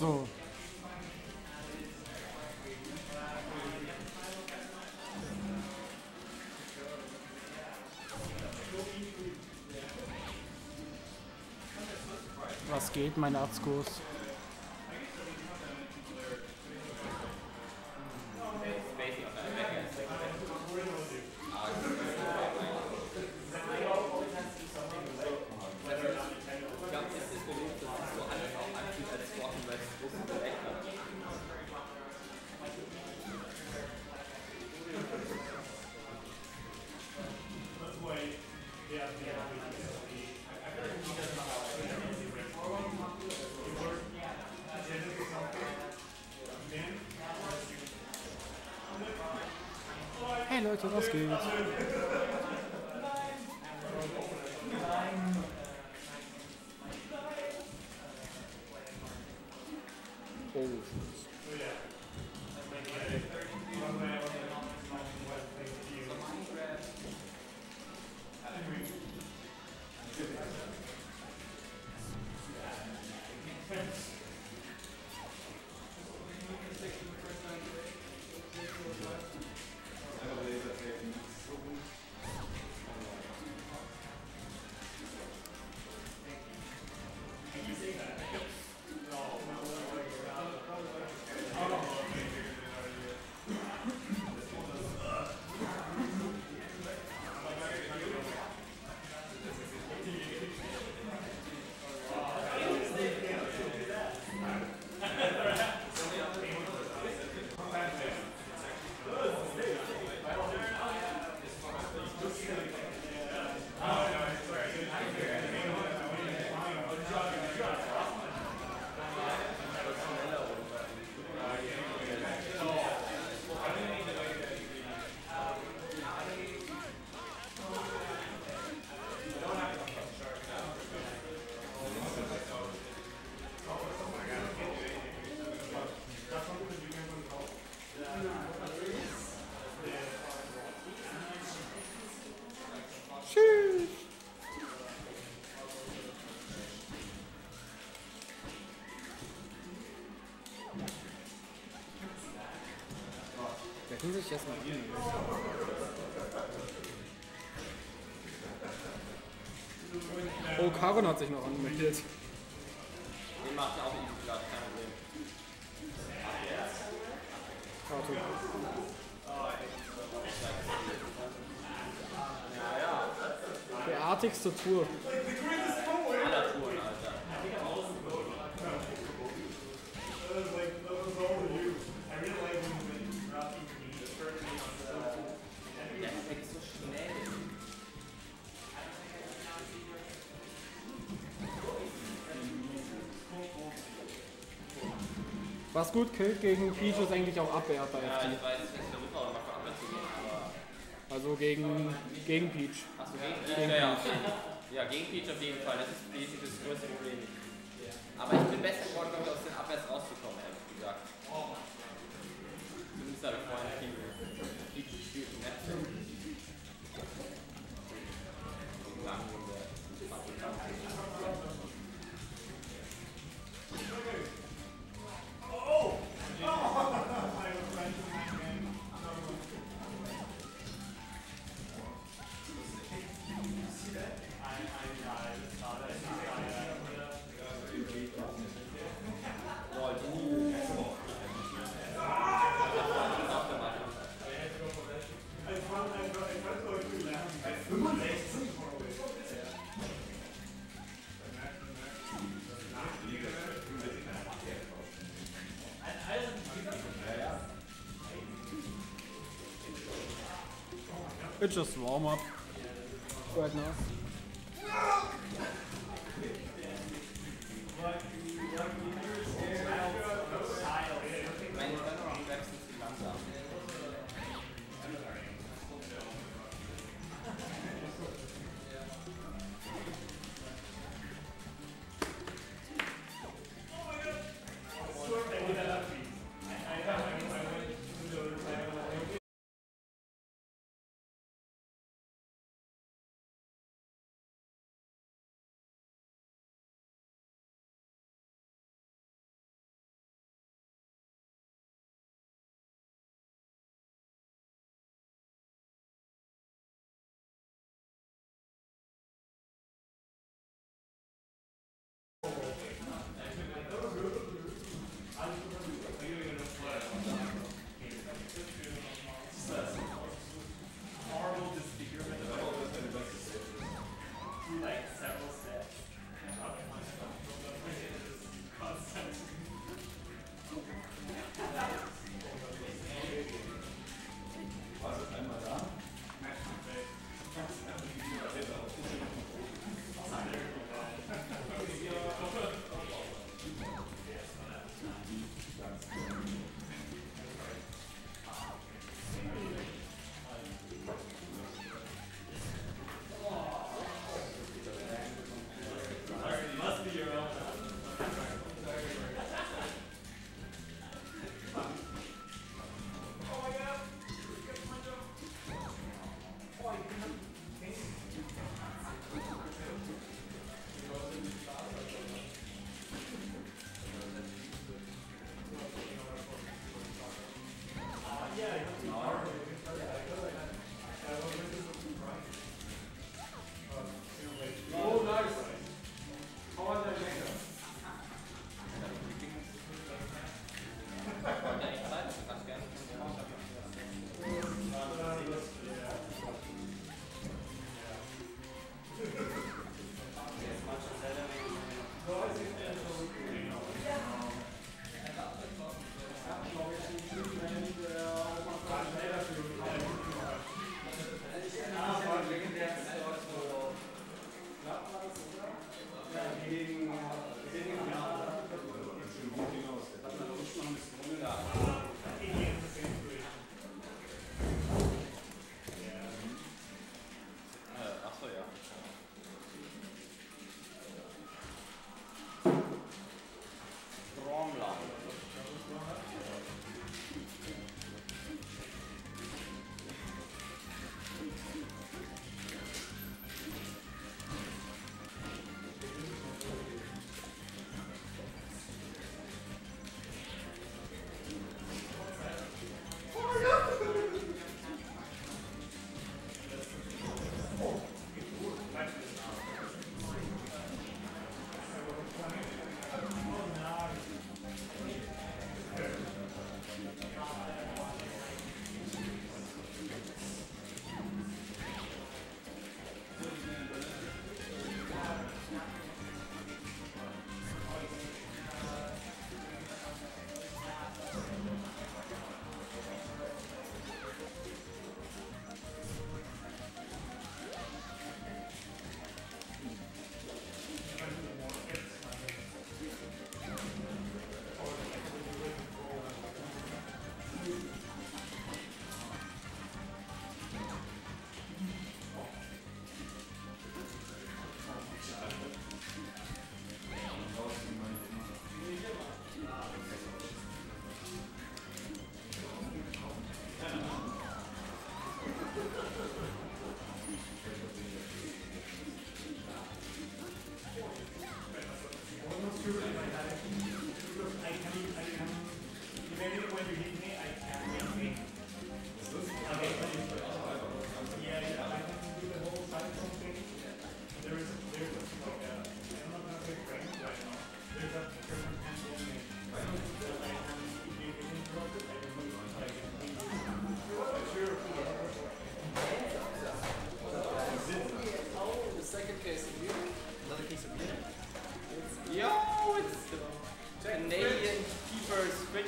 So. Was geht, mein Arztkurs? Hey Leute, was geht? Oh. Tschüss. Der kann sich erstmal hin. Oh, Karin hat sich noch angemeldet. Den macht ja auch irgendwie gerade kein Problem. Der artigste Tour. Aller Touren, Alter. Der ist so schnell. Was gut killt gegen Peach ist eigentlich auch Abwehr bei Ja, FD. ich weiß jetzt nicht, versuche auch noch Abwehr zu gehen, aber. Also gegen Peach. Achso, gegen Peach? Ja, ja, gegen Peach auf jeden Fall. Das ist das größte Problem. Aber ich bin besser geworden, glaube ich, aus den Abwehrs rauszukommen, ehrlich gesagt. Zumindest habe ich vorhin viel gespielt im Netz. It's just warm up right now.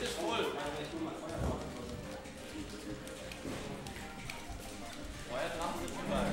ist voll. Feuerdrachen sind vorbei.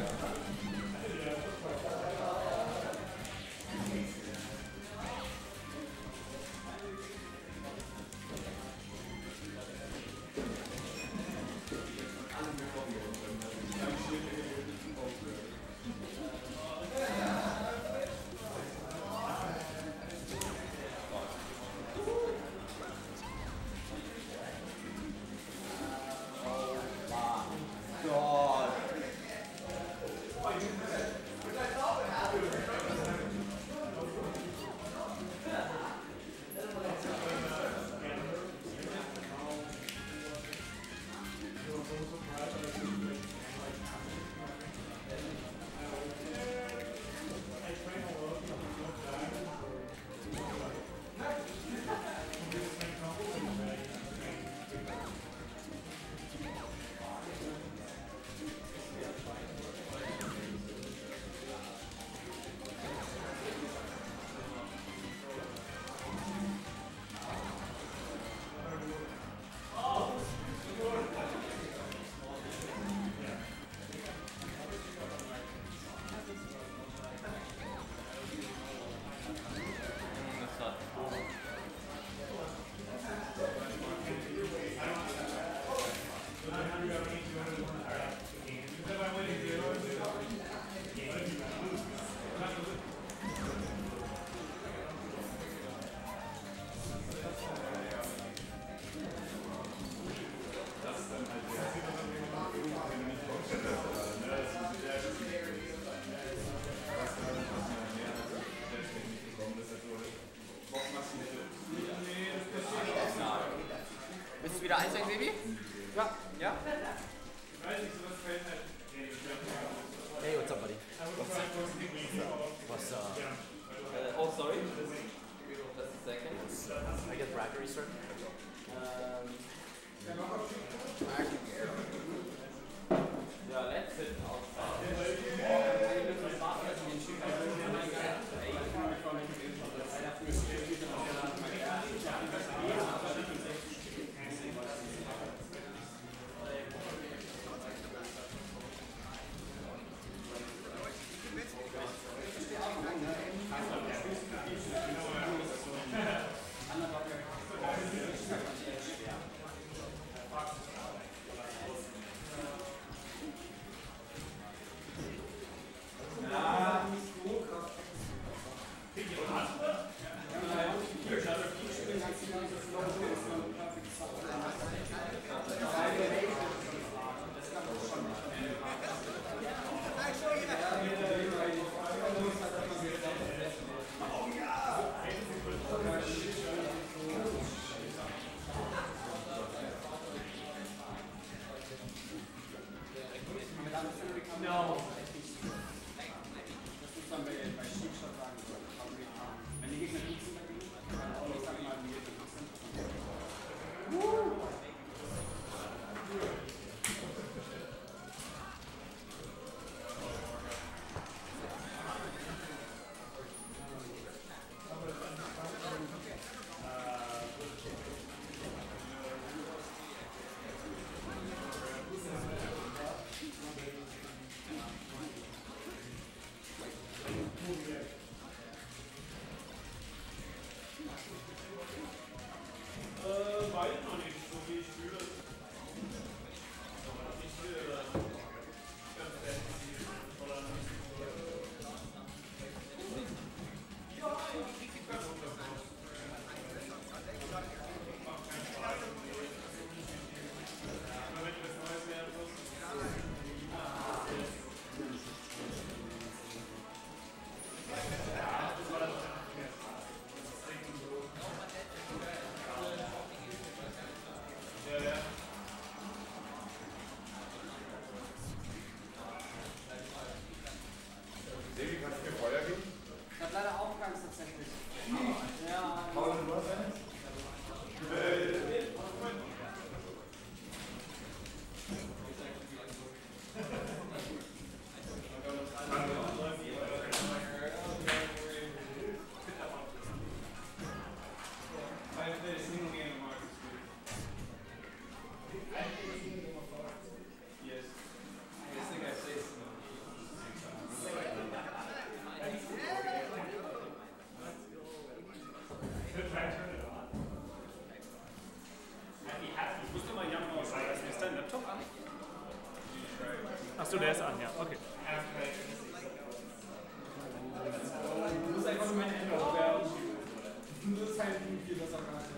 Bist du wieder einsteigen, Sebi? Ja. Ja? Hey, what's up, buddy? What's up? Oh, sorry. Just a second. I get Bradbury, sir? Yeah, let's sit outside. Weiß noch nicht, so wie ich fühle. Ich fühle das ganz fancy oder nicht. Macht keinen Spaß. Aber wenn du was Neues lernen musst. Das war das mehr Spaß. Das denken so. Ja, ja. Sebi, kannst du mir Feuer geben? Ich habe leider auch keins tatsächlich. Ja. Paul, du hast eins? Weil der Single Game mag ich gut. der ist an, ja, okay. Du musst einfach nur mein Ende werden. Das ist halt viel besser Charakter.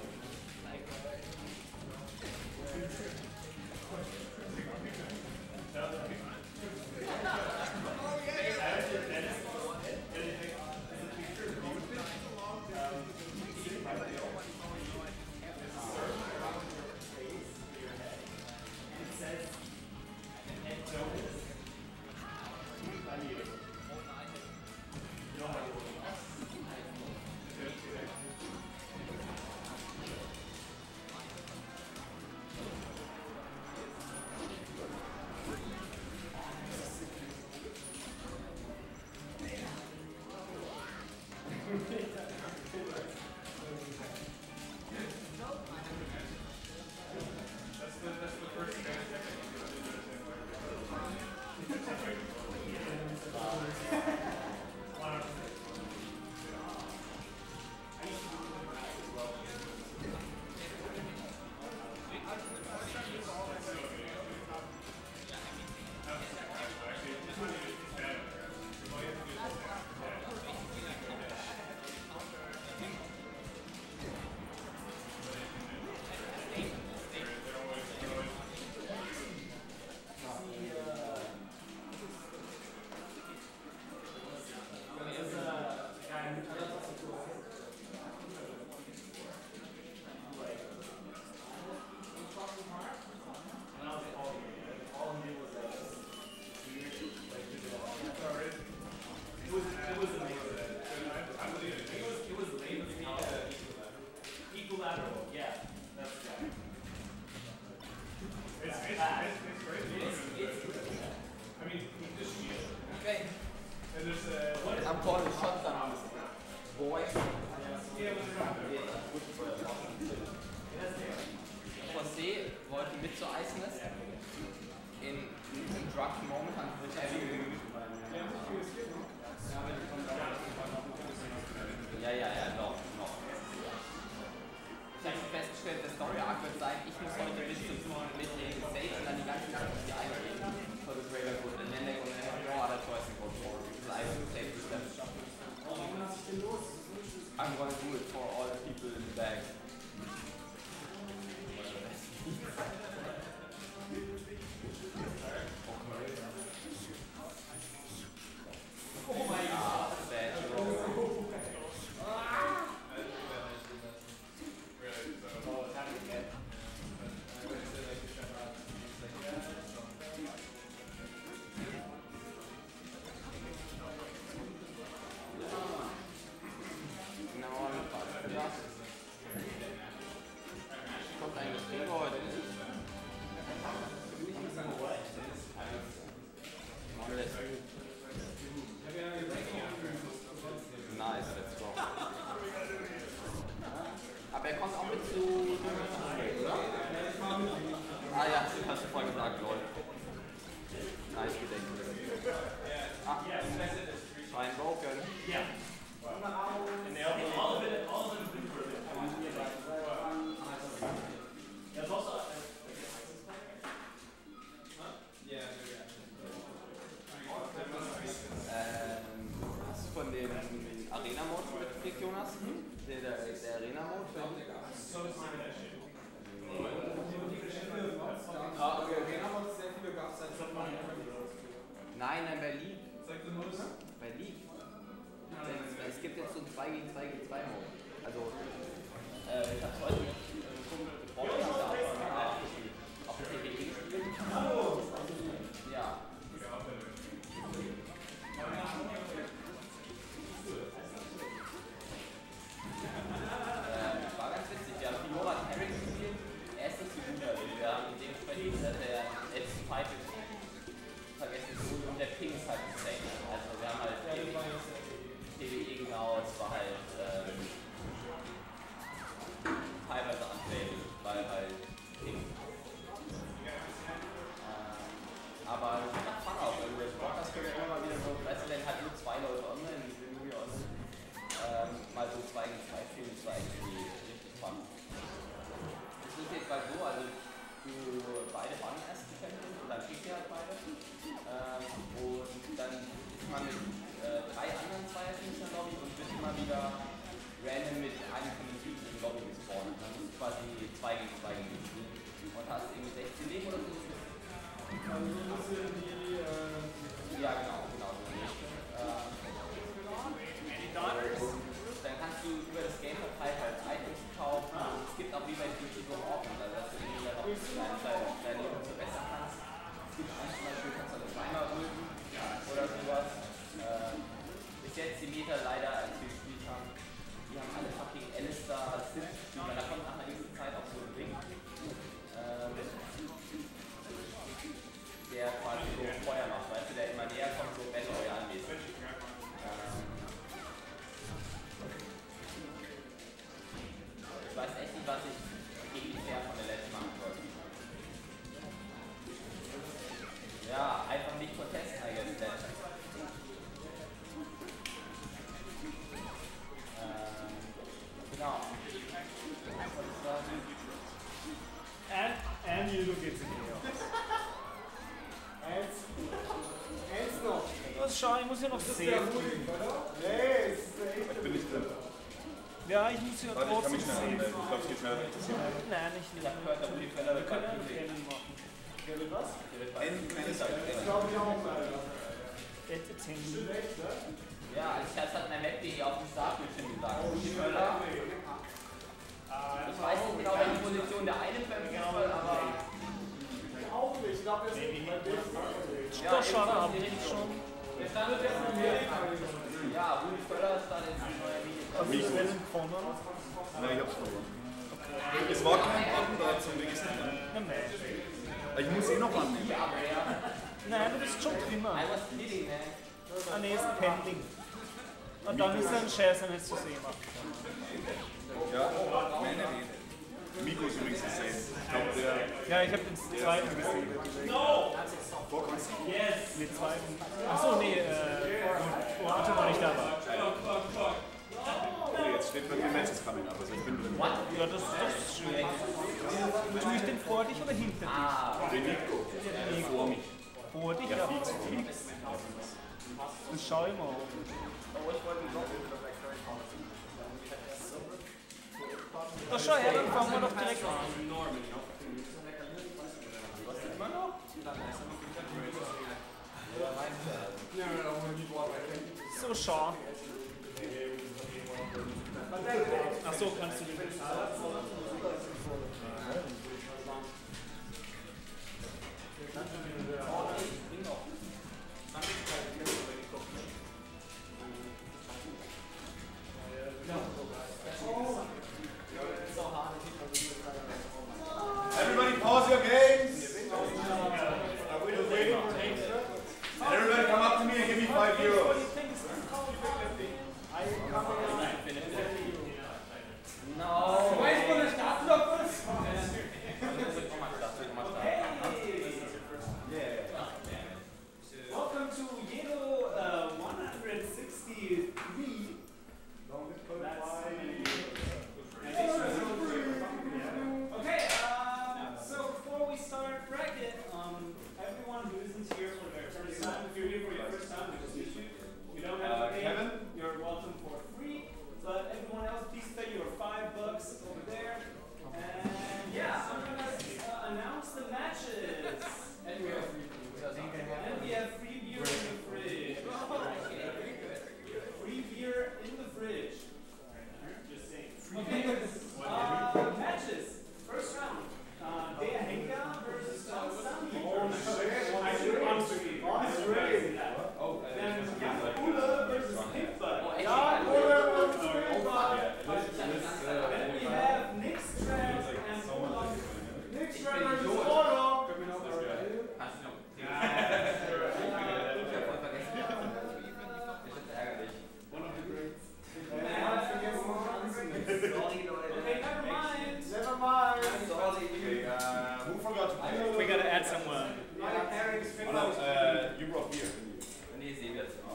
I'm calling shotgun. Boys. José wollte mit zur Eisness in einem Drug Moment an Ja, noch. Ich habe festgestellt, der Story Arc wird sein, ich muss heute bis zum mit den Safe und dann die ganze Nacht auf die Eier gehen. For the greater good. And then they're gonna have no other choice and go forward. Because I will take the steps. I'm gonna do it for all the people in the bag. Oh my god, bad joke. Kommt eigentlich Gregor heute nicht? Nice, let's go. Aber er kommt auch mit zu oder? Ah ja, hast du vorhin gesagt, lol. Nice Gedächtnis. Ah, Fine broken. Yeah. And all of it There's also hast du von dem Arena-Mode mitgekriegt, Jonas? Der Arena-Mode? Nein, bei League. Bei League. Es gibt jetzt so einen 2 gegen 2 gegen 2 Mode. Also, ich hab's heute mit einem Kumpel getroffen, hab da auch auf der TVE gespielt. Ja. War ganz witzig. Wir haben Fimora Carrick gespielt. Er ist nicht so gut. Wir haben dementsprechend der letzten Fight vergessen und der Ping ist halt insane. Also wir haben halt TVE genau, es war halt teilweise unfair, weil halt Ping. Aber es macht Fun auch, wenn du jetzt Bock hast, können wir immer mal wieder so, weißt du, wenn halt nur 2 Leute online, die will nur mal so 2 gegen 2 spielen, das war eigentlich richtig fun. Das ist jetzt bald so, also du beide waren erst die Champions. dann kriegt ihr halt beide. Und dann ist man mit 3 anderen Zweierteams in der Lobby und wird immer wieder random mit einem von den Teams in die Lobby gespawnt. Dann musst du quasi 2 gegen 2 gegen die spielen. Und hast irgendwie 16 Leben oder so. Also so ein bisschen die... Ja, genau. Dann kannst du über das Game verteilt halt Items kaufen. Es gibt auch wie bei Twitch so Ordnung, also dass du irgendwie dann auch dein Leben verbessern kannst. Es gibt zum Beispiel, kannst du eine Timer rühren oder sowas. Bis jetzt die Meta leider, als wir gespielt haben, die haben alle fucking Alistair Sim gespielt, weil da kommt nach einer gewissen Zeit auch so ein Ring. Der quasi so Feuer macht, weißt du, der immer näher kommt, so Battle Royale mäßig. Ich weiß echt nicht, was ich gegen die Fair von der letzten machen wollte. Ja, einfach nicht protesten, I guess. Genau. Was soll ich sagen? And you geht's in die Eins noch. Was schau, ich muss ja noch Das ist sehen. der Pudding, oder? Nee, es ist echt. Ich bin nicht drin. Ja, ich muss ja Warte, ich kann trotzdem mich schnell sehen. anmelden. Ich glaube, es geht schneller. Nein, nicht Ich habe gehört, der Rudi Feller Wir wird können gerade ein Rennen machen. Ja, mit was? Das Glaube ich auch mal. Editing. Echt, ne? Ja, also das hat mein Web.de auf dem Startbildschirm gesagt. Rudi Feller. Ich weiß nicht genau, welche Position der eine vermittelt, aber... Auch nicht. Ich glaube, es ist bei dem Doch schon, aber nicht schon. Jetzt landet der von Amerika. Ja, Rudi Feller ist dann in die neue Video. Hast du das Rennen gewonnen? Nein, ich hab's verloren. Es war kein Button da zum Registrieren. Nein. Ich muss eh noch annehmen. Nein, du bist schon drin. I was kidding, man. Ah ne, ist Pending. Und dann ist ein Scheiß nicht zu sehen. Ja, meine Rede. Miko ist übrigens das same. Ich glaube, der... Ja, ich habe den zweiten gesehen. Vorkommst du? Den zweiten. Achso, nee, wo Arthur noch nicht da war. Oh, jetzt steht bei mir Matches coming up, also ich bin drin. Ja, das ist schön. Tue ich den vor dich oder hinter dich? Den Nico. Vor mich. Vor dich? Ja, fix. Das schau ich mal. Ach schau her, dann fangen wir doch direkt an. So, schau. Ach so, kannst du den Everybody pause your games. And everybody come up to me and give me €5. No. Weißt du, wo der Startblock ist? Welcome to Yedo 163. Okay, so before we start bracket, everyone who isn't here for their first time, if you're here for your first time, we just meet you. You don't have to pay. Kevin? You're welcome for free. But everyone else, please pay your $5 over there. And yeah, I'm gonna announce the matches. And we have free. And we have free beer in the fridge. Free beer in the fridge. Just saying. Okay. Matches. First round. Dea Henka versus Sami. I should on screen. On screen. Then Ula versus Hitbud. Then we have Nick Strand and Ula. Nick Strand versus Oro. Okay, never mind. Never mind. Who forgot to pay? We gotta add someone. Oh no, you brought beer. Nee, sehen wir jetzt.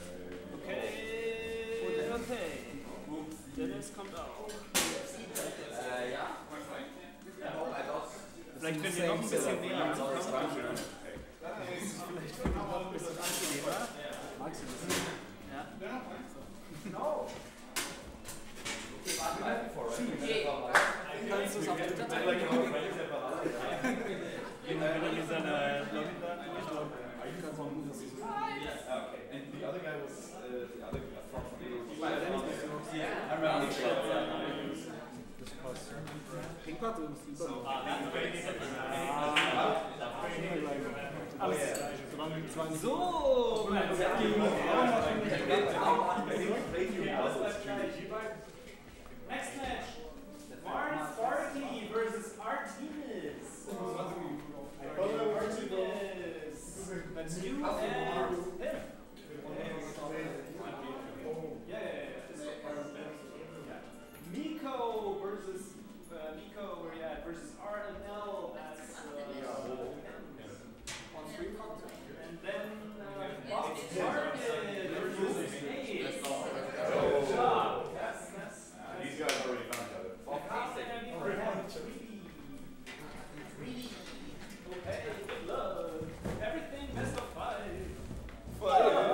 Okay. Okay. Dennis kommt auch. Ja. Vielleicht wenn wir noch ein bisschen näher Pinkpad oder das alles. So, next match. Martin Sparky versus Artemis. Artemis. That's you and him. Miko versus where you at? Versus RNL. That's on stream. And then Martin versus Nate. Good job. Yes. These guys already found each other. Okay, good luck. Everything best of 5.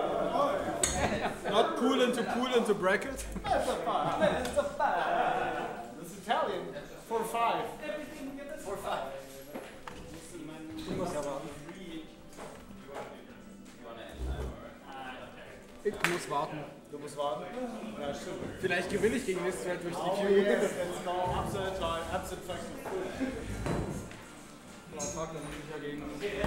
Not cool into bracket. Best of 5. Best of 5. That's Italian. 4-5. Everything best of 5. Ich muss ja warten. Ich muss warten. Du musst warten. Ja, stimmt. Vielleicht gewinne ich gegen Mistwelt durch die Oh Q. yes, let's go. Absolute fucking cool. Ja, fuck, dann muss ich ja gegen.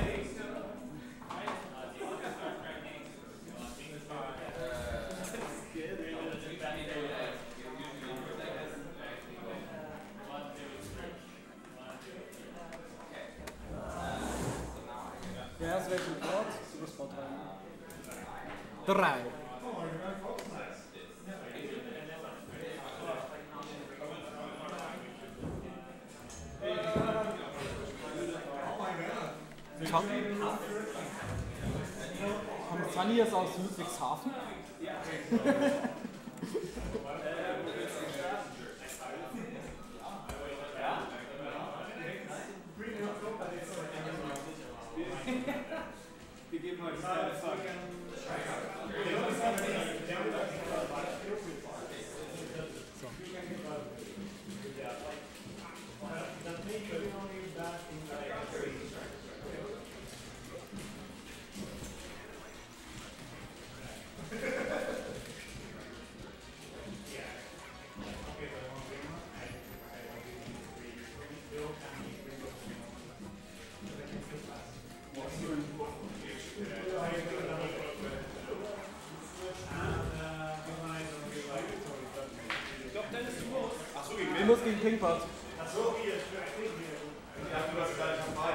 Wer ist welchen Sport? Du bist Sport 3. 3. Sunny ist aus Ludwigshafen. Wir geben heute keine Fuck. Du musst gegen Pinkpad. Achso, hier. Ich dachte, du hast gleich dabei.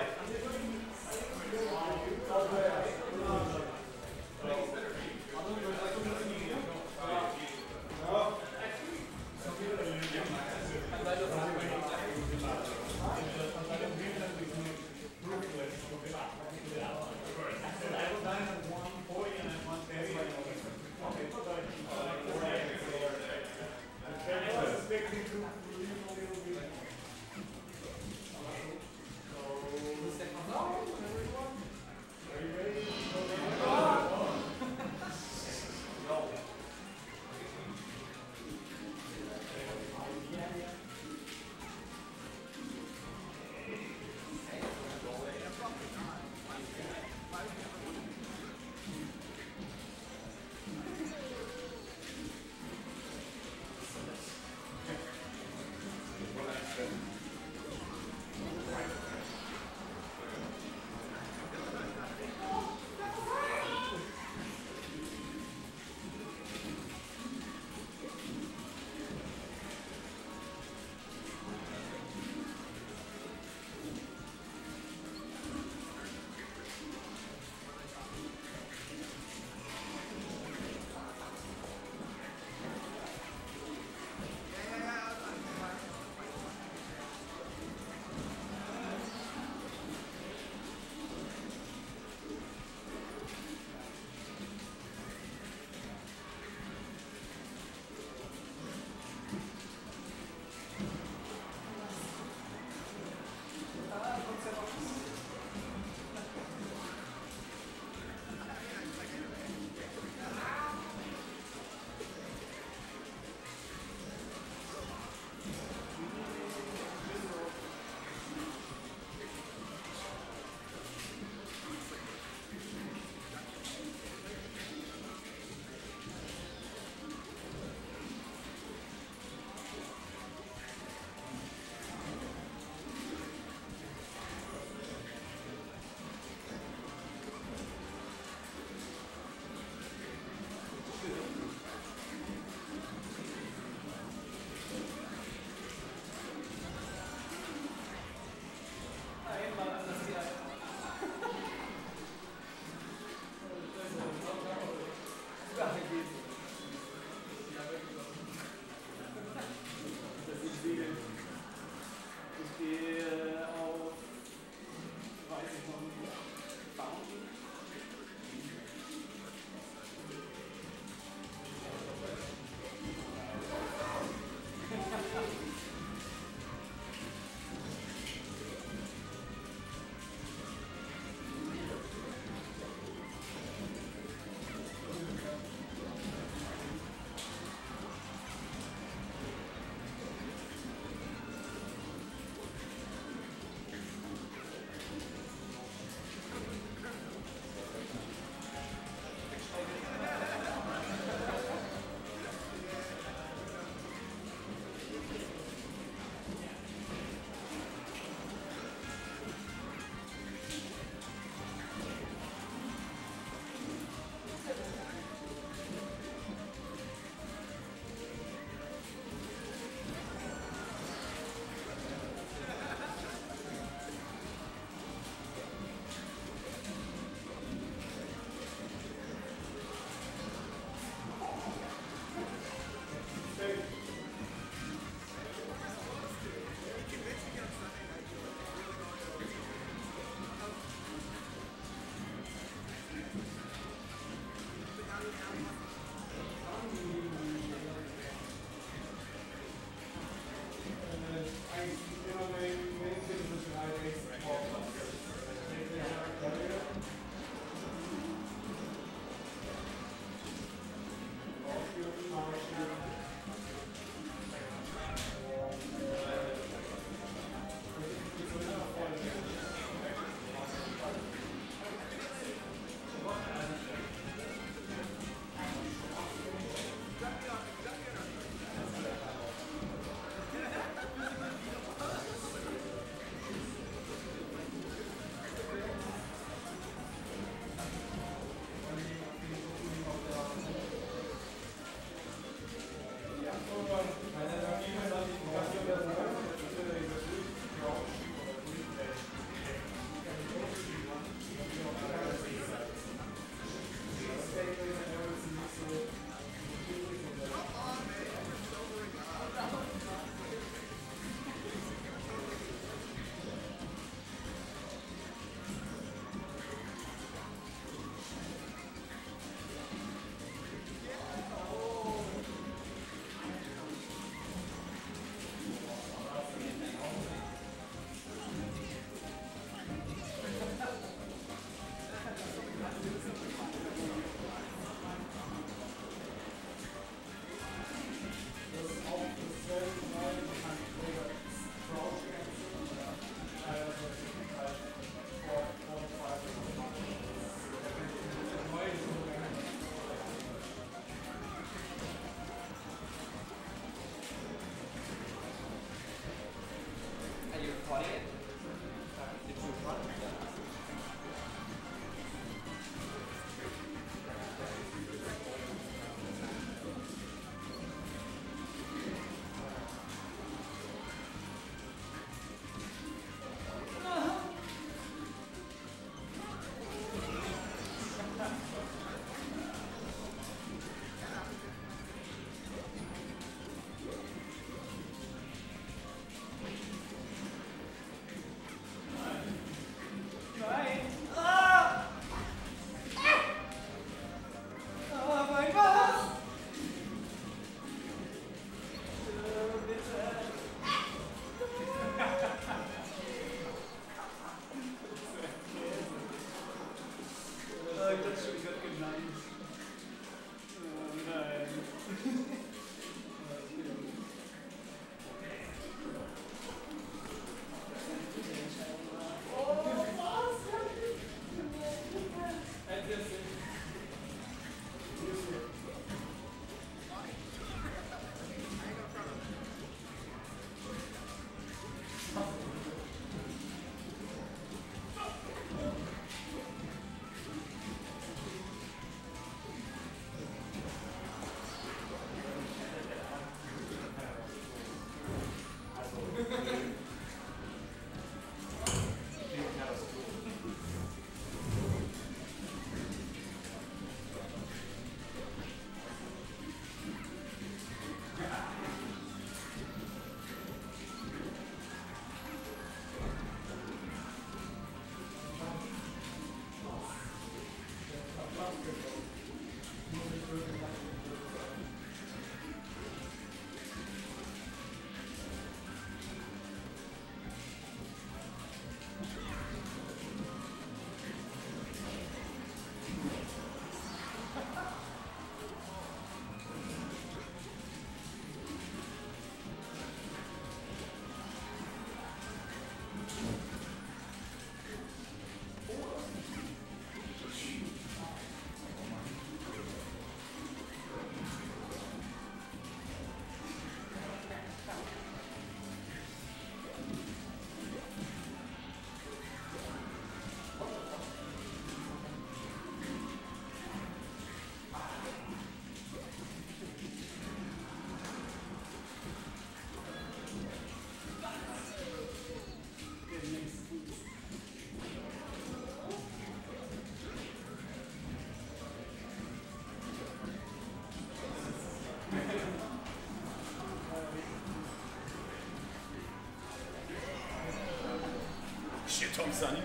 Tom Sunny.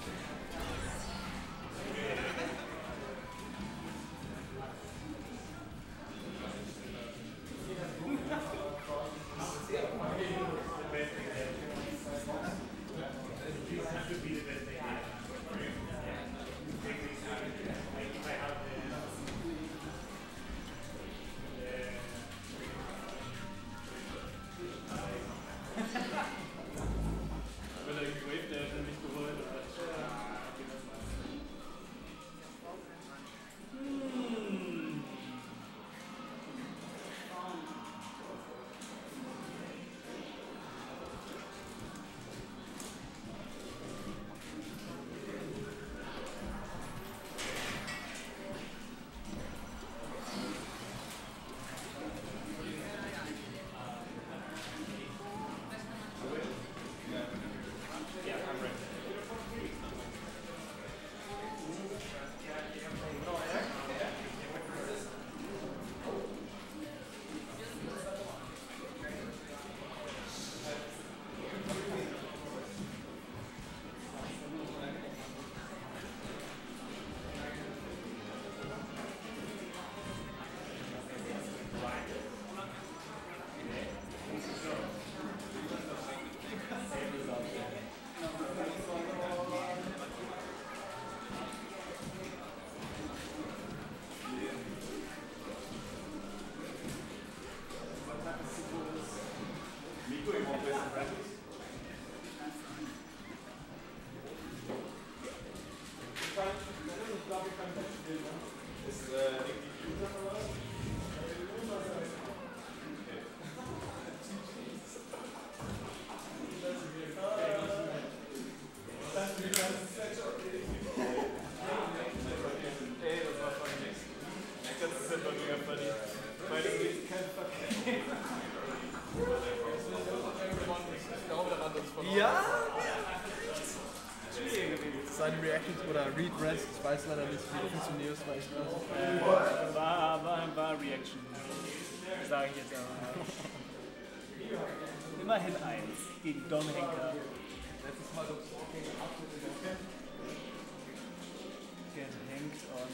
Seine Reactions oder Read Rest, ich weiß leider nicht, wie funktioniert es, weil ich das. War Reaction. Sage ich jetzt aber. Immerhin 1 gegen Don Henker. Letztes Mal doch so gegen Get hängt und.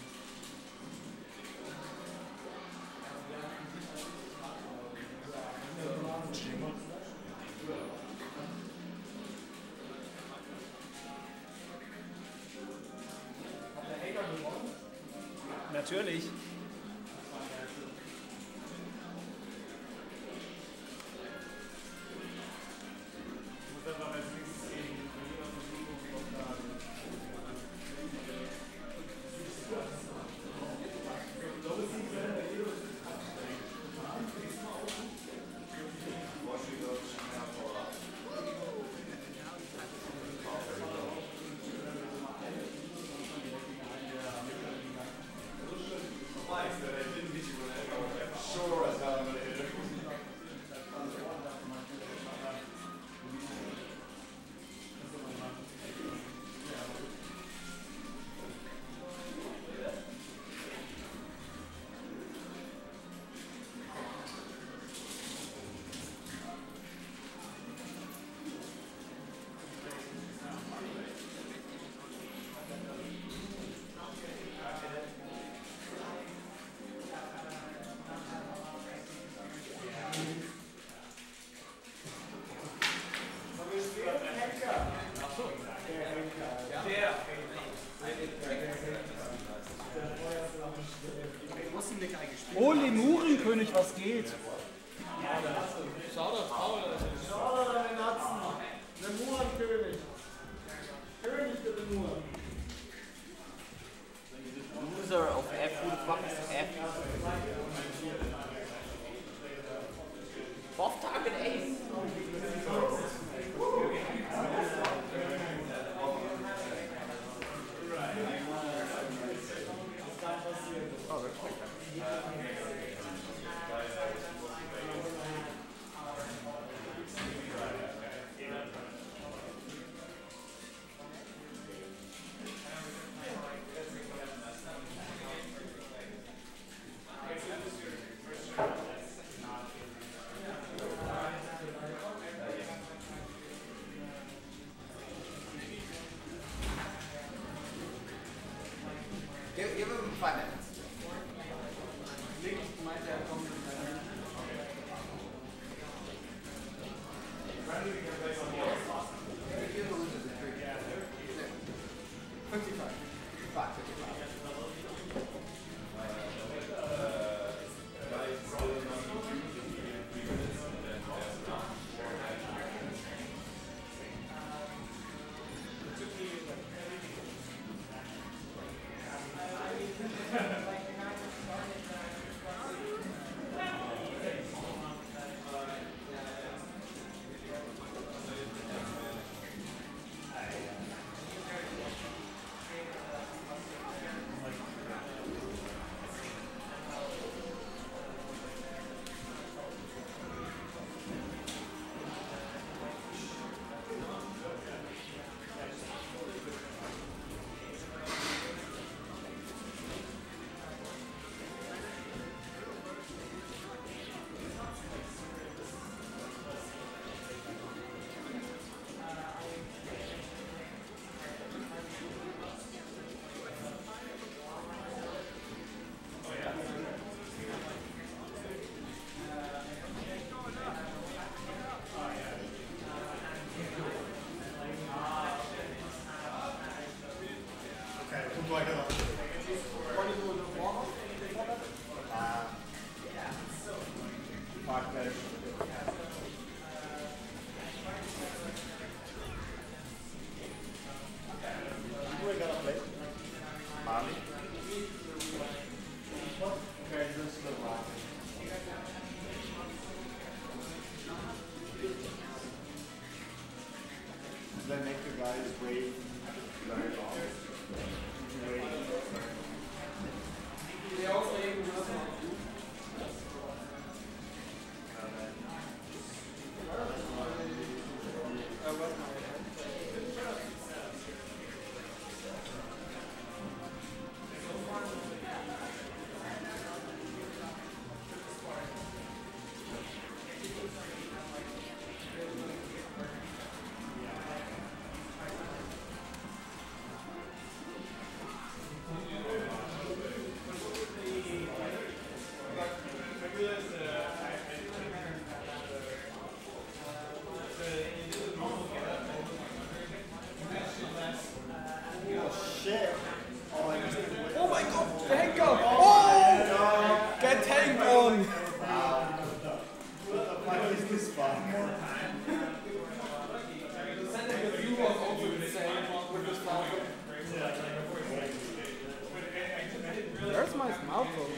Natürlich. Oh, Lemurenkönig, was geht? Schau doch, Paul. Schau doch deine Natzen. Lemurenkönig. König der Lemuren. Loser auf F, who the fuck is F? Off target ace. Oh, that's like that. Where's my smartphone?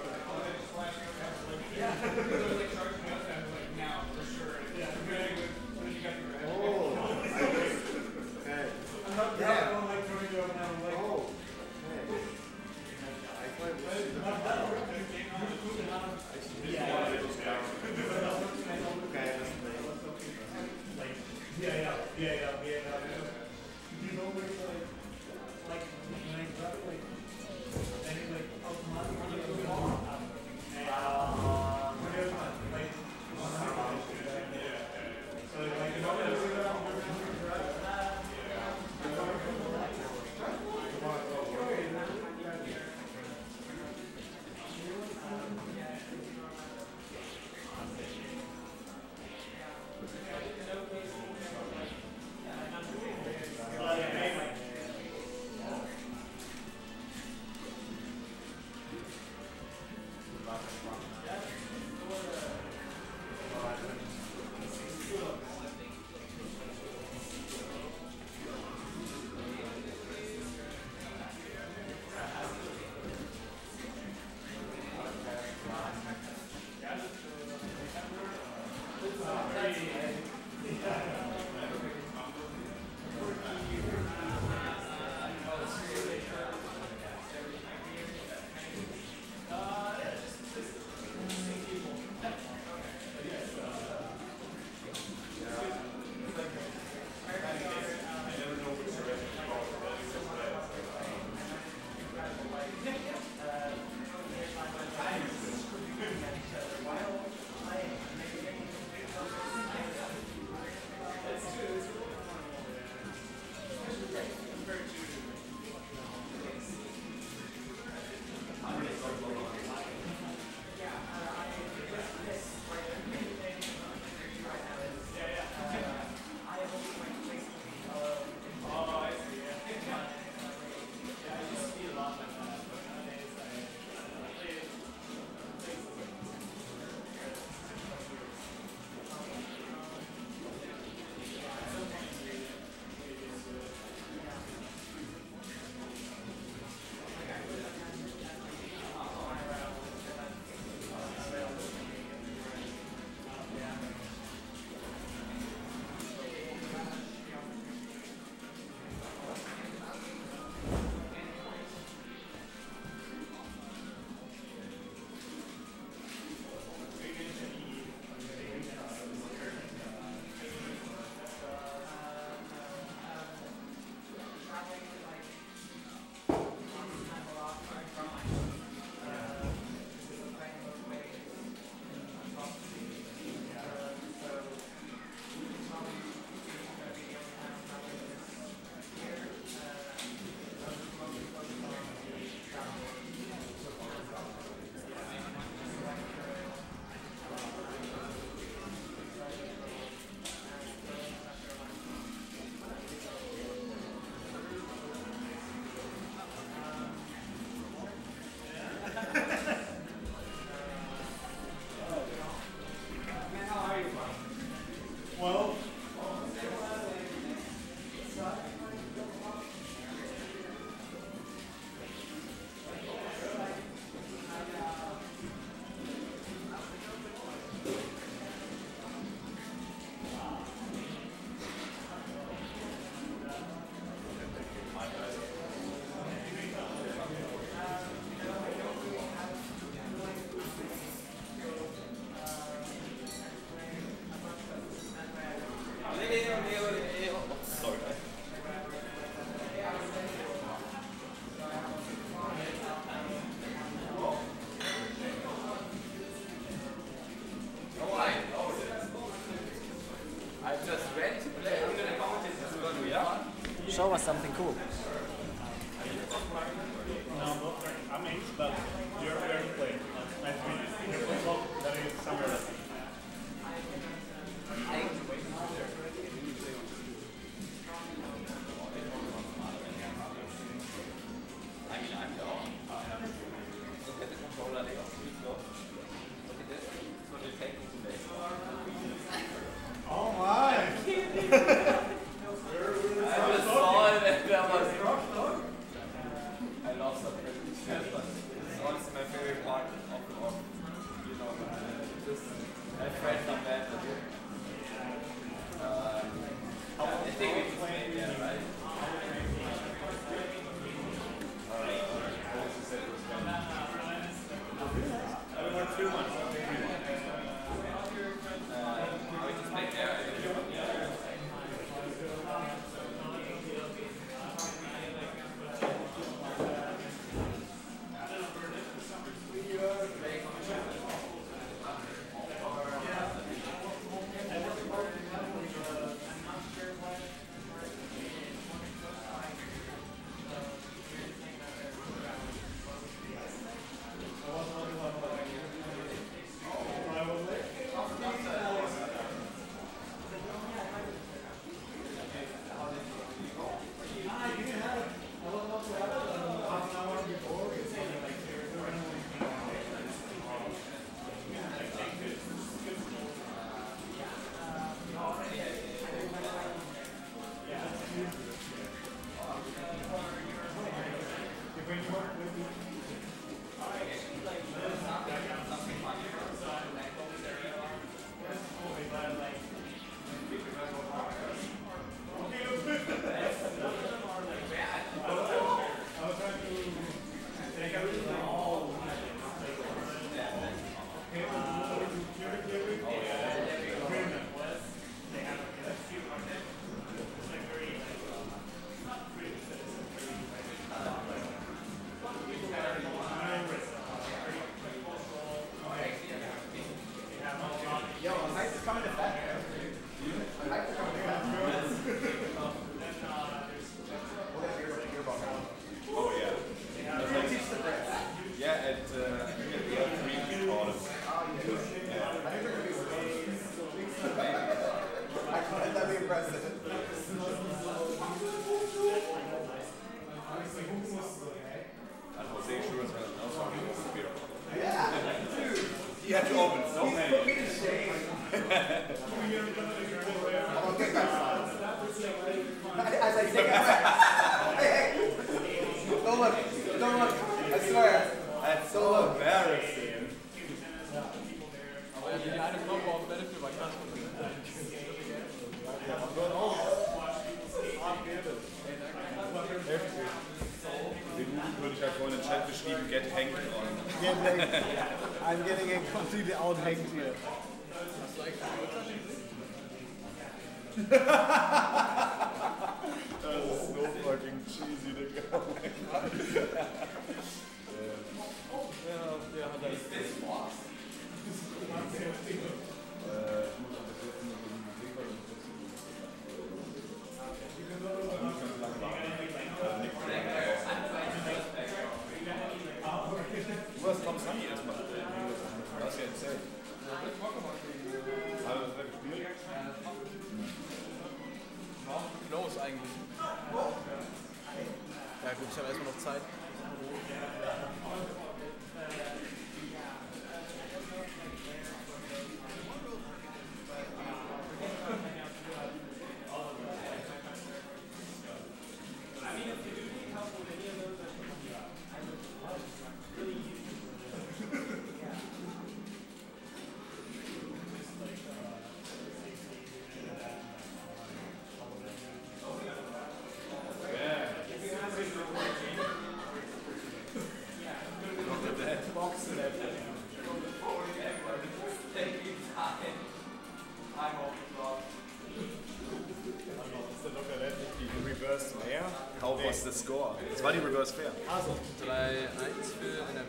Show us something cool. No, I mean, but you're here to play. That is somewhere else. Look at this. What you're taking today. coming to that. Oh yeah. Yeah, at the L3 we call it. That'd be impressive. And Jose sure has an also beer. Yeah. He had to open so many. I'll take that side. As I take it. Hey. Don't look. Don't look. I swear. That's so embarrassing. Aber die eine Gruppe auf Battlefield war krass. Würde ich halt vorhin in den Chat geschrieben, get hanged on. I'm getting it completely out-hanged here. Das ist so fucking cheesy, Digga. Der hat das. Was Tom Sunny erstmal? Du hast ja erzählt. Hat er das gespielt? Close eigentlich. Ja gut, ich habe erstmal noch Zeit. How was the score? Das war die Reverse Fair. 3-1 für NRW.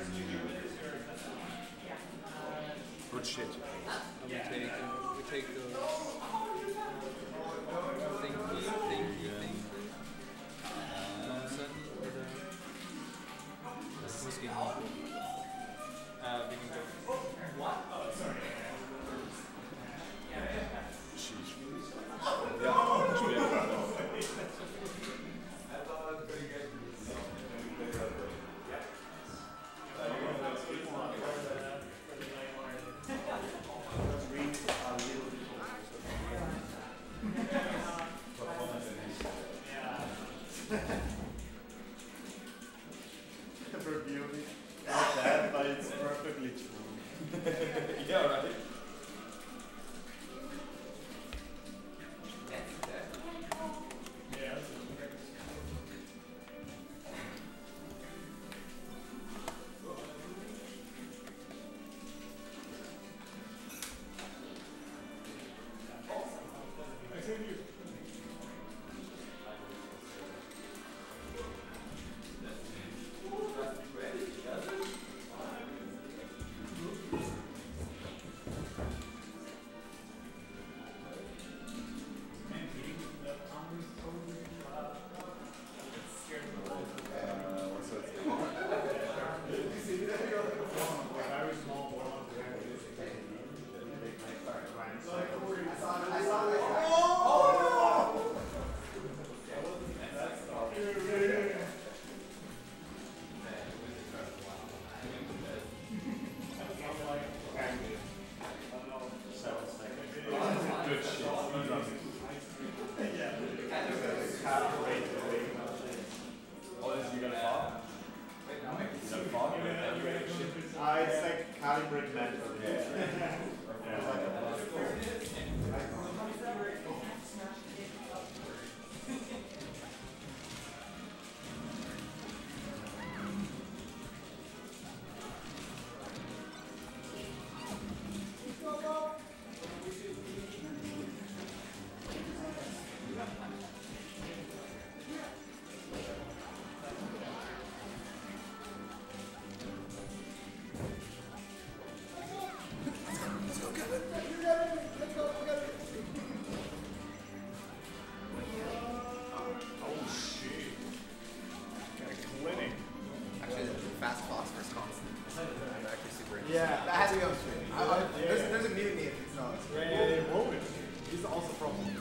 Good shit. We take those. Thank you. Sunny oder? Das muss gegen Marco. Wegen Ja, spielen gerade.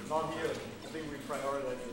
Not here. I think we prioritize it.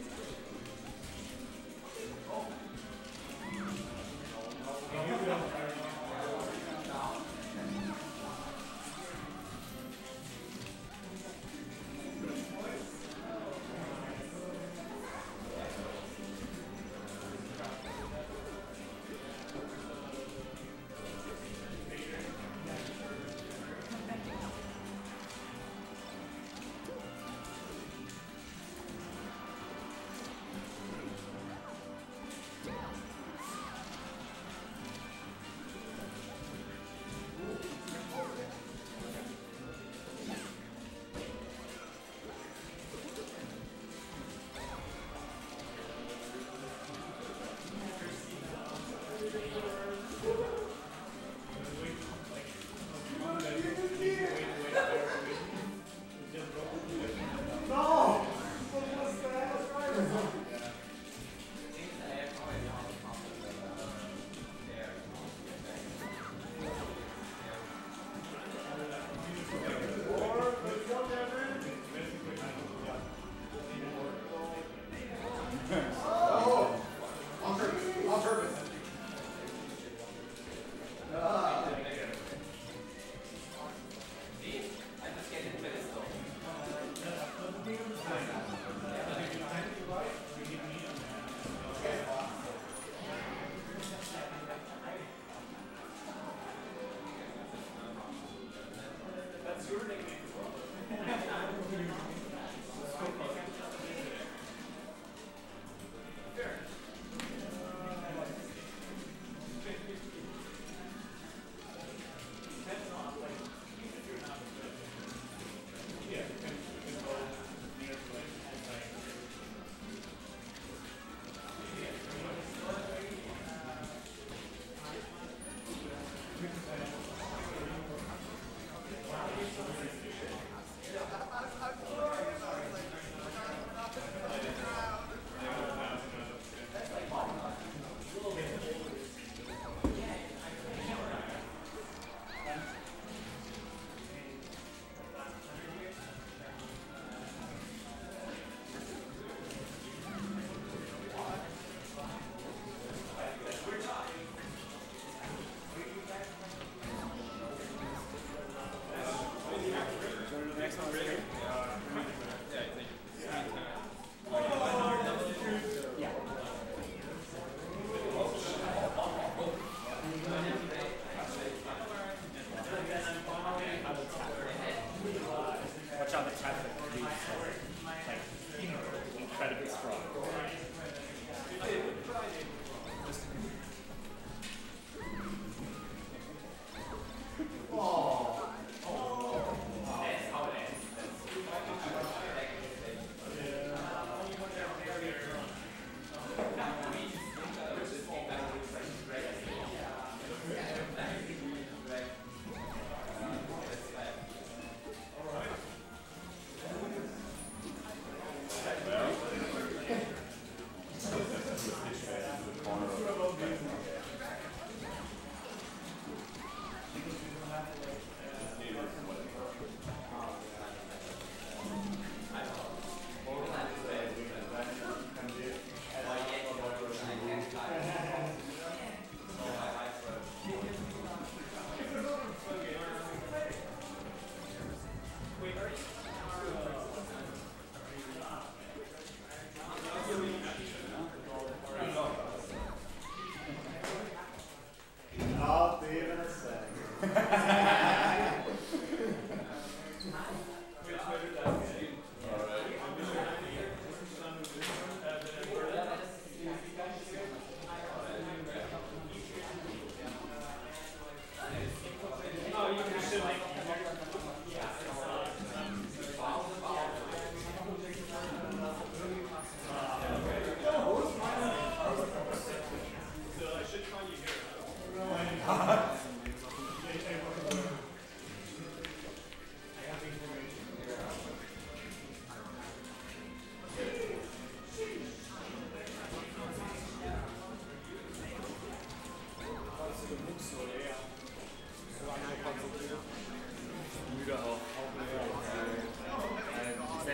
Watch out the chat for these, like, incredibly strong.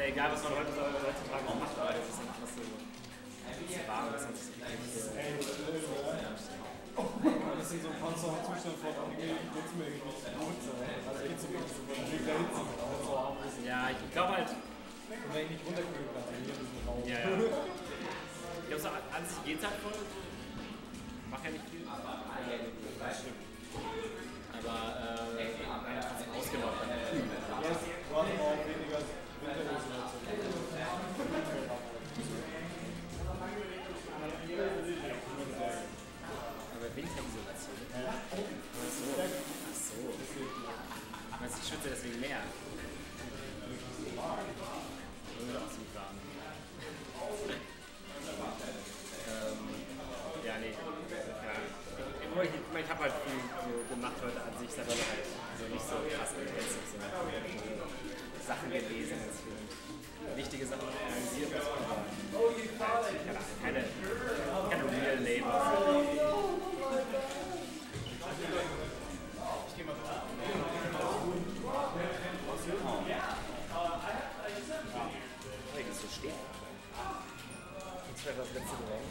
egal was man heutzutage noch macht, aber das ist dann alles so warm, das ist Das sind so Panzerzustand von geht's mir nicht gut sein. Also geht's mir nicht so von der Hitze so arm ist. Ja, ich glaube halt. Und wenn ich nicht runterkühlen kann, dann hier in diesem Raum. Ja, ja. Ich glaube, so an sich geht's halt voll. Mach ja nicht viel. Das stimmt. Aber trotzdem ausgelaugt. Ja, es war auch weniger Winterisolation. Aber Winterisolation? Ach so. Meinst du, ich schwitze deswegen mehr? Oder auch so warm. Ja, nee. Ja. Ich habe halt viel so gemacht heute an sich, aber halt also nicht so krass intensiv, sondern Sachen gelesen, wichtige Sachen analysiert, aber keine real Label. Ich gehe mal hey, das so steht. Das wäre das letzte Geräusch.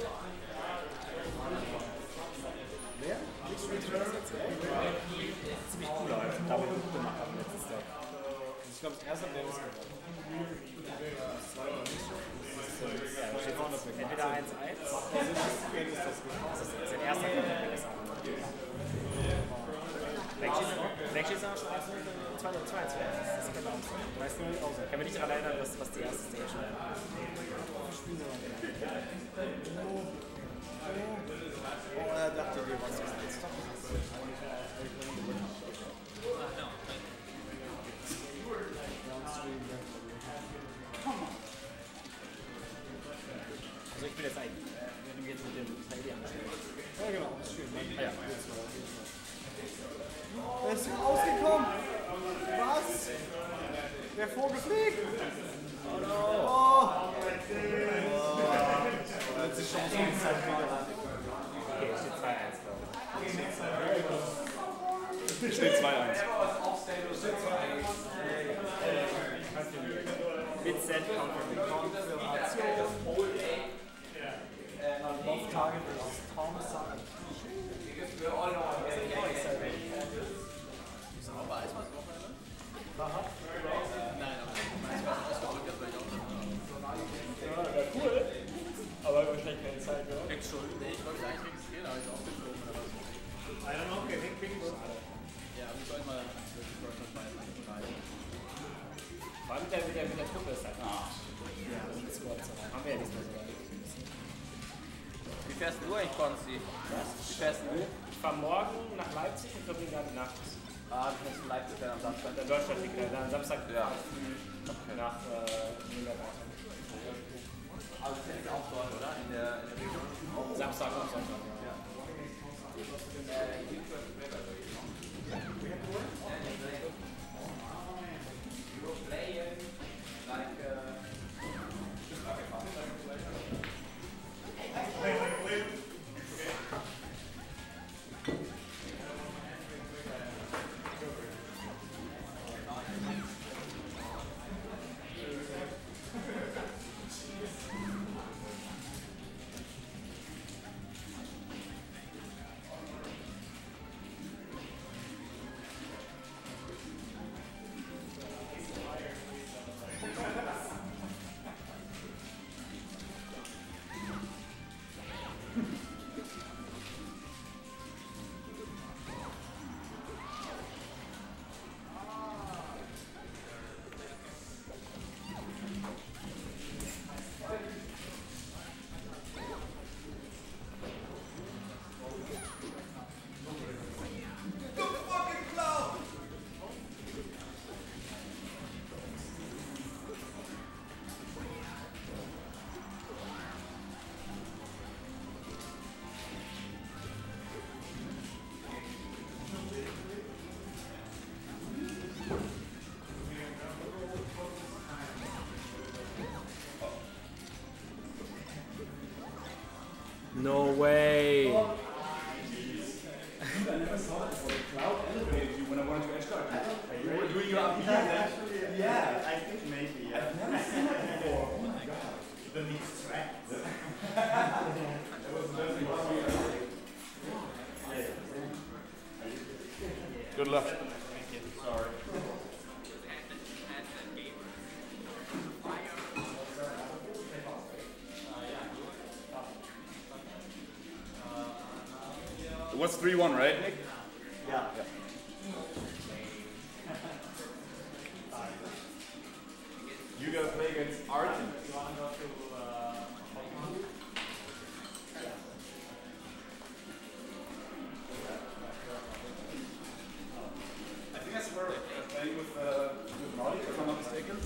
Wer? Ziemlich cool, Leute. Da habe ich gut gemacht am letzten Tag. Ich glaube, das erste Game ist gewonnen. Das zweite nicht. Ja, da steht entweder 1-1. Das ist der erste Game, der ist an. Wegschießen auch schon 2-2. Das kann man auch sagen. Weißt du, ich kann mich nicht daran erinnern, was die erste Stage war. Oh, er dachte, wir waren jetzt doch. Also ich bin jetzt eigentlich, wenn wir jetzt mit dem Teil anstellen. Ja, genau, das ist schön. Ah ja. Er ist rausgekommen! Was? Der Vogel fliegt! Oh no! Oh! Jetzt ist die Chance auf die Zeit wieder. Okay, es steht 2-1, glaube ich. Steht 2-1. Mit Set Konfirmation. Off-Target ist Tom Sutton. Aha. Nein, aber ich weiß ausgedrückt, das vielleicht auch noch. Ja, wäre cool. Aber wahrscheinlich keine Zeit, oder? Nix schon. Nee, ich wollte eigentlich registrieren, aber ich aufgeschoben oder was. I don't know, okay, Bingo. Ja, aber ich wollte mal Deutschland rein. Vor allem mit der Truppe ist halt. Ja, das ist Squad. Haben wir ja diesmal sogar. Wie fährst du eigentlich, Konzi? Was? Wie fährst du? Ich fahre morgen nach Leipzig und verbringe dann die Nacht. Ah, du fährst in Leipzig dann am Samstag. Der Deutschland liegt dann am Samstag Ja. nach Nürnberg. Aber du fährst auch dort, oder? In der Region? Samstag und Sonntag, ja. No way. When I wanted to edge guard. You were doing your RP then? Yeah, I think maybe, yeah. Good luck. Sorry. It was 3-1, right, Nick? Yeah. You gotta play against Artin. I think that's where playing with Marty, if I'm not mistaken.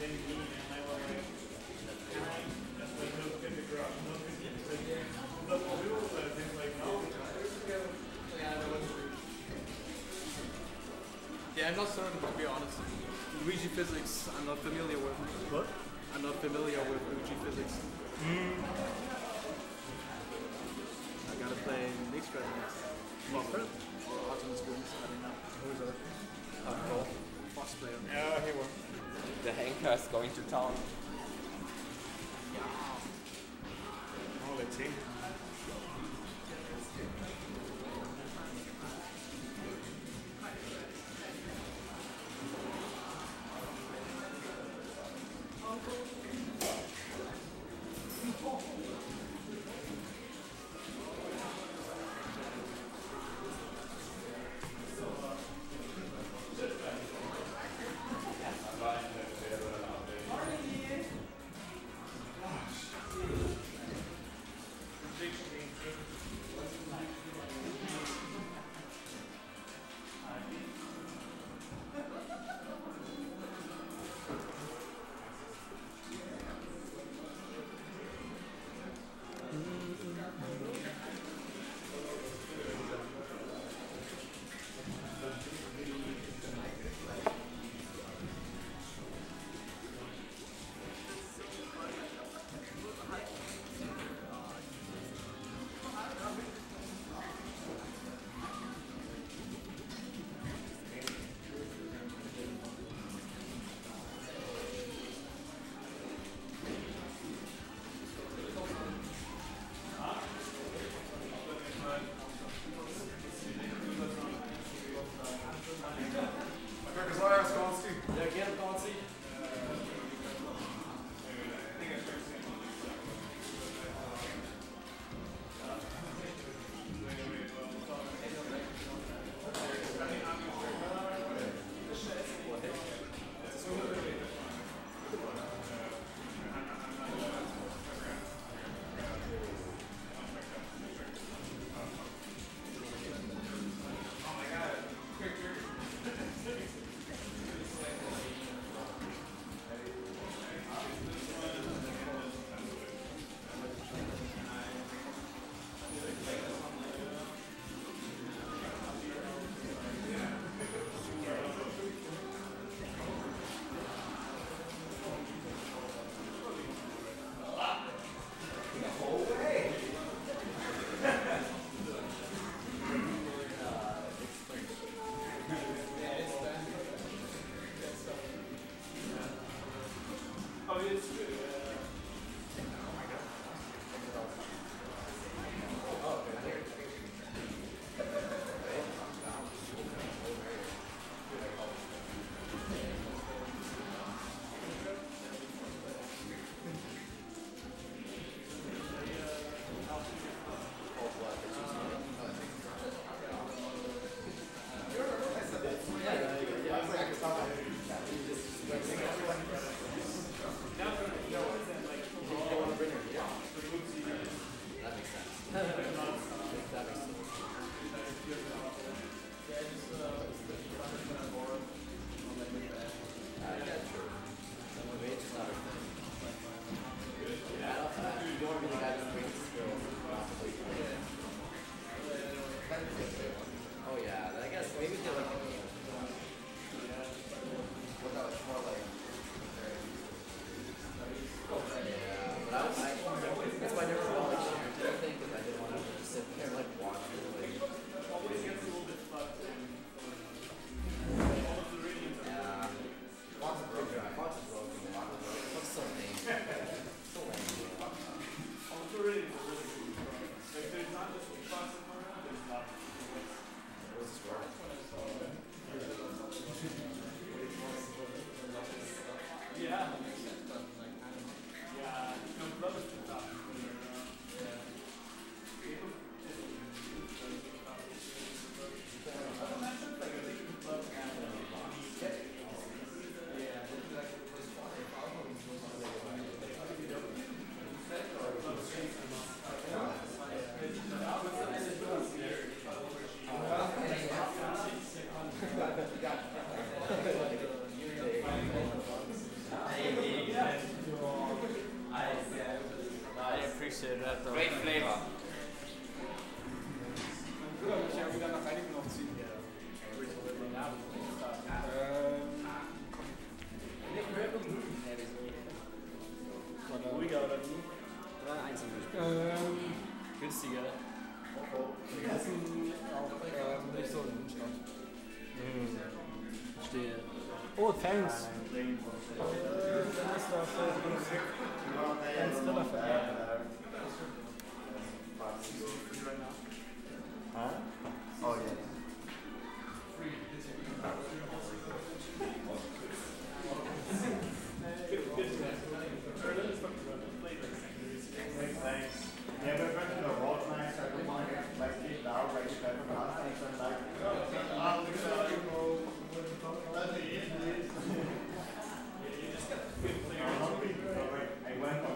then me and I were like, can I just like look in the garage, look at it, like, look for rules, and things like, no. Yeah, I'm not certain, to be honest. Luigi physics, I'm not familiar with. What? I'm not familiar with Luigi physics. I gotta play Mixed next. Or Artemis Wings, I don't know. Who is that? Cool. Fox player. Yeah, he won. The Henker is going to town. Oh, let's see. shit, that dog. Great flavor. Dann würde er mich ja wieder nach Reinigen aufziehen. Ruhiger oder wie? Oder einzeln günstiger. Die essen auch nicht so in der Innenstadt. Verstehe. Oh, thanks. Dann ist das ganz Thriller für Oh yeah. Yeah, but back to the raw nights, I don't mind like get loud, like you said, from last night, and like, I went from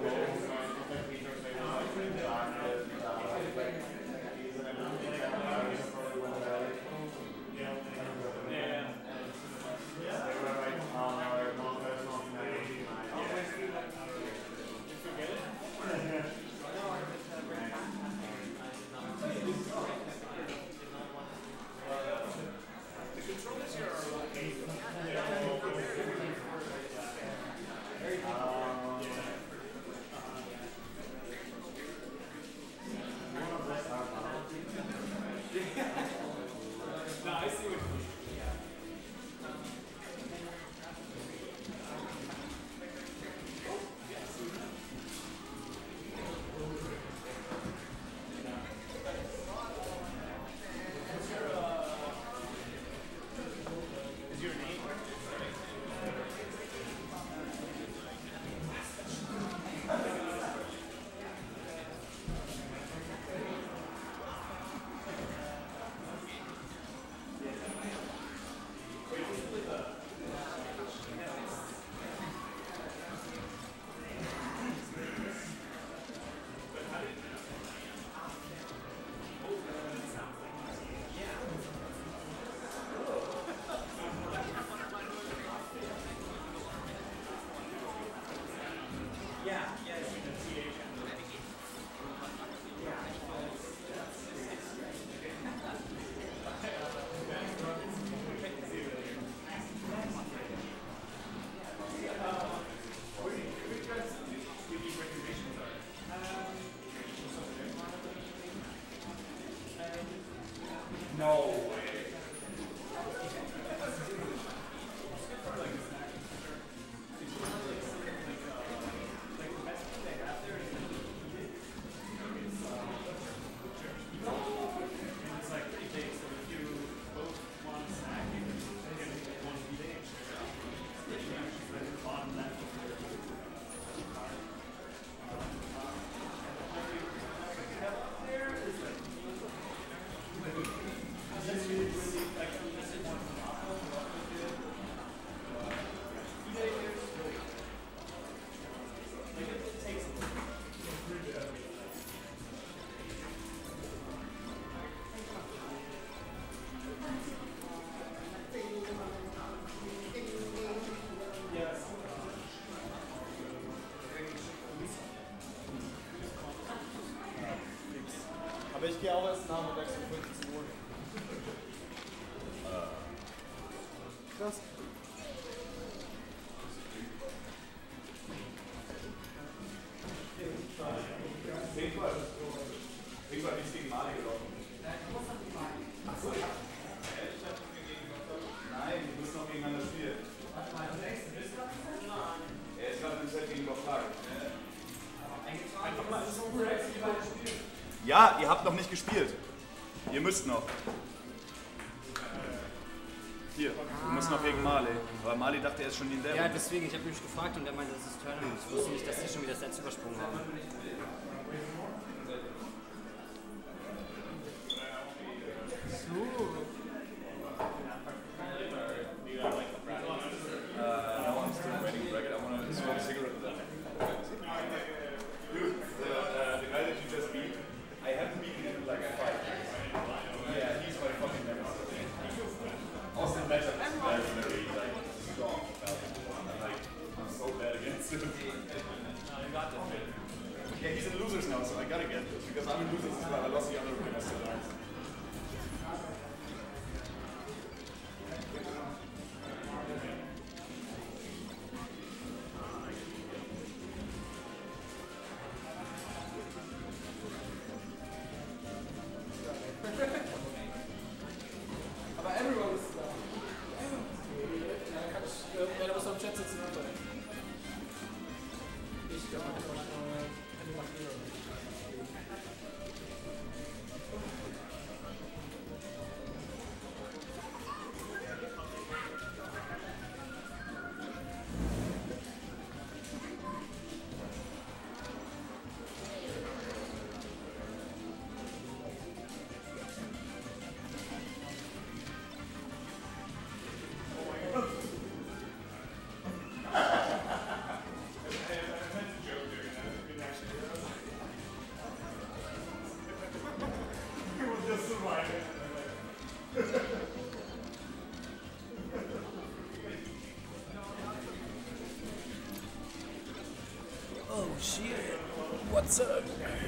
Aber ich gehe auch erst nach und wechsle 15 Uhr. Krass. Wie ist gegen Mali gelaufen? Achso, ja. Nein, die müssen noch gegeneinander spielen. Er ist gerade im Set gegen Frage. Einfach mal so spielen. Ja, ihr habt noch nicht gespielt. Ihr müsst noch. Hier, du musst noch gegen Mali. Weil Mali dachte, er ist schon in der. Ja, deswegen, ich habe mich gefragt und er meinte, das ist Tournament. Ich wusste nicht, dass die schon wieder Sets übersprungen haben. Yeah, he's in losers now, so I I gotta get this because I'm losing this, but I lost the other one. I still lost. Aber everyone ist da. Ja, da muss am Chat sitzen. Ich glaube, das war schon mal Oh shit, what's up?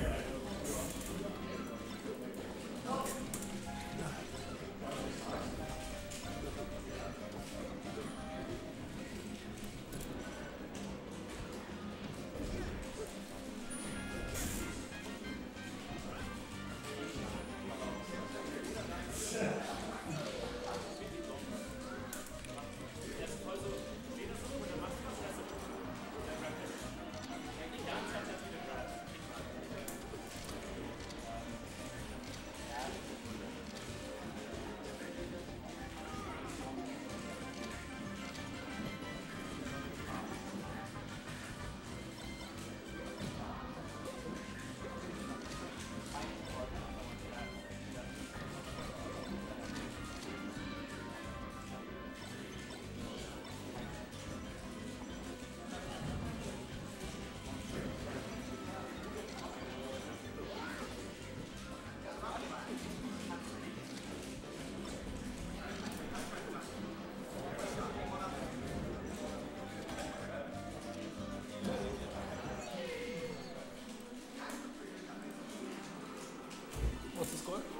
What's the score?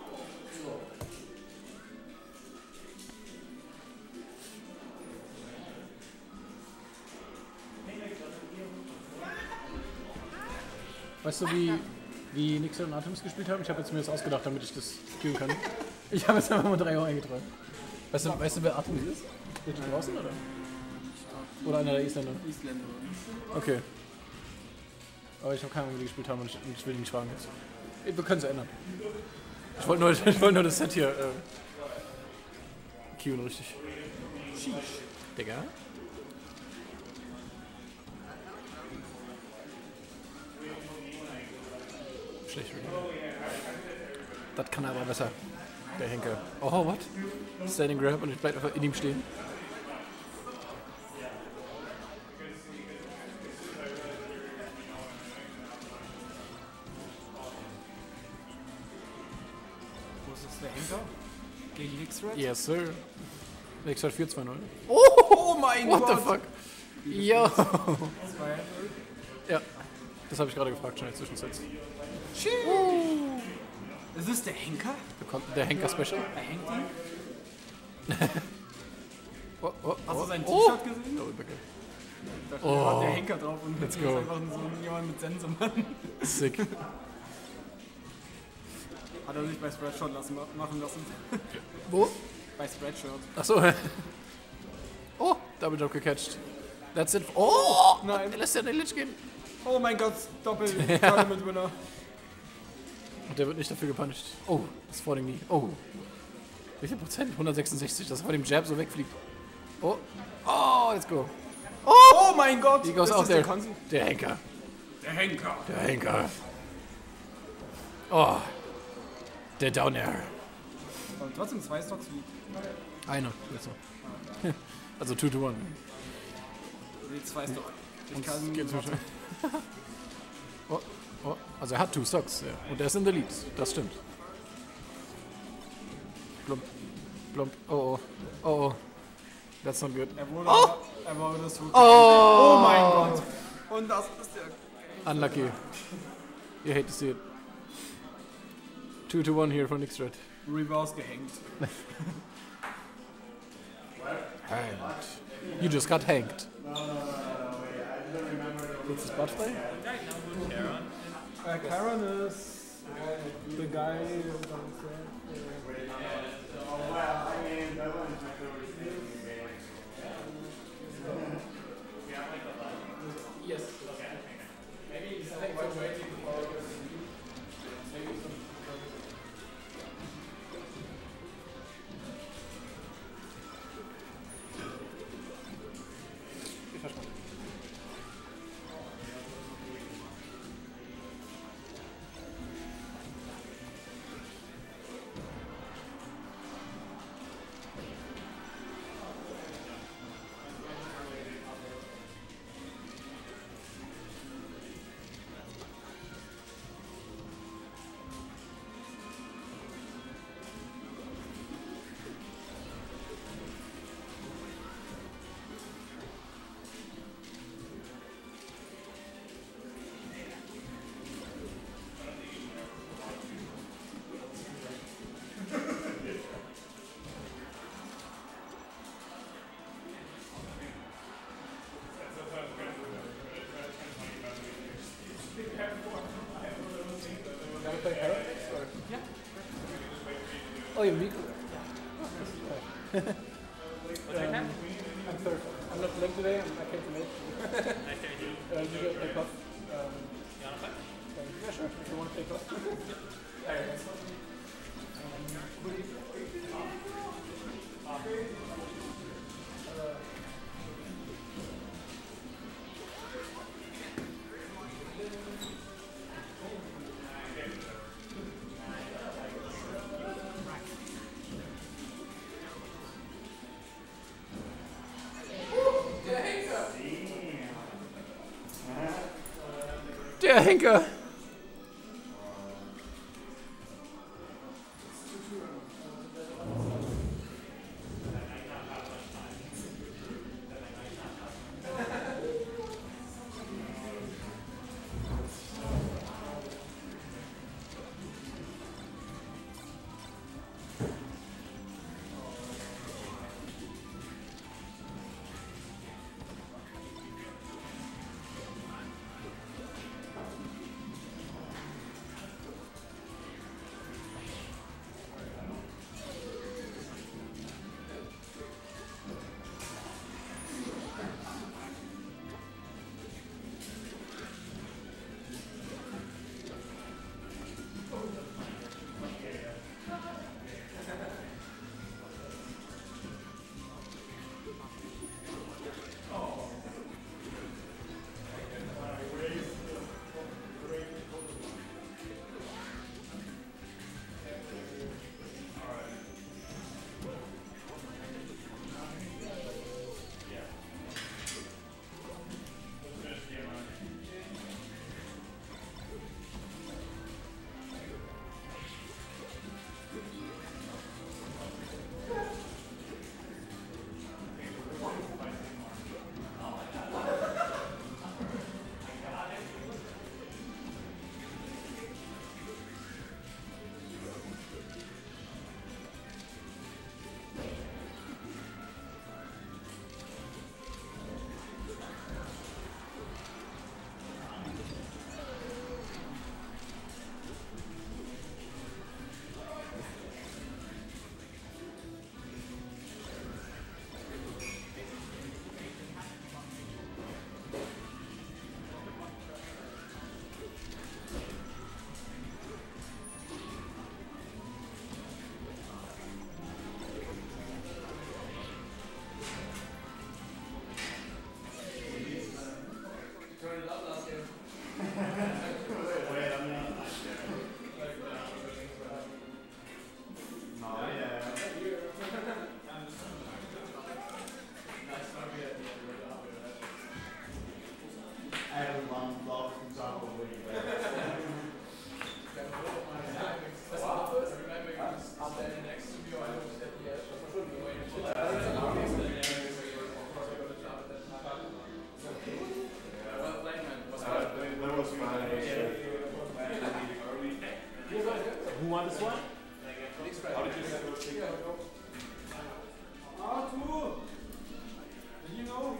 Weißt du, wie Nixon und Artemis gespielt haben? Ich habe jetzt mir das ausgedacht, damit ich das spielen kann. Ich habe jetzt einfach mal 3 Euro eingetragen. Weißt du, wer Artemis ist? Ist der draußen, oder? Oder einer der Isländer? Isländer. Okay. Aber ich habe keine Ahnung, wie die gespielt haben und ich will die nicht fragen jetzt. Wir können es ändern. Ich wollte nur das Set hier cueen, richtig. Sheesh. Digga. Schlecht, really. Das kann er aber besser. Der Henker. Oh, what? Standing Grab und ich bleib einfach in ihm stehen. Wo ist das, der Henker? Gegen Nixred? Yes, sir. Nixred 4-2-0. Oh mein What Gott! the fuck? Yo! 2-0? Ja, das habe ich gerade gefragt, schon in Zwischensets. Ist das der Henker? Der Henker-Special? Er hängt ihn? Hast du sein T-Shirt gesehen? Double Backer. Da steht der Henker drauf und Let's das go. ist einfach so jemand mit Sensenmann. Sick. Hat er sich bei Spreadshirt machen lassen. Wo? Bei Spreadshirt. Achso. Oh, Double Jump gecatcht. That's it. Oh! Nein. Der lässt ja den Lich gehen. Oh mein Gott, Doppel-Tournament-Winner. Und der wird nicht dafür gepunished. Oh, das Falling Knee. Oh. Wie viel Prozent? 166, dass er vor dem Jab so wegfliegt. Oh. Oh, let's go. Oh mein Gott! He goes Ist out das there. der Konzi? Der Henker. Der Henker. Der Henker. Oh. Der Down Air. Und trotzdem 2 Stocks wie. Einer. Also 2-1. Nee, 2 Stocks. Ich Und kann. geht's weiter. Oh, oh. Also er hat 2 Stocks, ja. Und er ist in der Lead. Das stimmt. Plump. Plump. Oh oh. Oh oh. That's not good. Er wurde das Oh! Oh mein Gott! Und das ist der. Unlucky. You hate to see it. 2-1 here for Nixred. Reverse gehängt. Hanged. You just got hanged. No, wait. I don't remember. What's his birthday? Karen is the guy downstairs. Oh, well, I mean, that one's my favorite thing. Yes. Okay. Maybe thanks for waiting for maybe some. Oh, you're weak. I'm third. I'm not playing today. I came to make. Nice to meet you. You get take off. You wanna play? Yeah, sure. If you want to take off. Der Henker!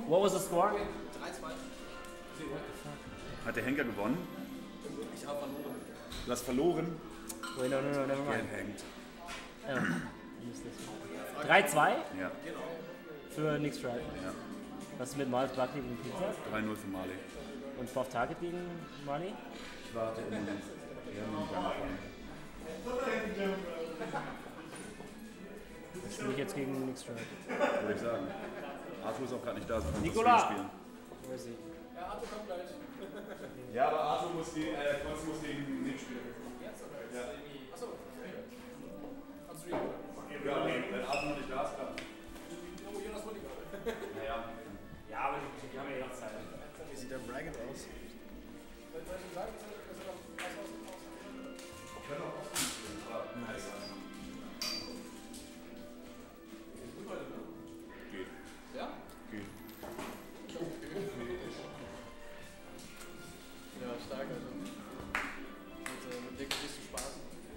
What was the score? 3-2. Hat der Henker gewonnen? Ich habe verloren. Du hast verloren? Wait, no, never mind. Geld hängt. 3-2? Ja. Für Nick Strike. Ja. Was ist mit Miles Buckley gegen Pizza? 3-0 für Mali. Und Off Target gegen Money? Ich warte im Moment. Wir haben einen Gang Das spiele ich jetzt gegen Nick Strike. würde ich sagen. Arthur ist auch gerade nicht da, so kann ich Nicola! das Spiel spielen. Wo ist sie? Ja, Arthur kommt gleich. Ja, aber Arthur muss gegen Nick spielen. Jetzt oder? Ja. Achso. Am Stream. Ja, wenn Arthur noch nicht da ist, klar. Oh, Jonas wollte gerade. Naja. Ja, aber die haben ja noch Zeit. Wie sieht der Bracket aus? Soll ich schon sagen, dass er noch was ausgekommen ist? Können auch offen spielen, aber nice. Geht. Ja? Geht. Ja, stark, also. Mit dem kriegst du Spaß.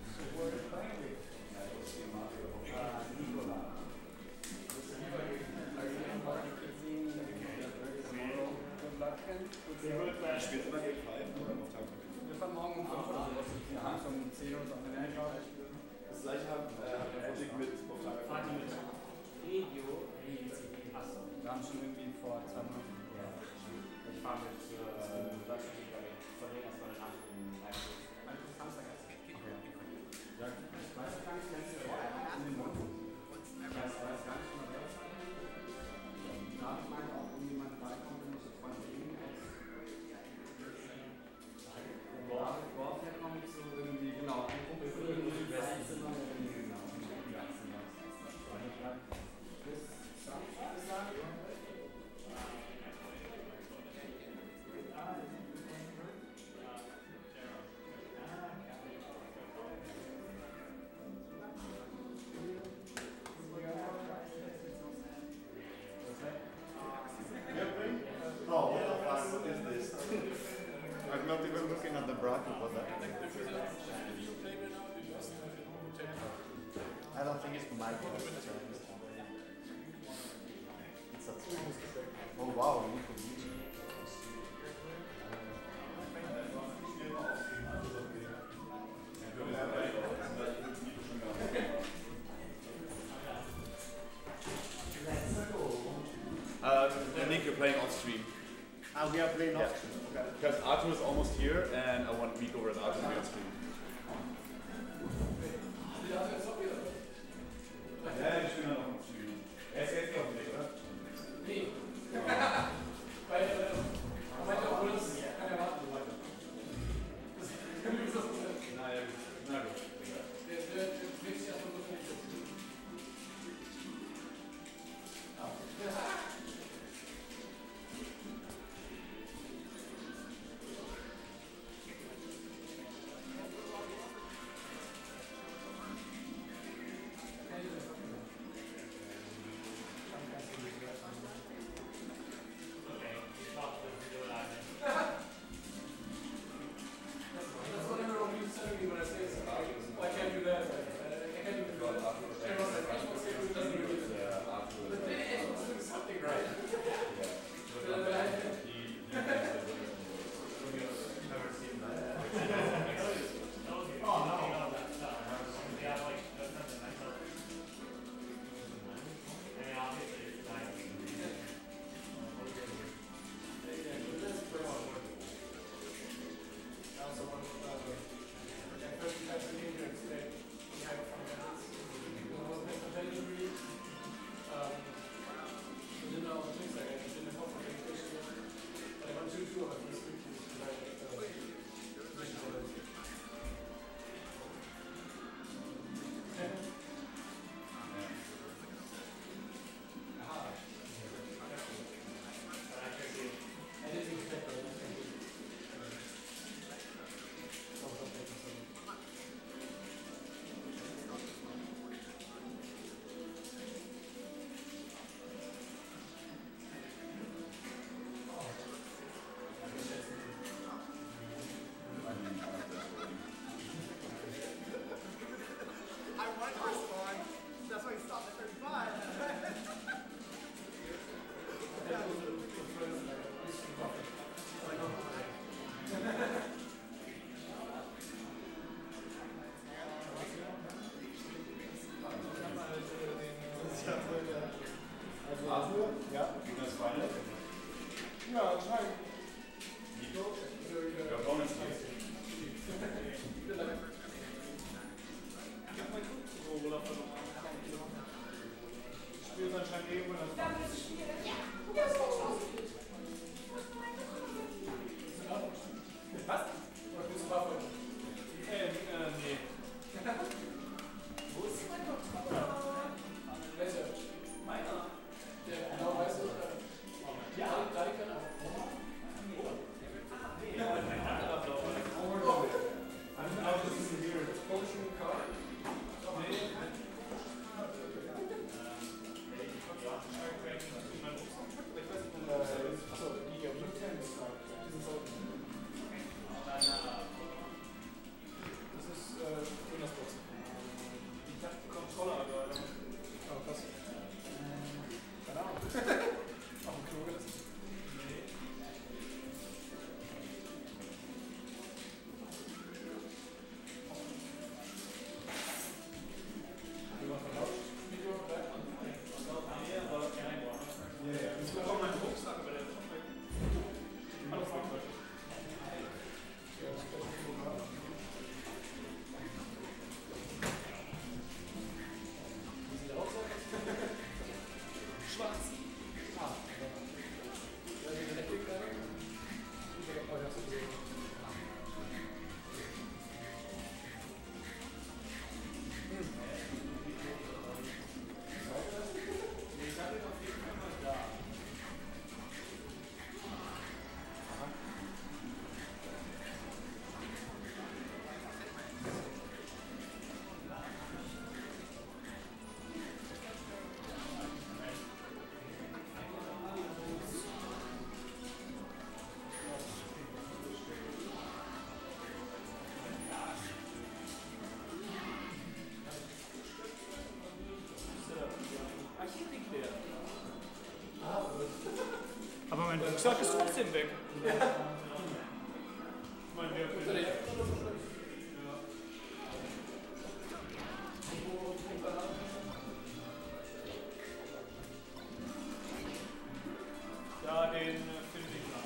Ich spiele immer gegen 5 oder auf Tag. Wir fahren morgen um 5 oder sowas. Wir haben schon um 10 oder so. Das gleiche haben wir mit auf Tag. Achso, wir haben schon irgendwie vor 2 Monaten. Ich fahre mit Deutschland Verlegen aus meiner Nacht in Leipzig. Samstag erst. Ja, ich weiß gar nicht, wenn es in den Mund. Ich weiß gar nicht, da meinte auch irgendjemand beikommt, wenn ich das Freund gegen Dorfher kommt so irgendwie, genau, ein Kumpel von irgendwie Westzimmer irgendwie, genau. Bis Samstag gesagt? Oh, what the fuck, what is this? I'm not even looking at the bracket, what that I don't think it's my fault. It's a oh wow, Nico. Nick, you're playing off stream. We are playing off. Okay. Because Arthur is almost here and I want Nico versus Arthur to be on stream. Ja, ich bin ja noch im Stream. Er ist jetzt auf dem Weg, oder? Nee. Weil, obwohl das kann ja warten, so weiter. Naja, na gut. Der bringt sich erstmal so schnell. Ja, anscheinend. Ja, Bonus. Ich spiele anscheinend irgendwo das. Was? Oder bist du Waffe? Nee. Wo ist mein Controller? Welcher? Meiner. Der blau-weiße oder? Ja, drei können auch. Aber mein Rucksack ist trotzdem weg. Ja, den finde ich nach.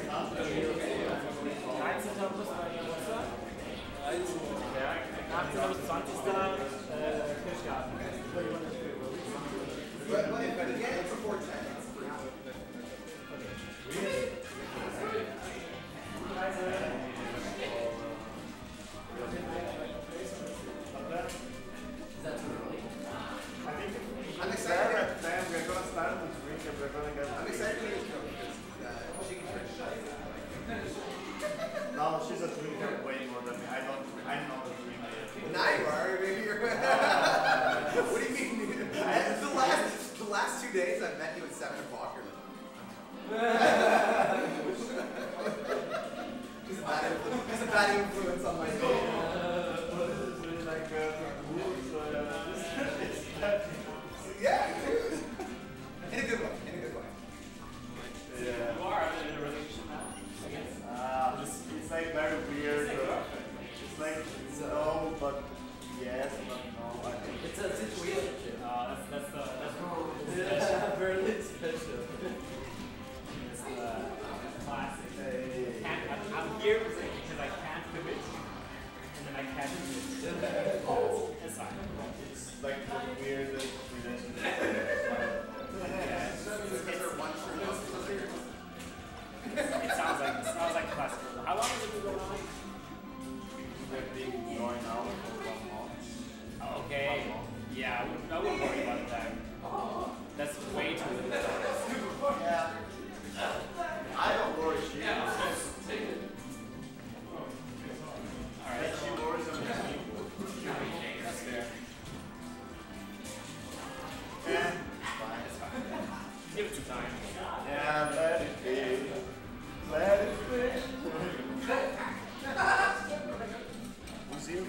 August war Ihr Geburtstag. Ja, 18. bis 20. Kirschgarten. But again, it's before 10. I'm excited. Sam, we're going to start this week and we're going to get... I'm excited to meet you because she can try. No, she's a drinker way more than me. I'm not a drinker. Now you are. Maybe you're... What do you mean? The last 2 days I've met you at 7 o'clock. He's a bad influence on my day. Yeah, in a good way. In a good way. Yeah. You are in a relationship now, I guess. It's like very weird. It's like no, but yes, but no. I think It's a situation. That's Very special. It's the classic. I'm here because I can't commit, and then I can't commit. It's fine. it's like the weirdest relationship. It's because they're one true It sounds like classic. How long has it been going on? We've been going out for 1 month. Okay. Yeah, I wouldn't worry about that. That's way too little. Yeah. I don't worry. She Alright. she worries about me. That's fair. Yeah. Give it some time. Yeah, let it be. Let it be. Who's here?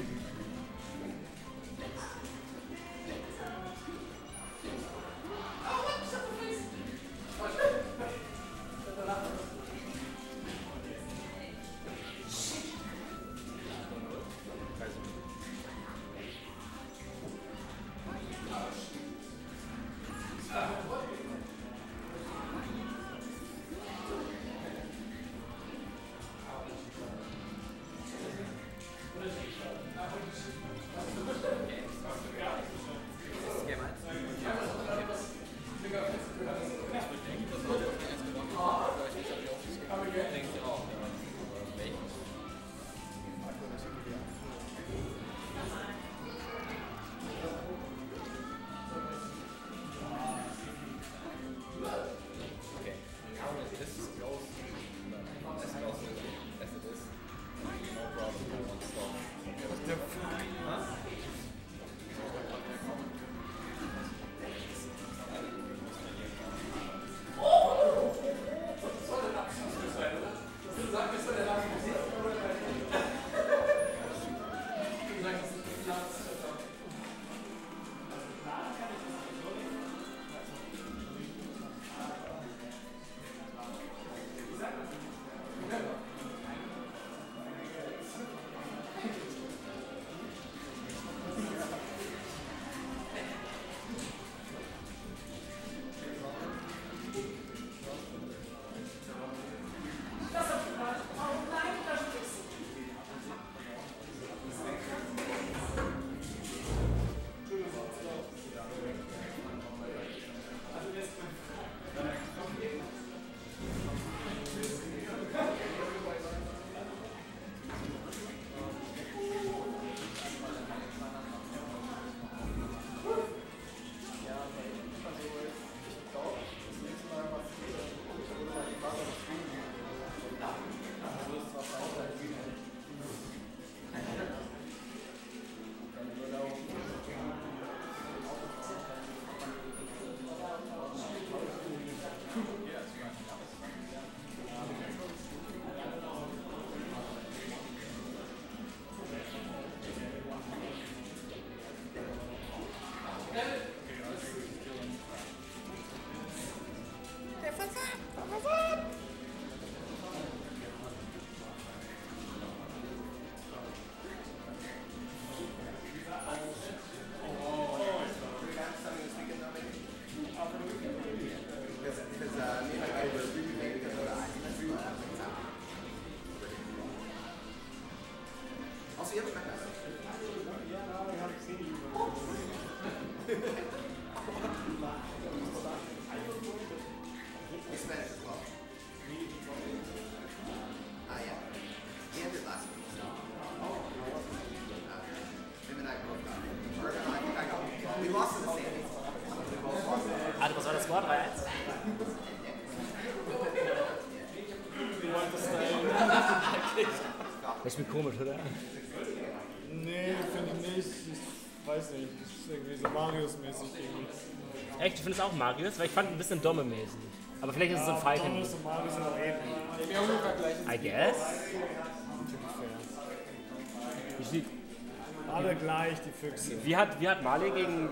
Das ist mir komisch, oder? Nee, finde ich nicht. Ich weiß nicht. Das ist irgendwie so Marius-mäßig irgendwie. Echt? Du findest auch Marius? Weil ich fand ein bisschen Domme-mäßig. Aber vielleicht ist es so ein Falken. Thomas und Marius sind auch ähnlich. I guess. Wie sieht Alle gleich, die Füchse. Wie hat Marley gegen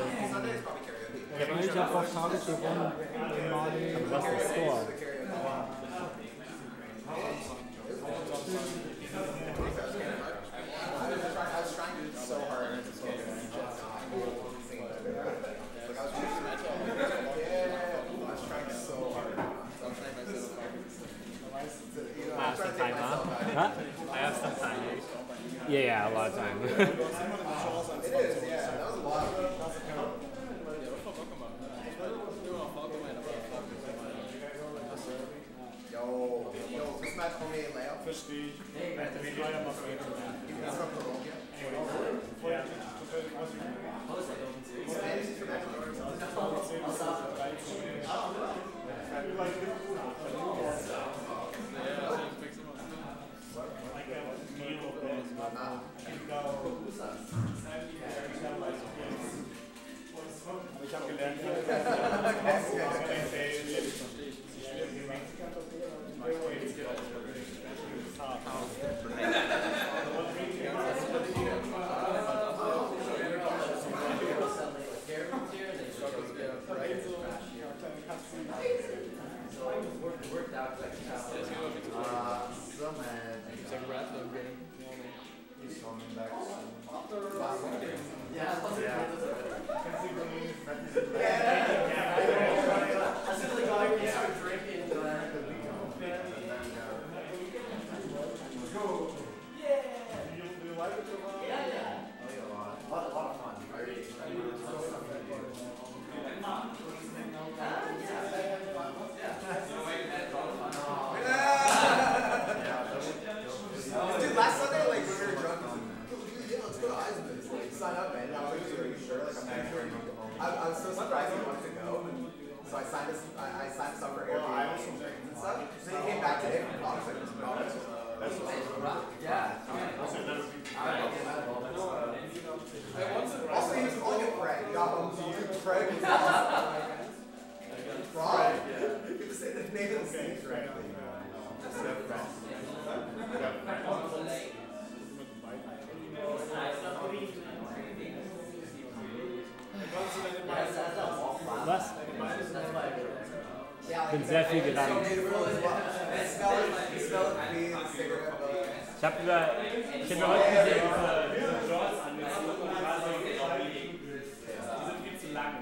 Ich habe auf Target gewonnen. Marley. Aber was ist der Score? I have some time, huh? Huh? I have some time. Yeah, a lot of time. Yo, this match for me in layout. Verstehe ich. Flyer macht That's from Colombia. Ich habe gelernt, Was? Ich bin sehr viel gerannt. Ich habe mir heute diese Shorts angezogen und die sind viel zu lang.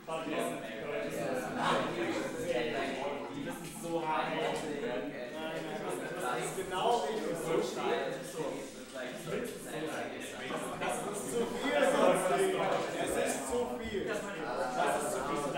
Die müssen so hart werden. Das ist genau wie du so steil. Das ist zu viel, sonst nicht. Es ist zu viel. Das ist zu viel.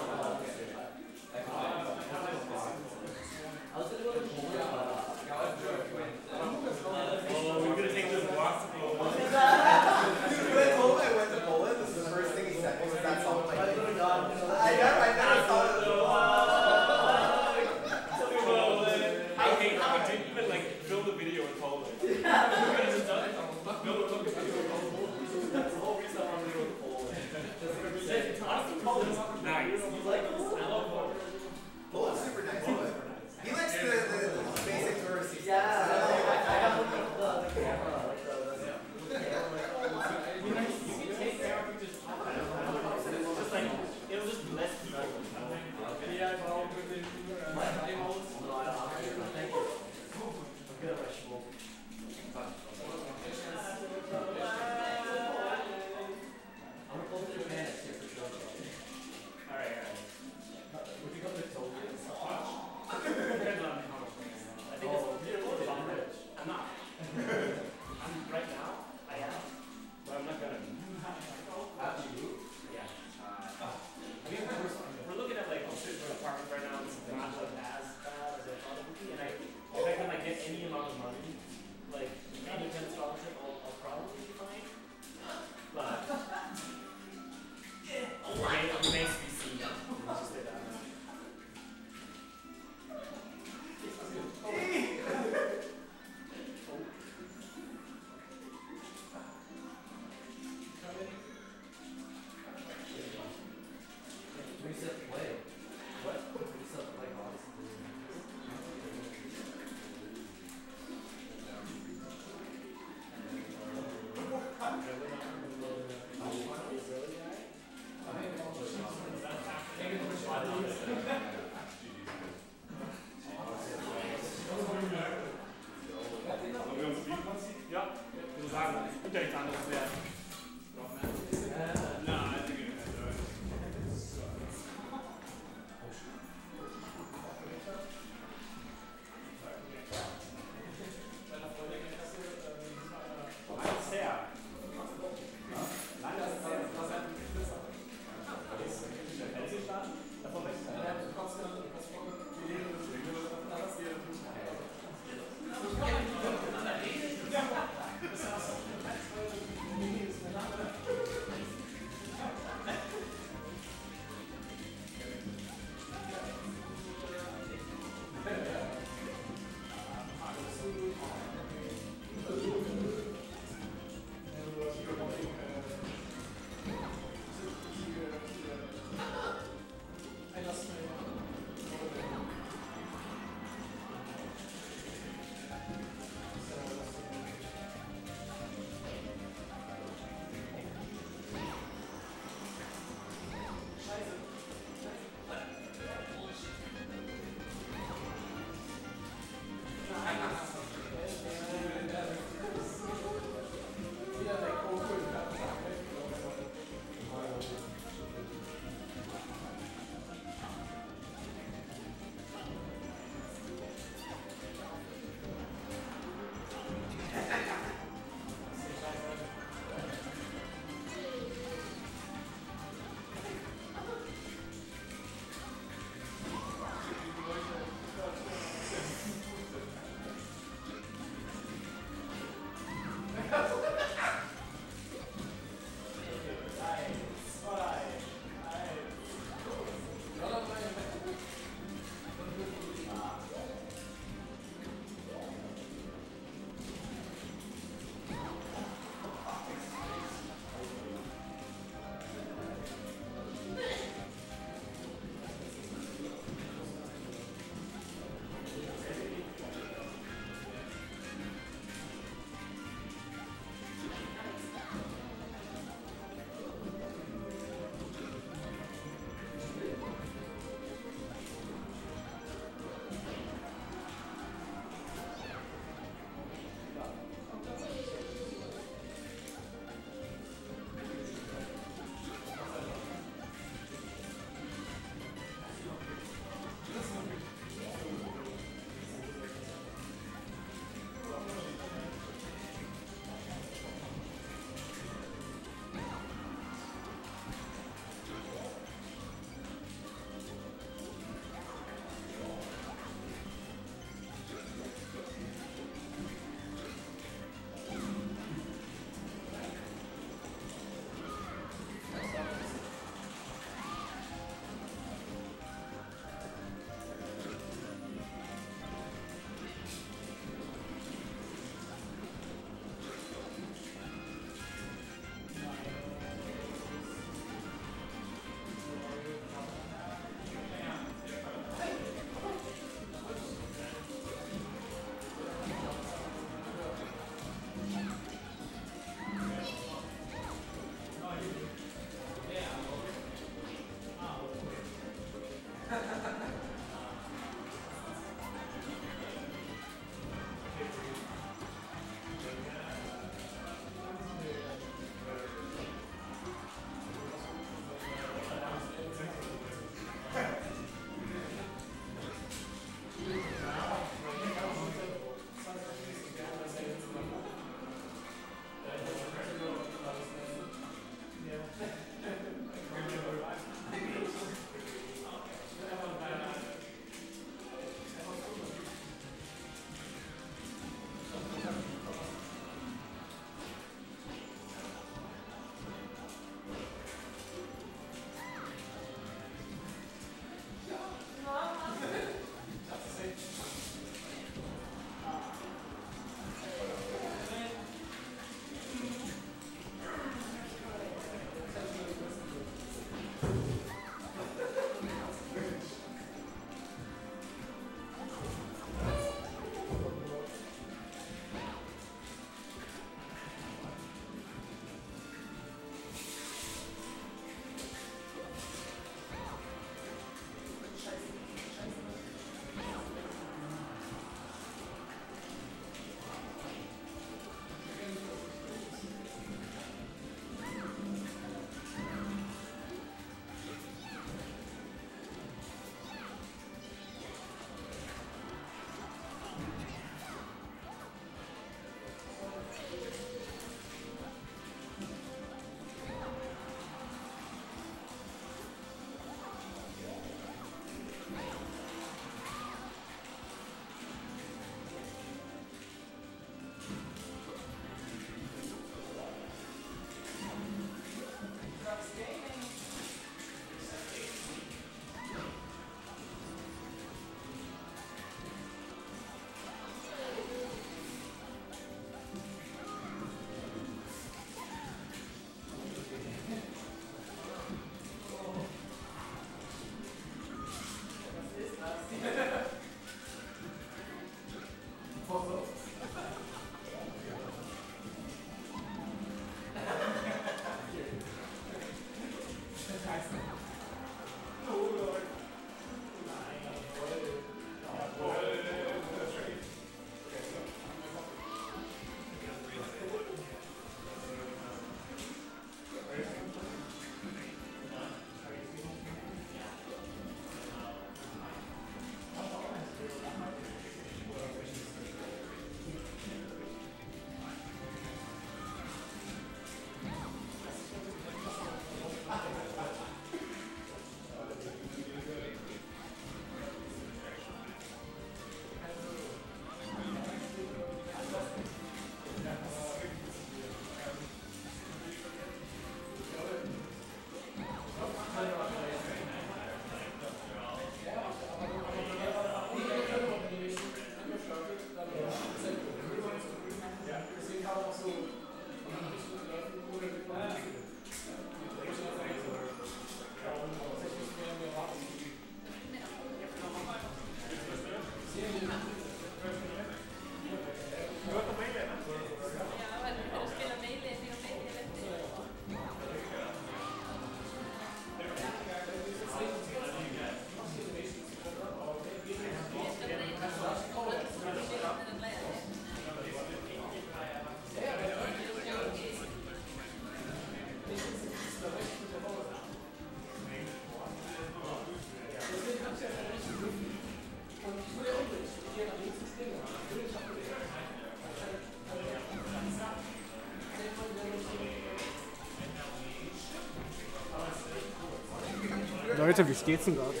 Leute, wie steht's denn gerade?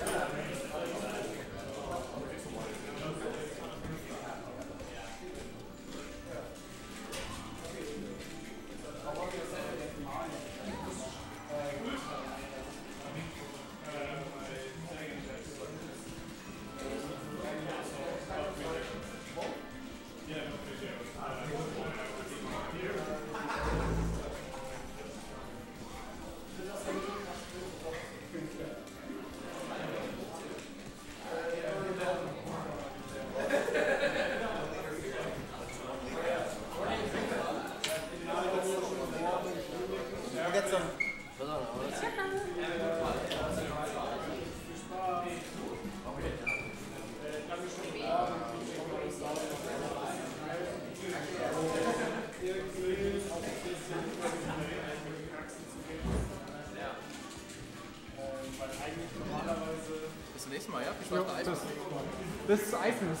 Bis zum nächsten Mal, ja? Viel Spaß bei Eifnis. Bis Eifnis.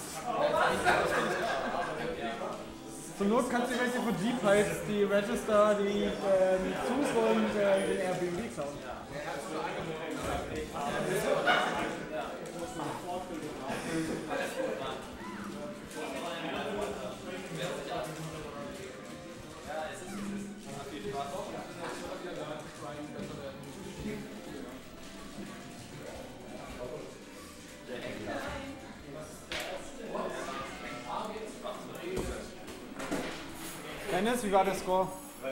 Zur Not kannst du gleich für Deep Heights die Register, die Zug und den Airbnb klauen. Dennis, wie war der Score? 3-0.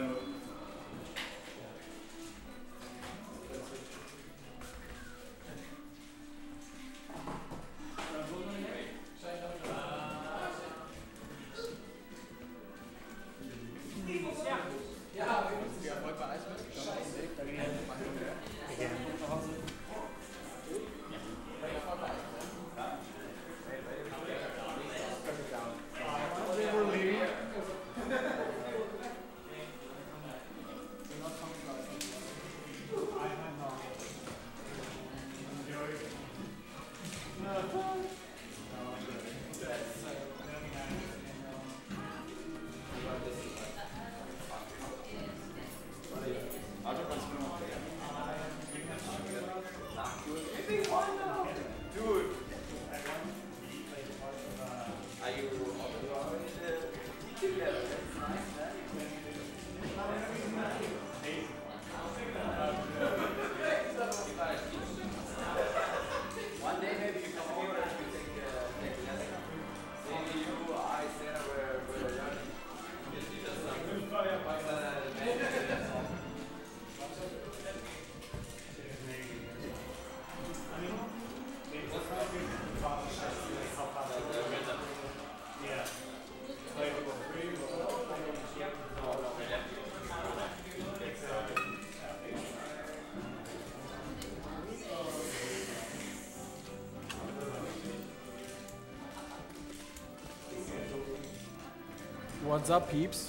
What's up, peeps?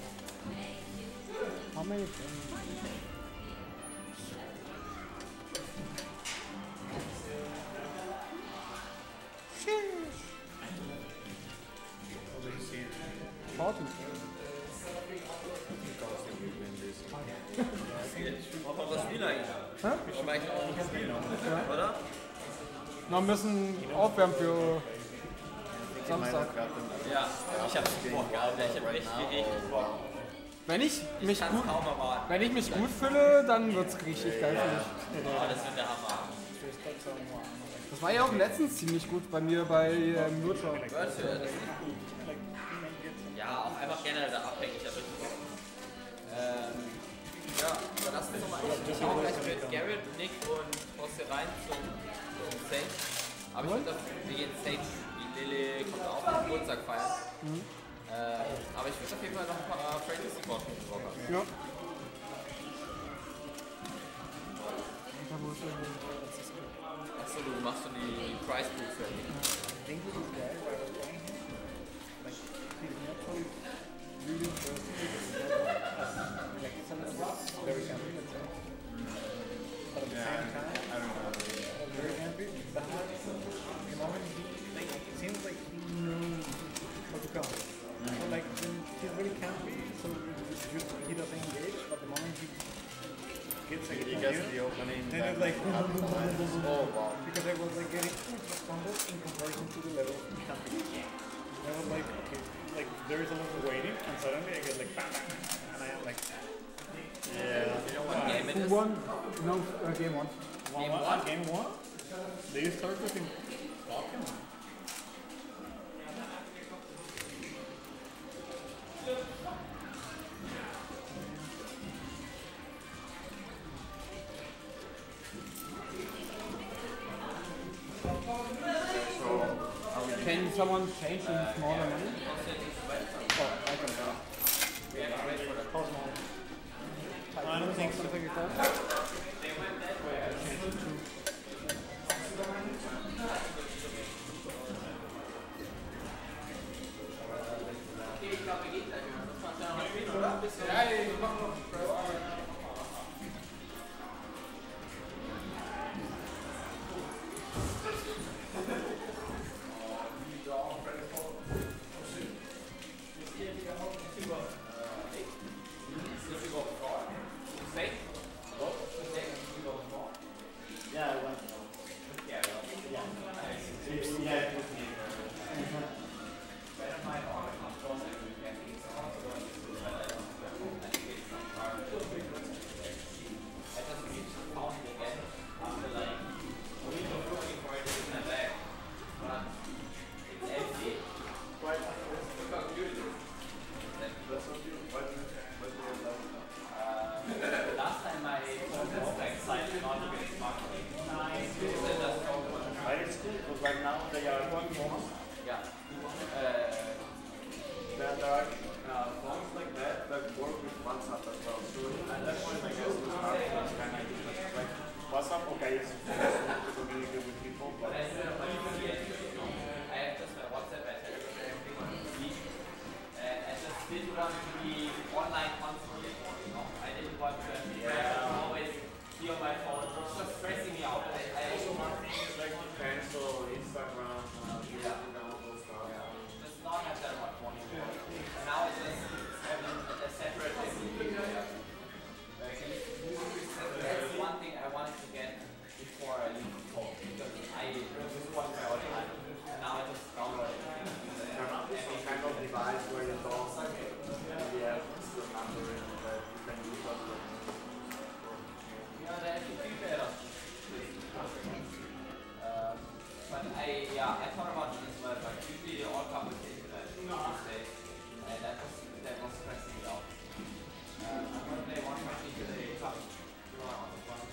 How many? Party. Braucht man das Spiel eigentlich? Hä? Wollen wir eigentlich auch noch spielen? Ja. Oder? Wir müssen aufwärmen für Samstag. Ja, ich hab's Bock, Alter. Ich hab richtig Bock. Wenn ich mich kann's gut, kaum erwarten. wenn ich mich gut fühle, dann wird's richtig geil für mich. Oh, das wird der Hammer. Das war ja auch letztens ziemlich gut bei mir bei Virtual. Virtual, das ist nicht gut. Ja, auch einfach generell da abhängig. Ich hab richtig Bock. Ja, dann lass uns doch mal ich hau gleich mit Garrett, Nick und Jose rein zum Sage. Aber ich würde wir gehen Sage. Die Lille kommt auch am Geburtstag feiern. Aber ich würde auf jeden Fall noch ein paar Franchise Support drauf haben. Ja. Achso, du machst schon die Price Pool fertig. Seems like he went like Oh wow. because I was like getting fumbled in comparison to the level of camping. I was like, okay, like there is a lot of waiting, and suddenly I get like bam, bam, bam, and I am like, yeah. You know what game it Who is? won? No, game one. Game one? They started in Pokemon. Can someone change in smaller money? Oh, I can go. Cosmo. I don't think so. Yeah, I went. Yeah. Last time I focused like slightly on the marketing. Right, it's cool, but right now they are Yeah. there are phones like that work with WhatsApp as well. So at that point, I guess the smartphones kind of useless. Like WhatsApp, okay, it's to communicate with people, but I have just my WhatsApp, I Telegram, everything on sleep. And I just didn't want to be online constantly, you know. I didn't want to always be on my phone. It was just stressing me out. one thing is like to cancel Instagram, and all those stuff. Just not have that much money anymore. And now it's just having a separate activity. That's one thing I wanted to get before I leave home. Because I just watch my all the time. And now I just download it. Some kind of device where you don't PDF the number in that you can use as well. Yeah, that should be better. But I thought about it as well, but usually they all come with the internet these days. And that was stressing me out. I'm going to play one machine today. Come. You want to one?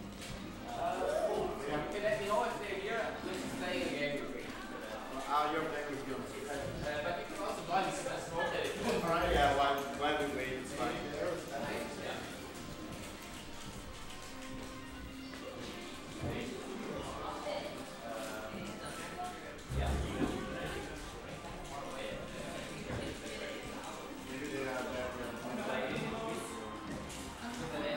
Okay, let me know if they're here. Let's play a game. You're playing with you. But you can also buy this as well. Alright, yeah, while we wait, it's fine. Yeah. Maybe they are there.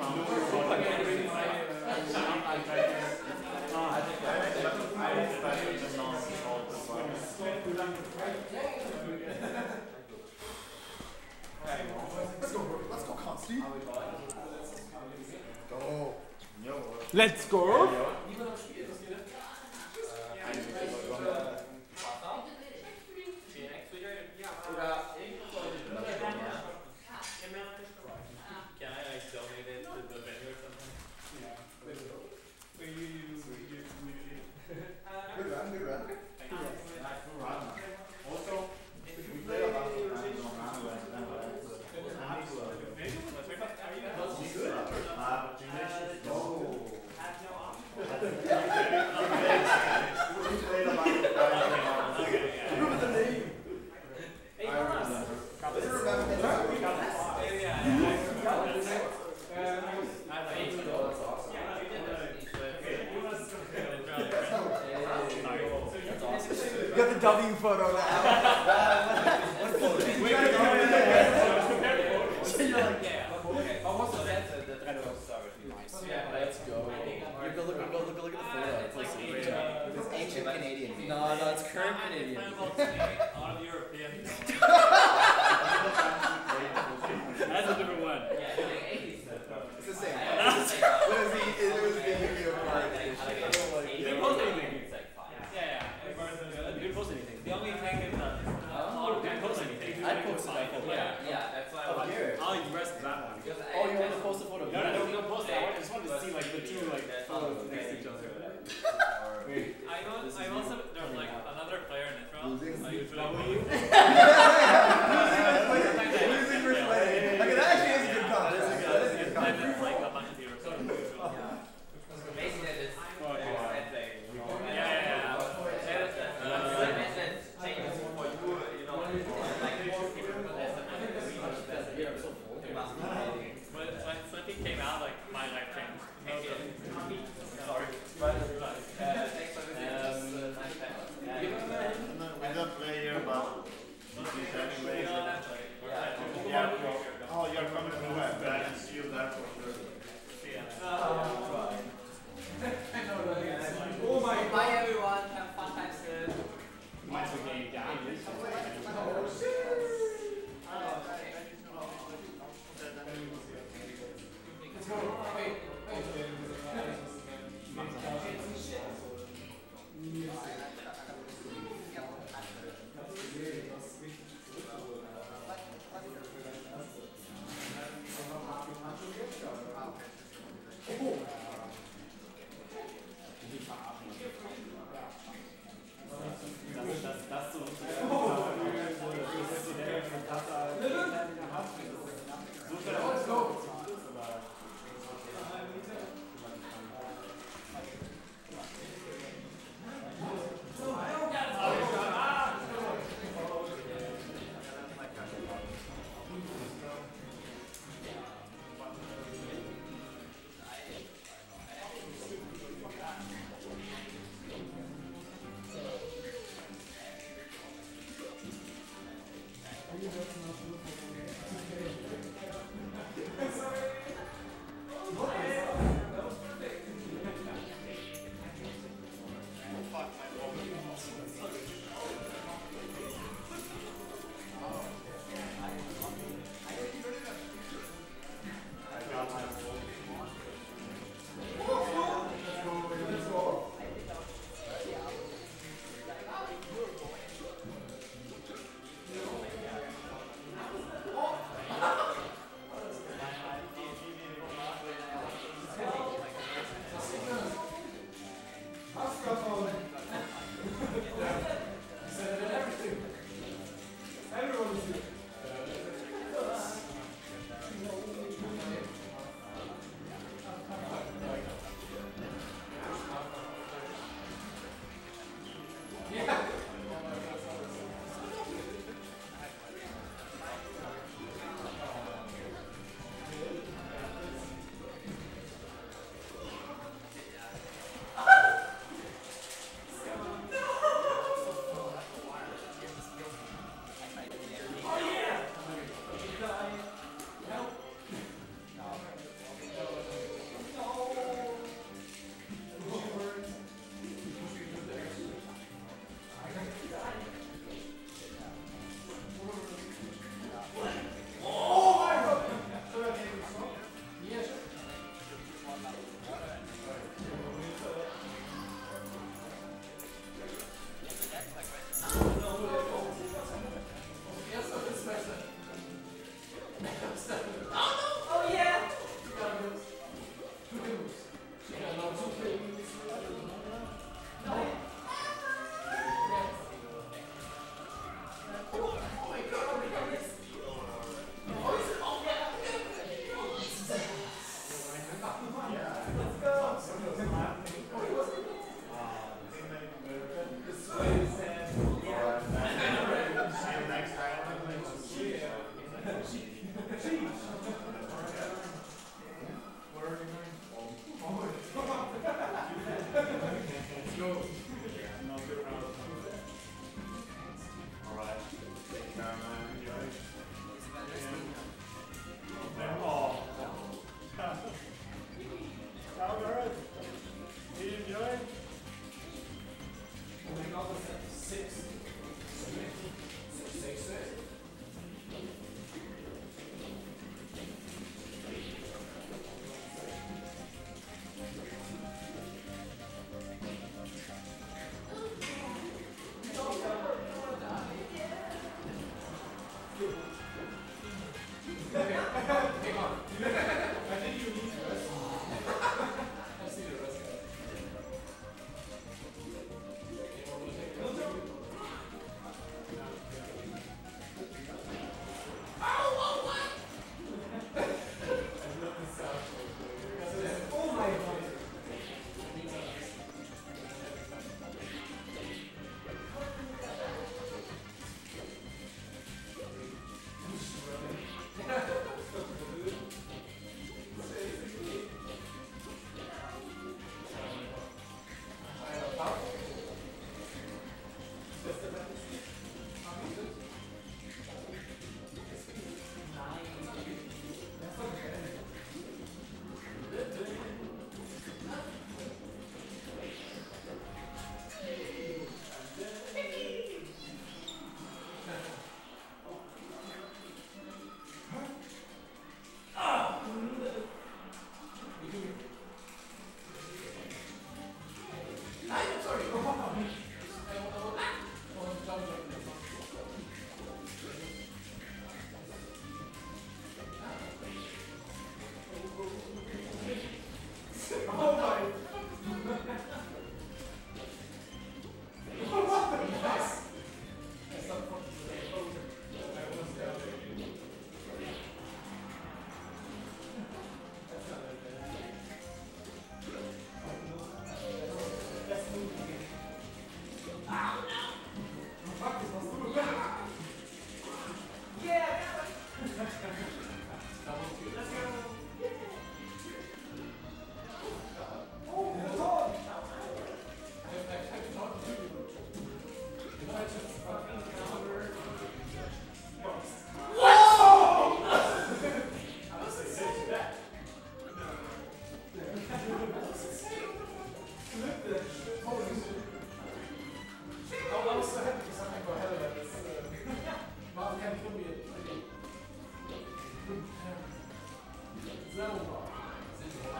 Let's go, Constantine. Go. Let's go! Can I like donate it to the venue or something? Yeah. Good run, good run. Also, we play a lot of times on Ramadan. You got the W photo now. Let's go. You go look at the photo. It's ancient Canadian. No, it's current Canadian. On European. That's a different one. It's the same. What is he? It was a video card. You didn't post anything. Yeah. You didn't post anything. The only thing is that You didn't post anything. I posted that photo. yeah, that's why I Oh, wanted here. Oh, you pressed that one. Oh, you want to post a photo? No, don't post that. I just wanted to see like the two like photos next to each other. I also there's like another player in Israel. I usually Losing versus winning. Okay, that actually is a good comment. That is a good and comment. it's like a bunch of people. Basically, that is. But when something came out, like my life changed. Sorry. Thanks for We don't play here, but this anyway. Yeah. Oh, you're coming to web. I can see you there for sure. Oh my god. Bye everyone. Have fun time soon. Mine's the game down.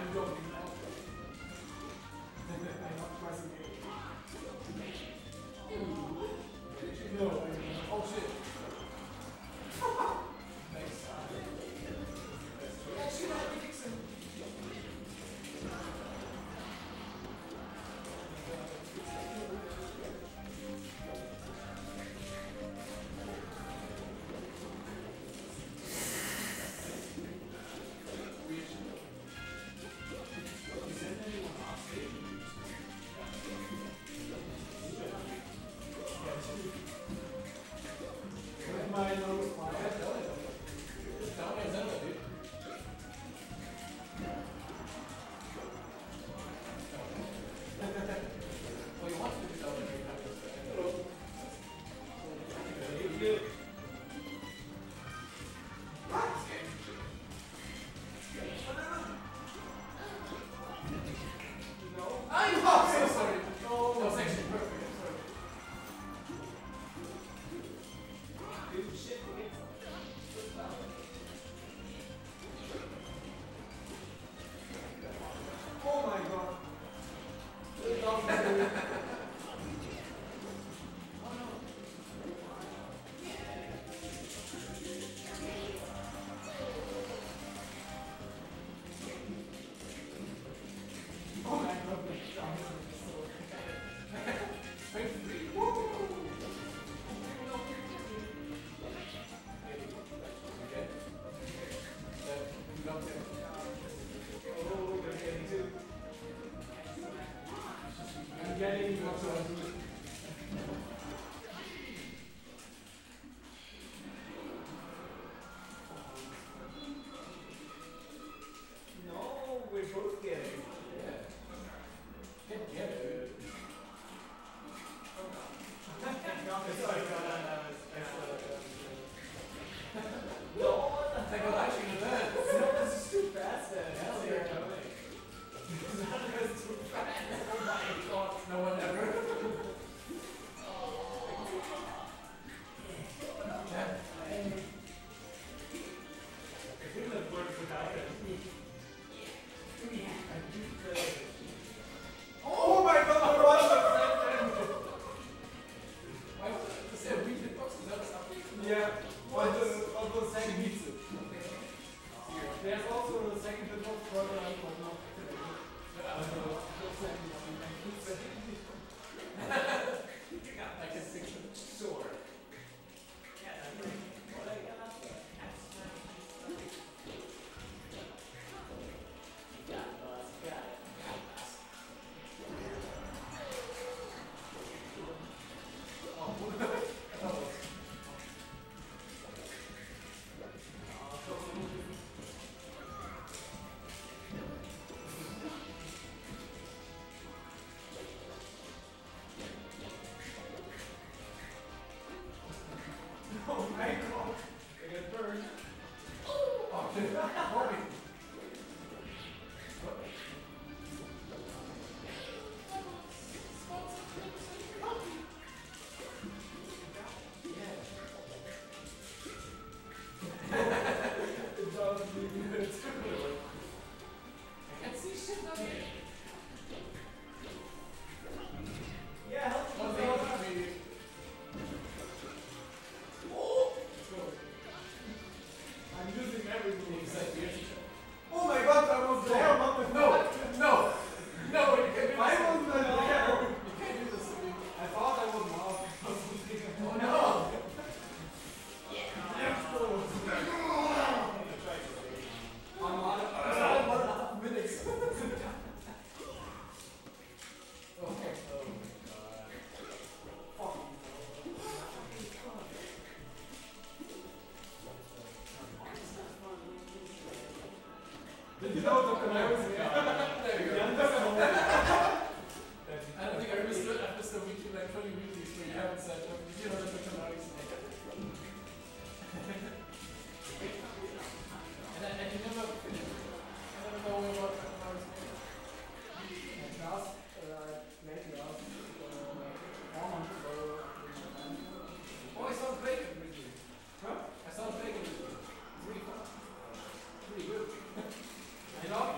Pretty good.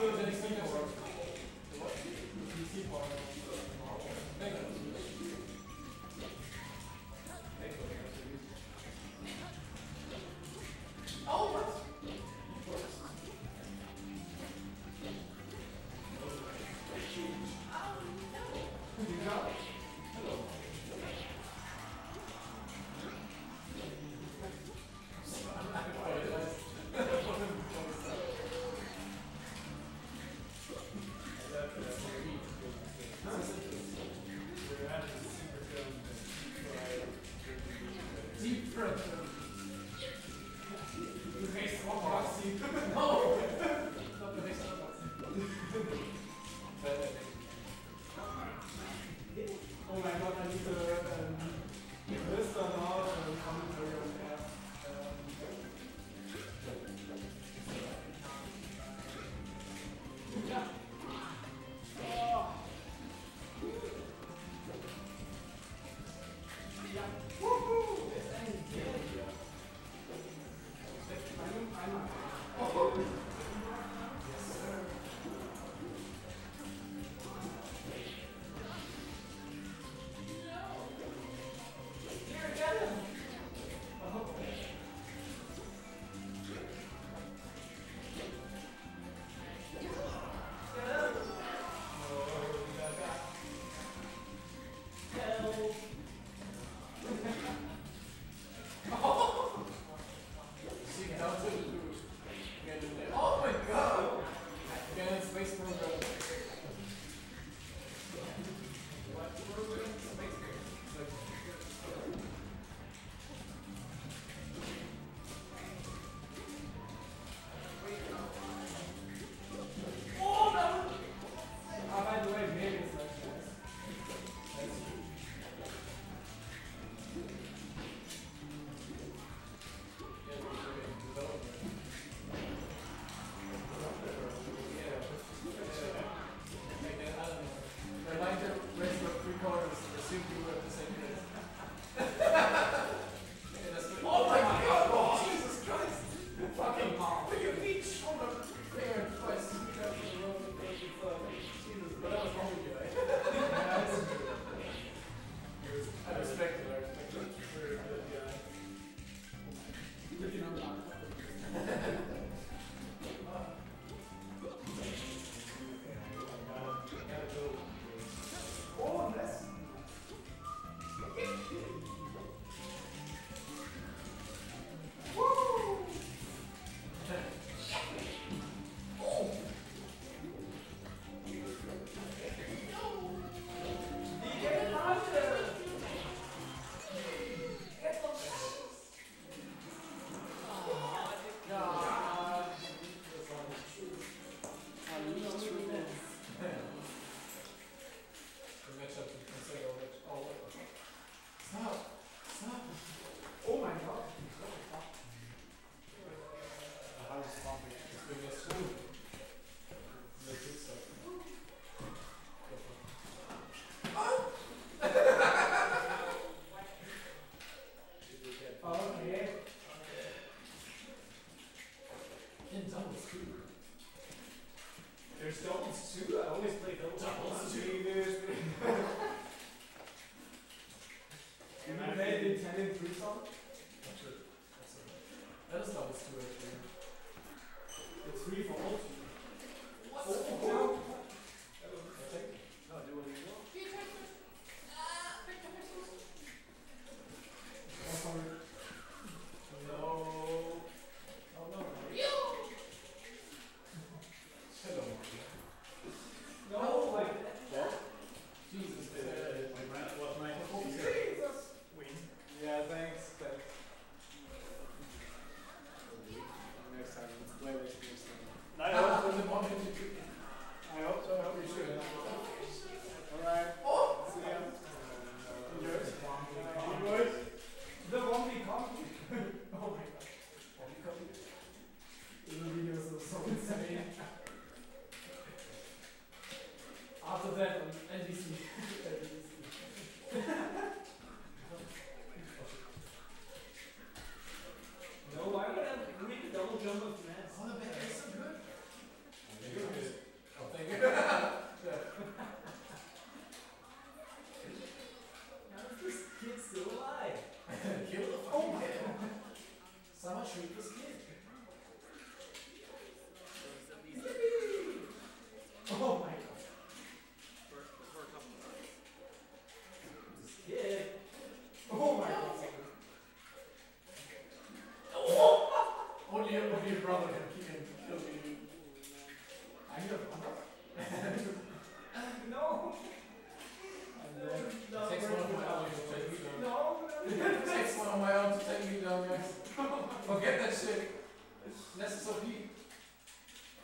Das ist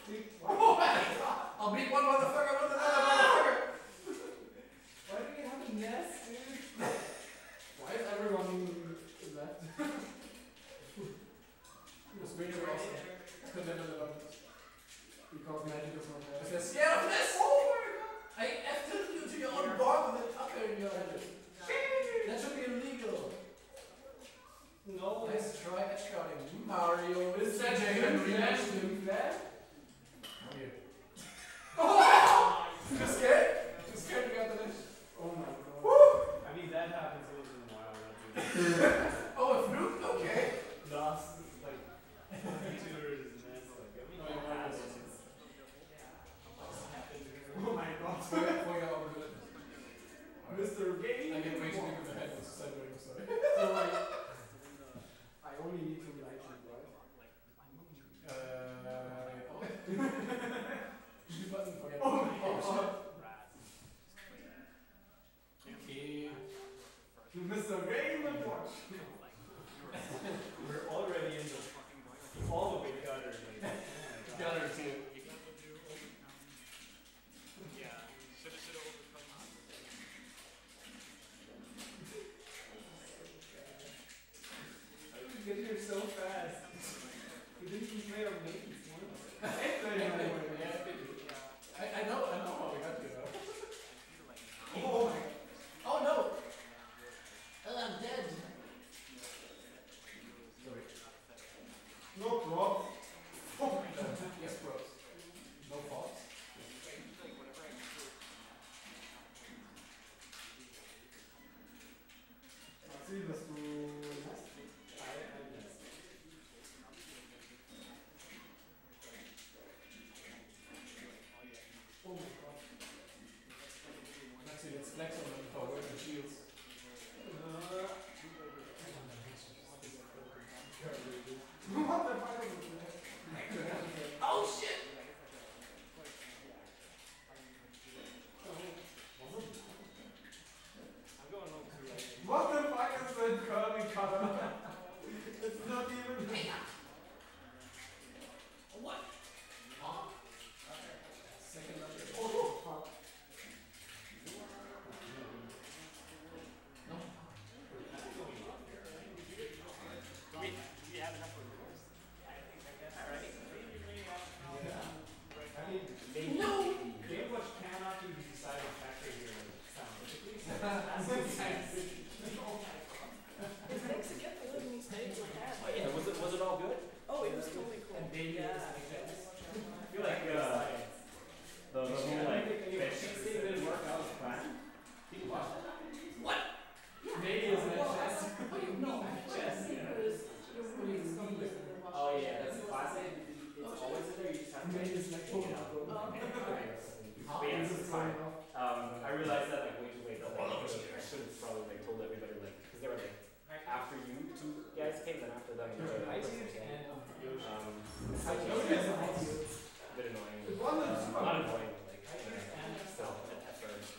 I'll beat one motherfucker with another motherfucker. Why do we have a nest, dude? Why is everyone left? This video also. Because magic is not there. They're scared of this! Oh my god! I F'd you to your own board with a tucker in your head. That should be illegal. No. Nice try edge guarding. Mario is that CJ good? Henry That's next to him. that? Here. Oh! You scared? You scared you got the dash? Oh my god. Woo! I mean, that happens once in a while. Oh, a fluke? Okay. Lost, like, YouTubers and that's like, I mean, what happens? Oh my god. Mr. Game. I get way too big of a head with sideway, sorry. So, like, I only need to like it, right? You button forget. Oh my god. Okay. Mr. Game and watch. We're already in the all the way gutter. Like, Gutter too. How did we get here so fast? We didn't even play our mains once. I know how we got here though. Oh my. Oh no! I'm dead. Sorry. No props. Oh my god. Yes, bros. No faults. See this to nest. I nest. Oh my god. Actually, let's flex on them for working shields. What the fuck is this? Oh shit! What the fuck is that curvy cutter? It's not even. What? Second number. Oh fuck. No. We have enough for yours. Alright. I mean, No! Game Watch cannot be the deciding factor here scientifically. It makes it get the living mistakes like that. Oh yeah, was it all good? Oh, it was totally cool. And baby Yeah. is I feel like the whole like cheat state didn't work out as planned. What? Maybe it's an chess. No, chess. oh yeah, that's classic. It's always in there. You just have to Maybe it's like take it out. Okay. But yeah, this is fine. I realized that like way too late. Like, I should have probably like told everybody like because they were like after you two guys came, then after them. I chose as an idea. A bit annoying. It wasn't super Not annoying, but like still at first.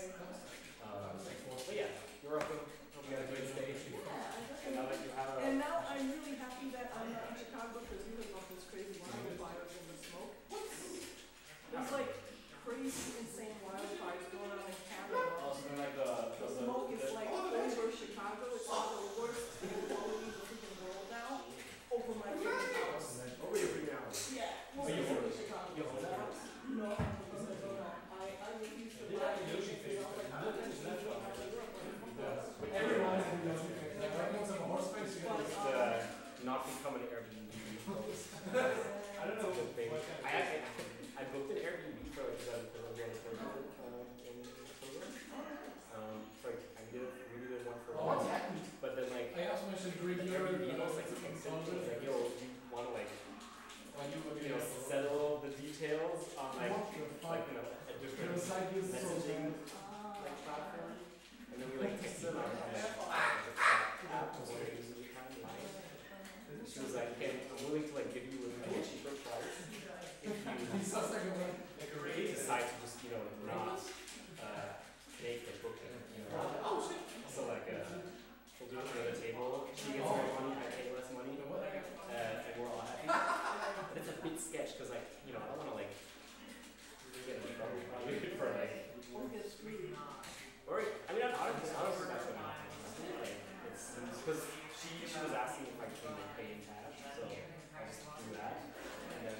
But yeah, you're welcome. Hope you had a great stay. And now that you have And now I'm really happy that I'm not in Chicago because we heard about those crazy wildfires and the smoke. There's like crazy, insane wildfires going on in Canada. also then like the Smoke is like over Chicago. It's like the worst air quality in the freaking world now. Over my freaking house. over your freaking house. Yeah. But you Over own Chicago. you own that house? No, I refuse to buy it. Everyone has been doing it. Like, right now, it's a horse face. You It's not become an Airbnb host. I don't know. I booked an Airbnb for like because I was going to Portland in October. So like I really did one for. Oh, what's happened? But then like I also mentioned the Airbnb host like texted me like, yo, do you want to like settle the details on like a different messaging like platform, and then we like texted on she was like, okay, I'm willing to like give you a cheaper price if you decide to just not make the booking. Oh shit! So like we'll do it for the table. She gets more money, I pay less money, and we're all happy. But it's a bit sketch because like you know, I don't want to like get in trouble probably for like. Or get screwed. Or I mean, I'm out of actually not. Like it's because she was asking if I could like pay in cash, so I just do that. And then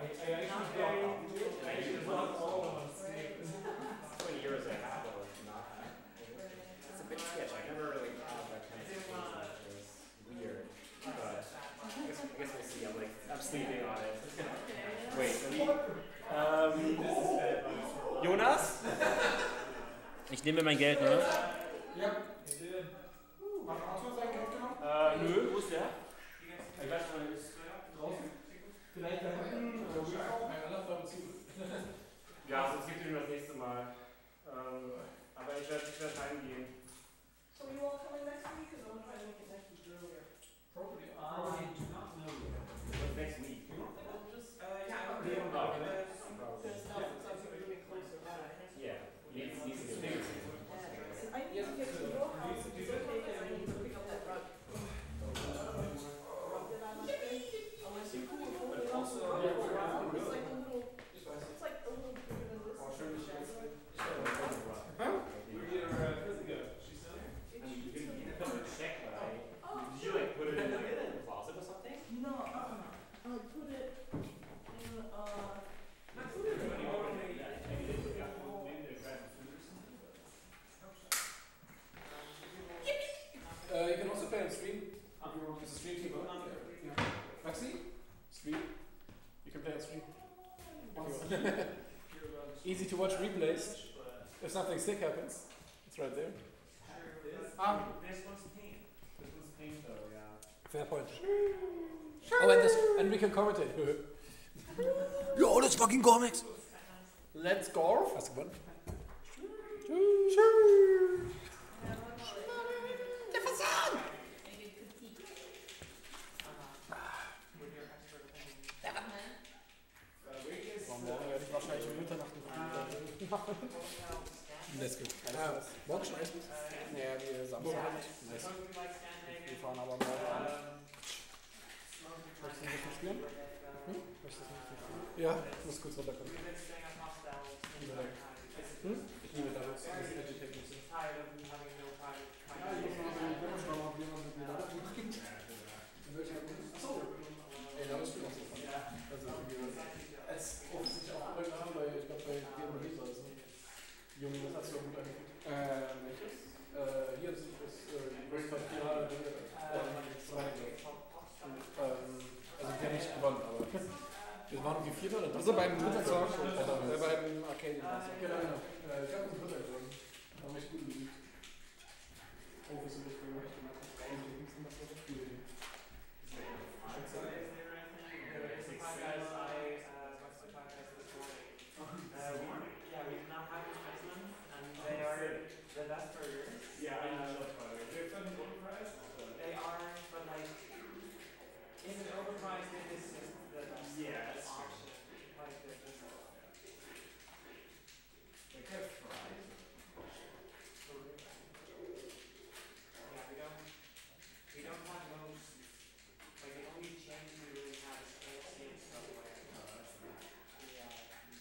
I actually blocked all of us. 20 euros I have or not have. It's a bit sketch. I never really had that kind of situation. It was weird. But I guess we'll see. I'm sleeping on it. Wait, let me. Jonas? Ich nehme mein Geld, ne? Ja. Hat Arthur sein Geld genommen? Nö, wo ist der? Ich weiß nicht, ist draußen. Vielleicht da hinten oder wo auch? Mein aller Firma zu. Ja, sonst gibt es ihn das nächste Mal. Aber ich werde heimgehen. So you all coming next week? Because I'm trying to make it next week earlier. Probably. I do not know yet. What's next week? Yeah, needs to be bigger. I need to get to your house. It's okay because I need to pick up that rug. Rug that I like. Unless you cool hold it also. It's like a little. It's like a little bigger than this. Huh? She said. I mean, you can put it in a check, but did you like put it in like a closet or something? No, I put it in You can also play on stream. Is the stream team on? Yeah. Maxi? Stream? You can play on stream. Easy to watch replays. If something sick happens, it's right there. This one's paint. This one's paint though, yeah. Fair point. Oh, and we can commentate. Yo, that's fucking comics. Let's go. Hast du gewonnen? Der Fasan! Morgen werde ich wahrscheinlich um Mitternacht machen. Let's go. Morgen schon essen? Naja, wir Samstag. Wir fahren aber morgen Abend. Möchtest du nicht spielen? Möchtest du nicht spielen? Ja, ich muss kurz runterkommen. Ich liebe da das Edutech nicht so. Achso. Ey, da bist du auch so von. Also, als offensichtlich auch bei Namen, weil ich glaube, bei DMG soll es nicht. Junge, das hast du auch gut angeguckt. Welches? Hier ist Great Fight Finale. Also, wir haben nicht gewonnen, aber. Wir waren irgendwie Vierter oder Also beim dritten Talk, beim Arcade. Genau. Ich habe uns Dritter gewonnen. Haben echt gut besiegt. Oh, wir sind nicht für mich gemacht. Yeah, I know that by the way. They're fucking overpriced. They are, but like, in the overpriced, it is just the best. Yeah, it's option. Like this. Like that's fries. Yeah, we don't have most, like the only change we really have is KFC and Subway. Yeah,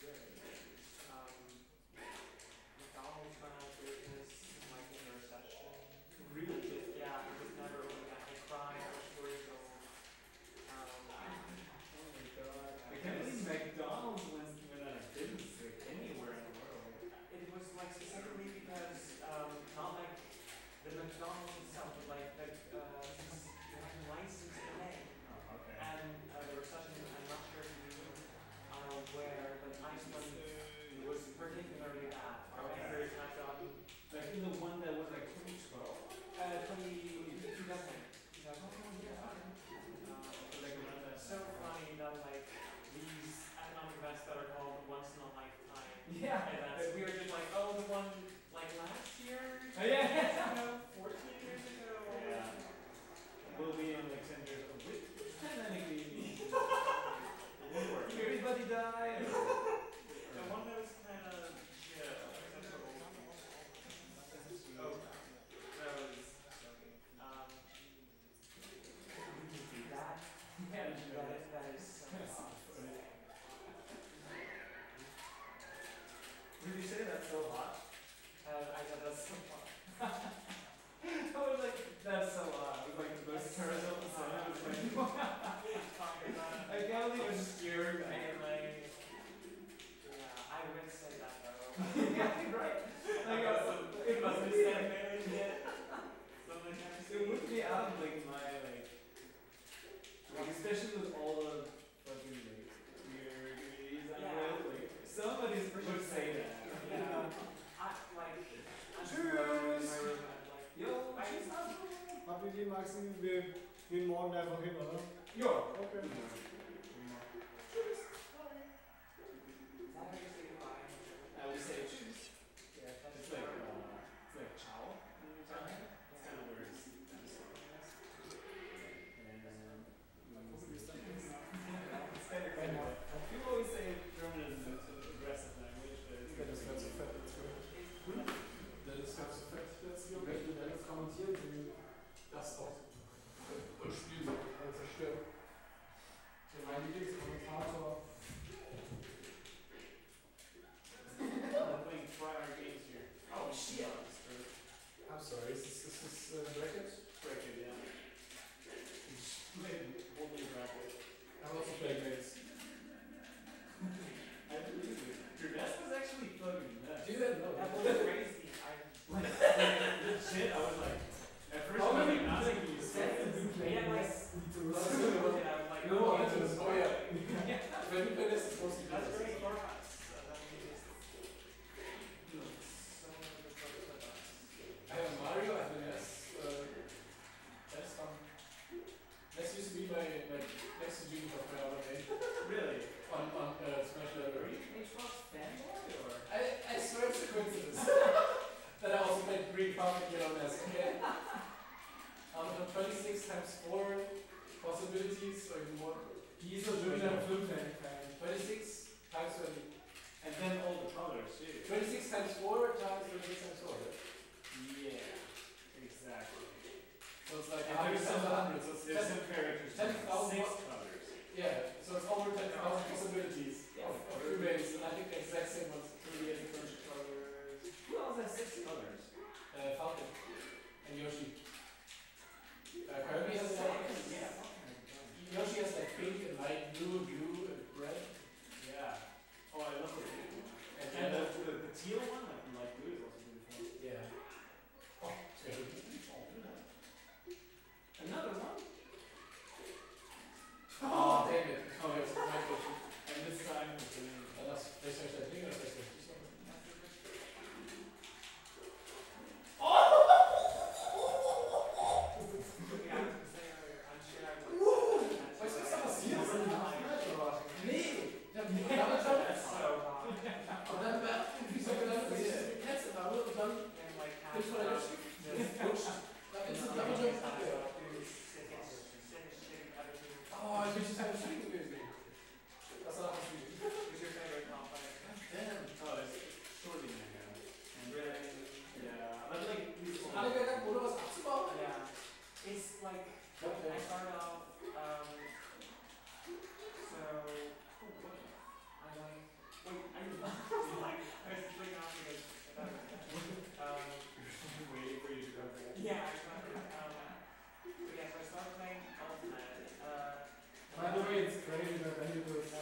McDonald's went out of business like in the recession. Really? Yeah, it was never really that they cried or stories of. I can't believe McDonald's went out of business like anywhere in the world. It was like specifically because not like the McDonald's itself, but like the they had license delay. Oh, okay. And the recession, I'm not sure if you are aware, but Iceland was particularly bad. Okay. Very much on Like in the one that was like 2012? 2000. Yeah. Like around that. So funny that like these economic events that are called once in a lifetime Yeah. events, we were just like, oh, the one like last year, Oh, yeah. 14 years ago. Yeah. We'll be in like 10 years. Which technically everybody died. The one that was kind of acceptable. Oh, that was that is so that's so hot. I thought that's so hot. I was like, that's so hot. It was like the most terrorist of the sun. I was like, I can't believe it's scared. And like, yeah, I would say that though. Yeah, right. Like, it must be sad marriage yet. Something kind of it would be out of like my like especially with all the fucking like weird movies I read, like somebody would say that. Yeah. Tschüss! Jo, Habt ihr die Maxi? Wir gehen morgen einfach hin, oder? Ja. Okay. Tschüss. Is that how you say goodbye? I would say tschüss. Yeah, it's like ciao. It's kind of weird. It's kind of crazy. People always say German is an aggressive language, but it's Das hört sich fett jetzt gehört. Das hört sich fett jetzt gehört. Wenn du dann kommentieren, wie das auch und Spiel zerstört. Mein Lieblingskommentator. I'm playing Try-Hard games here. Oh shit! I'm sorry, is this bracket? Bracket, yeah. Only bracket. I'm also playing mates. I believe it. Your desk was actually fucking nuts. Do that? No. That was crazy. Legit, I was like, at first I was like, not thinking you said it. Yeah, like, and I was like, no, I just, oh yeah. When you play this, it's supposed to be that's great. I have Mario, I have NES. That's fun. NES used to be my next to Genie of my other game. Really? On Smash Library. Xbox fanboy or? I swear it's a coincidence. That I also played Green Pocket on NES, okay? 26 times 4 possibilities, or even more. He's a Jupiter Flute fan. 26 times 20. And then all the colors, too. 26 times 4 times 26 times 4, right? Yeah, exactly. So it's like and 100 times 100. So it's there's some characters. 10,000 colors. Yeah, so it's over 10,000 possibilities of remakes, and I think the exact same ones 38 different colors. Who else has 6 colors? Falcon and Yoshi. Kirby has like, Yoshi has like pink and light blue, and red. Yeah. Oh, I love the pink one. And the teal one, like blue, is also beautiful. Yeah. Oh, sorry. Another one? Oh, damn it. Oh, it's my question. And this time it's that's PlayStation 3 or PlayStation 2? Oh, ich wünsche es wäre schön gewesen. Das war auch schwierig. Who's your favorite combat? Damn. Oh, it's Shorty Man. And really? Yeah. But like, Alle gedacht, oder was abzubauen? yeah. It's like, I started off, so, I like, I was thinking off because, waiting for you to go there. Yeah, I started, yeah, so I started playing Ultimate, By the way, it's crazy that I do this.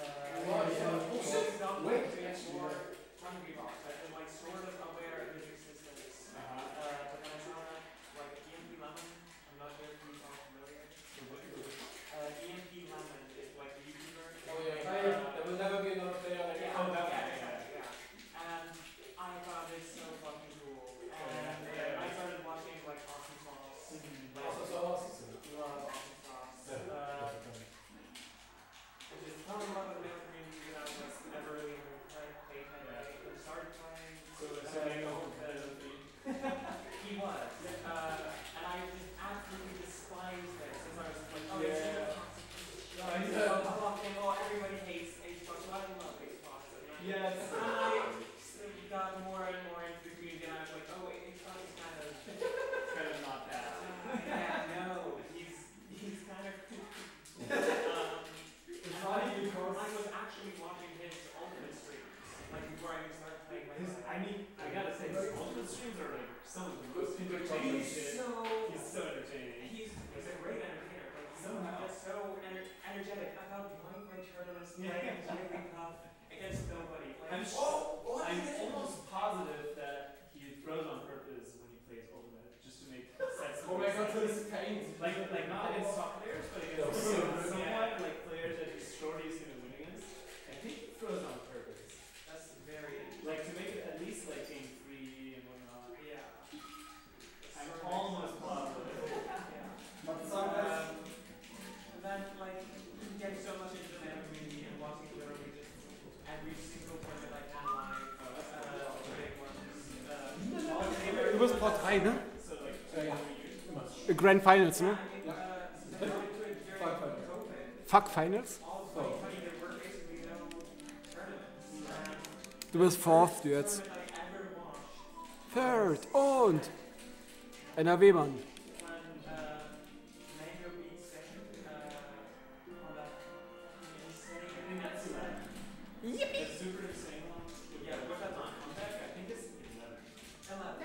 Wait, it's more Hungry Box. I've been like sort of aware of his existence. But then I saw that like EMP Lemon. I'm not sure if you are familiar. EMP Lemon is like a YouTuber. Oh yeah, there will never be another player like yeah, And I found it so fucking cool. And I started watching like Awesome Sauce. Awesome Sauce. Love Awesome Sauce. Which is probably one of the main communities that I was never really played Pen. But started playing. So they know competitive thing. He was. And I just absolutely despised it since I was like, oh, it's everybody hates Xbox. So I love Xbox. Yes. And I got more and more into the community and I was like, oh, Xbox is kind of not that. Yeah, no. He's kind of It's funny because I was actually watching his Ultimate streams, like before I even started playing my I some of the most entertaining shit. He's so entertaining. He's a great entertainer. Like, Somehow. he's so energetic. I thought Dwight Turner's playing really tough against nobody. Like, I'm almost positive that he throws on purpose when he plays Ultimate, just to make sense. Oh my god, so this pain. Like not against soft players, but against somewhat like players that he's sure he's gonna win against. I think he throws on purpose. That's very Like to make it at least like game free and whatnot. yeah. I'm almost positive. Yeah. But sometimes And then like getting so much into the meta community and watching literally just every single tournament like online. Big ones. Du bist Part 3, ne? So like Grand Finals, ne? Fuck Finals? Du bist Fourth jetzt. Third und NRW-Mann. Yippee! Super insane one. Yeah, what's that on? On deck? I think it's 11.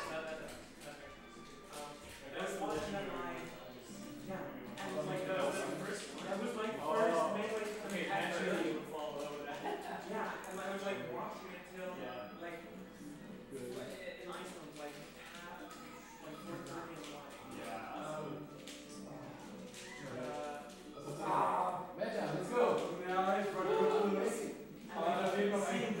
I was watching that live. Yeah, and it was like That was the first one. that was my first melee Okay, ever. naturally you would fall over that. Yeah, and I was like watching it till Yeah. like in Iceland, like 4:30 in the morning. Yeah. Meta, let's go. Ja, ich wollte nur Messi. Aber da will noch ein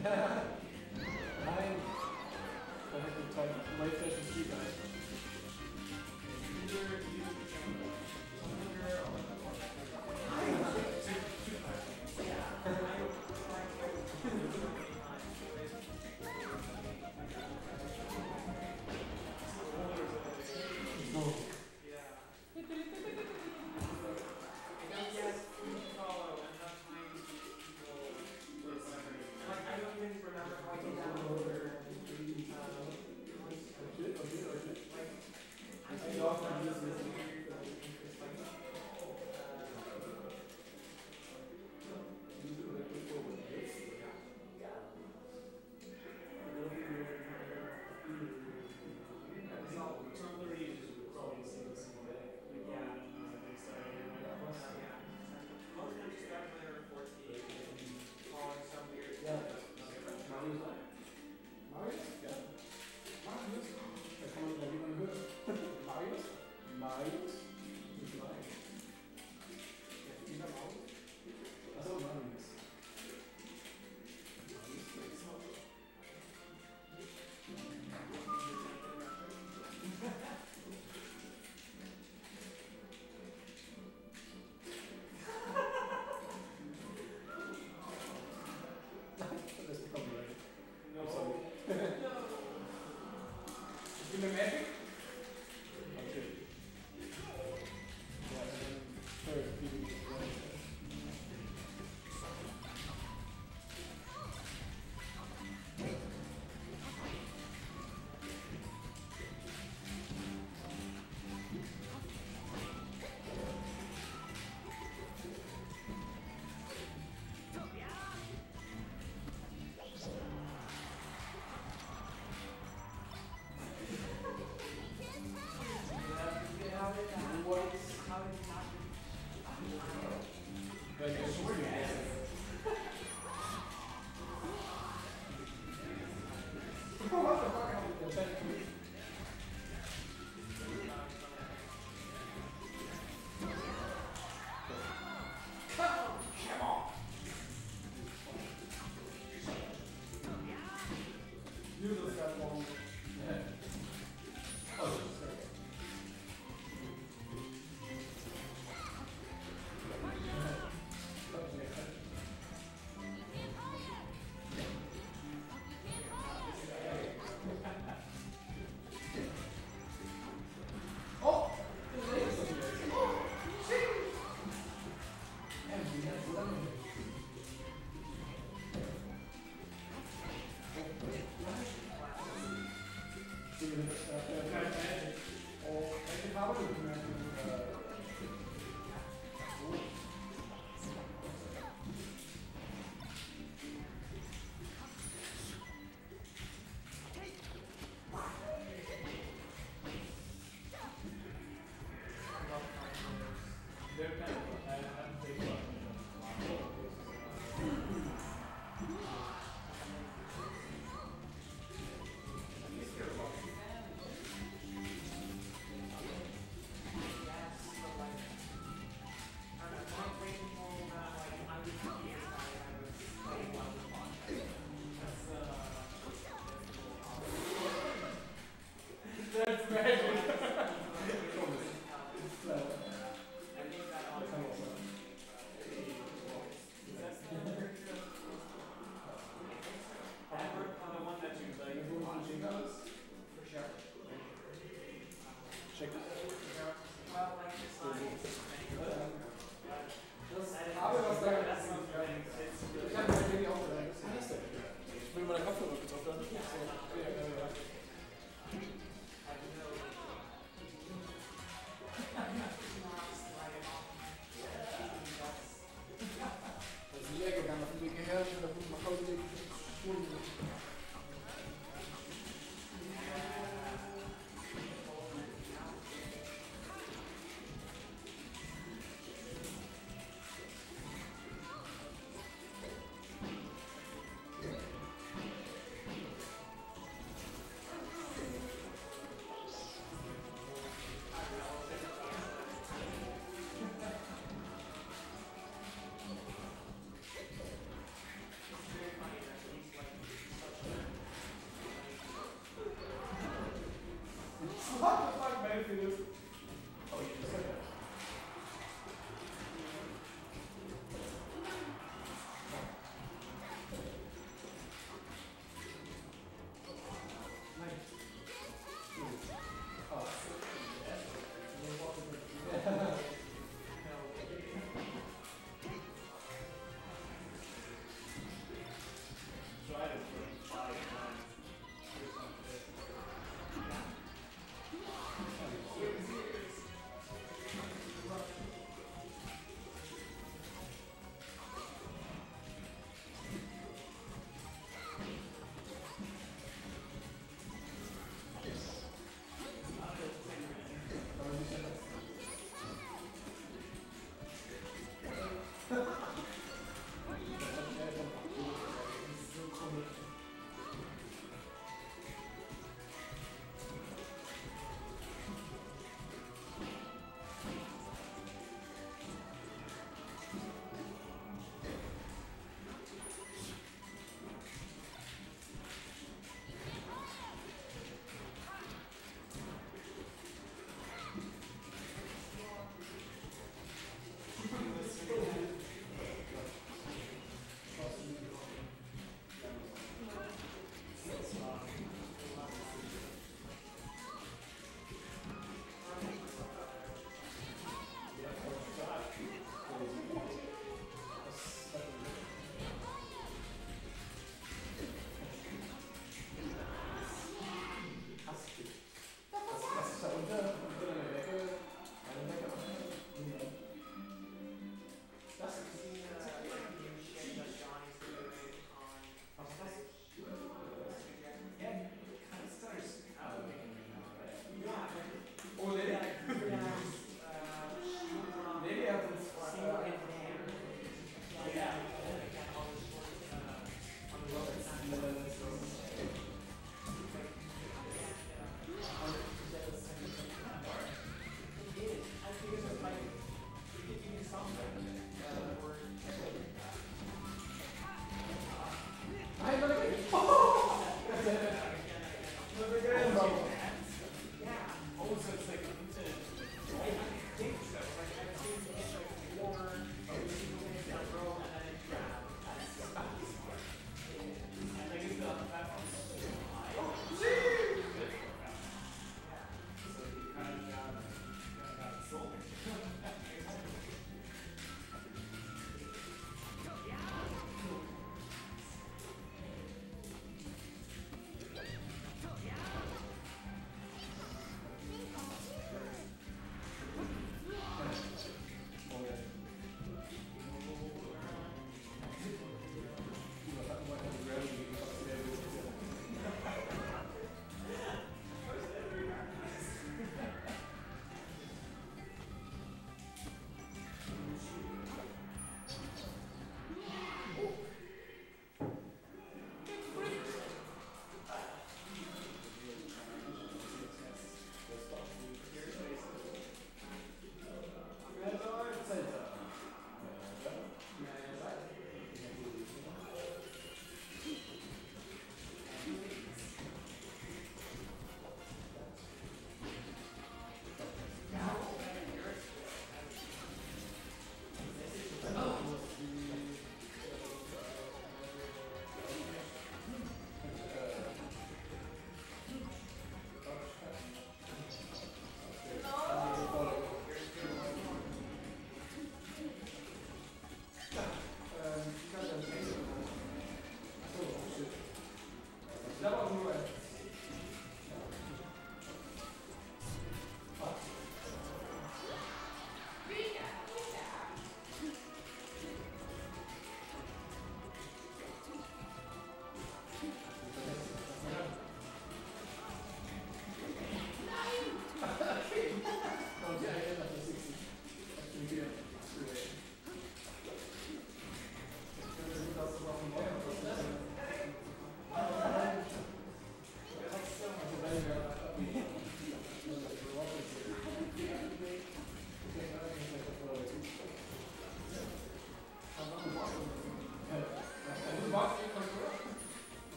Nein. Perfekte Time. Waveflash und Key guys.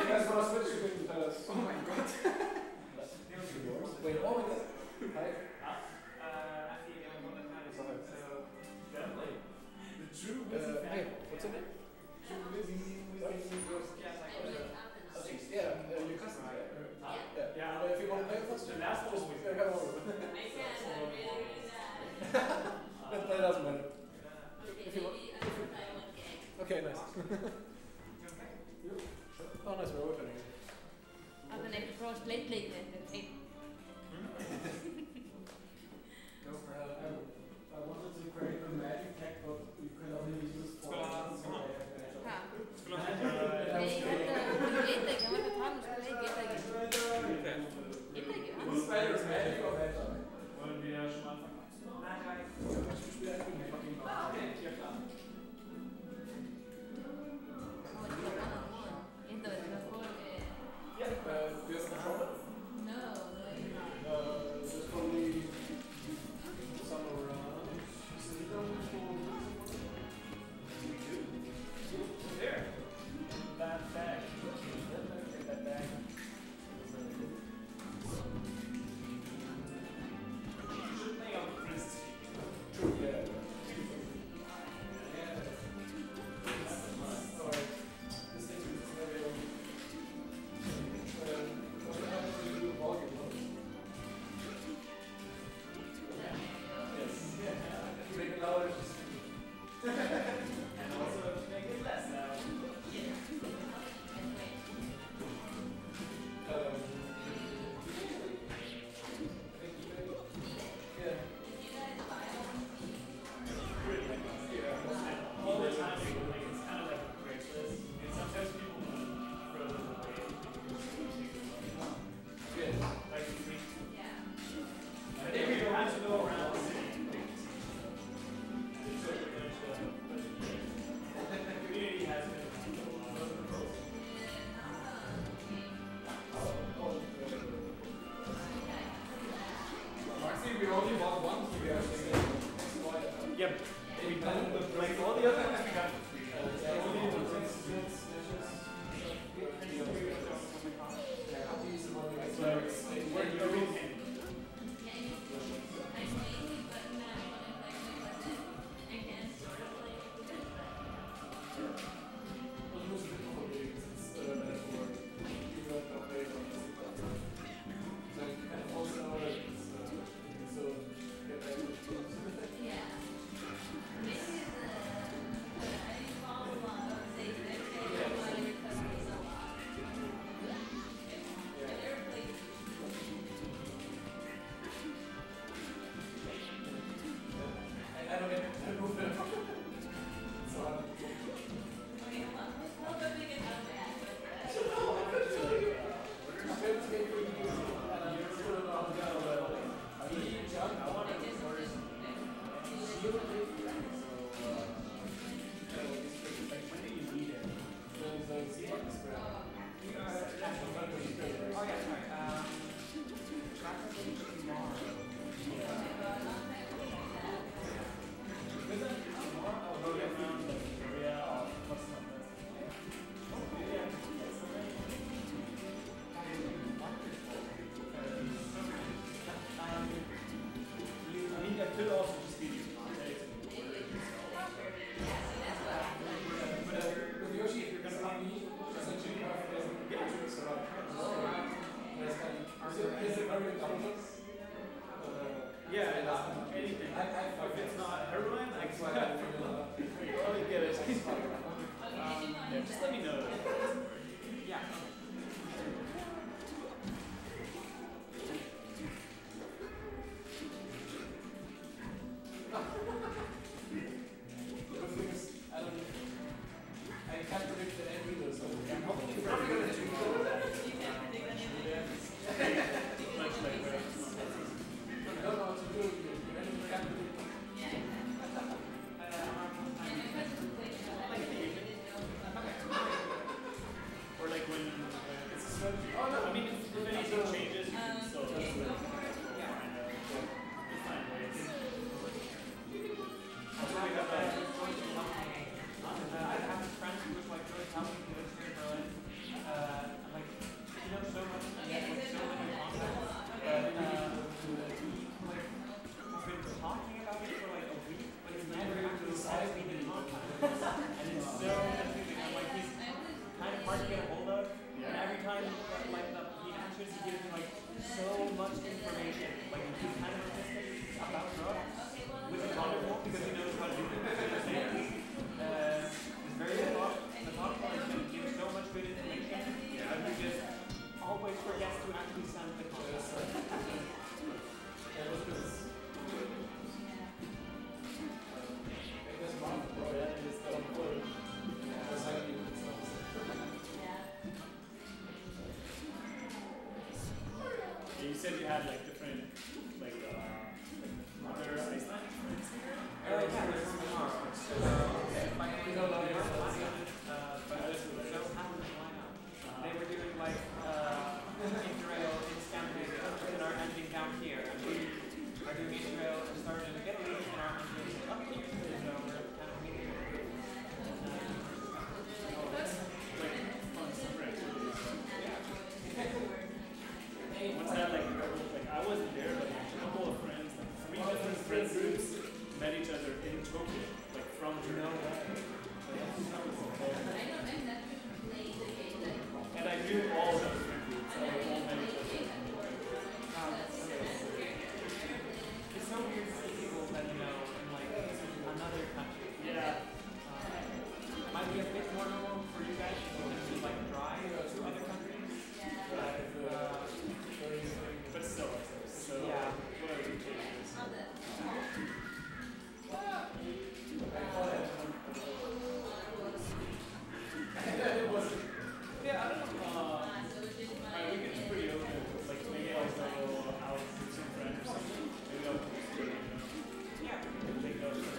guys want to switch, you can tell us. Oh my god. Wait, oh my god. Hi. Hey, what's your name? Yeah, your cousin. Yeah. If you want to play with us, just come over. That doesn't matter. If you want. Okay, nice. Oh, nice, we're opening. Aber ne, bevor ich Blade Blade nenne. I wanted to create a magic deck, but you can only use for Nee, ik had Gatedeck, maar ik had trouwens twee Gatedeck. Spiders magic or magic? Wollen wir schon mal anfangen? Ja, klar. Do you have a controller? No. There's probably some around. There. That bag. That bag. You should lay out the princess. True, yeah. And also make it less now. All the time, it's kind of like a Craigslist. And sometimes people throw them away. Like you think. I think we have to go around the city. The community has been Actually, we only bought one TV. Yep. We done the like all the other ones we got for free. Could also just be these context and the order and stuff. With Yoshi, if you're going to find me, essentially, is it very intelligent? Yeah, anything. If it's not heroin, I can probably get it. Yeah, just let me know. Yeah. I can't predict the end either, so I'm hopefully probably going to do that. I don't know what to do. You can't predict. Or like when it's a strategy. Oh no, I mean if anything changes, you can still just find ways. Also we have I have a friend who was like really talented here in Berlin. give like so much information, like he's kind of artistic about drugs, which is wonderful because he knows how to do things. It's very methodical and can give so much good information, but he just always forgets to actually send the content. You said you had like different, like other Icelandic friends here? They were doing like Interrail in Scandinavia and are ending down here. And we are doing Interrail and started in Italy and are ending up here. So we're kind of meeting. Once I had like I wasn't there, but like a couple of friends, like 3 different friend groups met each other in Tokyo, like from Germany. And I knew all of those friend groups. So we all met each other. It's so weird to see people that you know in like another country. Yeah. Might be a bit more normal for you guys to like drive to other countries. But still, yeah. Whatever the case is. Yeah, I don't know. Alright, we could be pretty open. Like maybe I'll go out with some friends or something. Maybe I'll yeah, we can take those.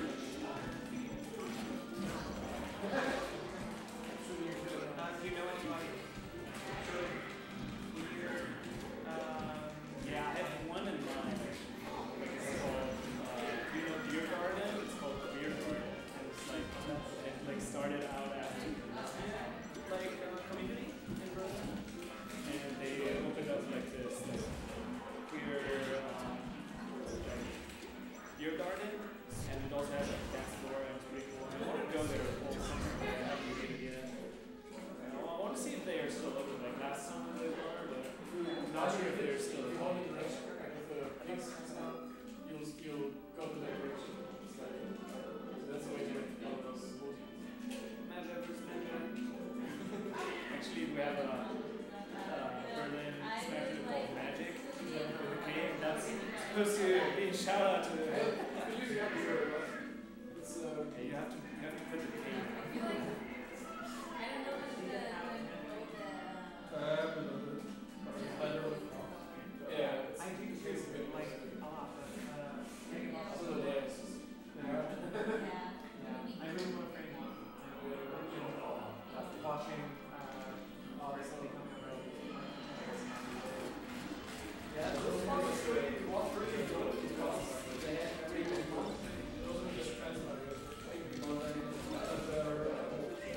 Do you know anybody? Yeah, I have one in mind. Like it's called, you know, Beer Garden. It's called Beer Garden, and it's like it started out as Like community in Berlin? and they opened up like this like queer like beer garden, and it also has like a dance floor, and it's pretty cool. I want to go there all summer, but I haven't been yet. And I want to see if they are still open. Like last summer they were, but I'm not sure if they're still open. You'll go to that direction. That's the way to get all those Actually, we have a Berlin special called Magic with a cave. That's supposed to be a shout out to the. It's you have to put the cave. Yeah, I do too, like a lot. I really want to frame one. Watching all this become a real. yeah, those ones was really good because they had every month. Those were just translated.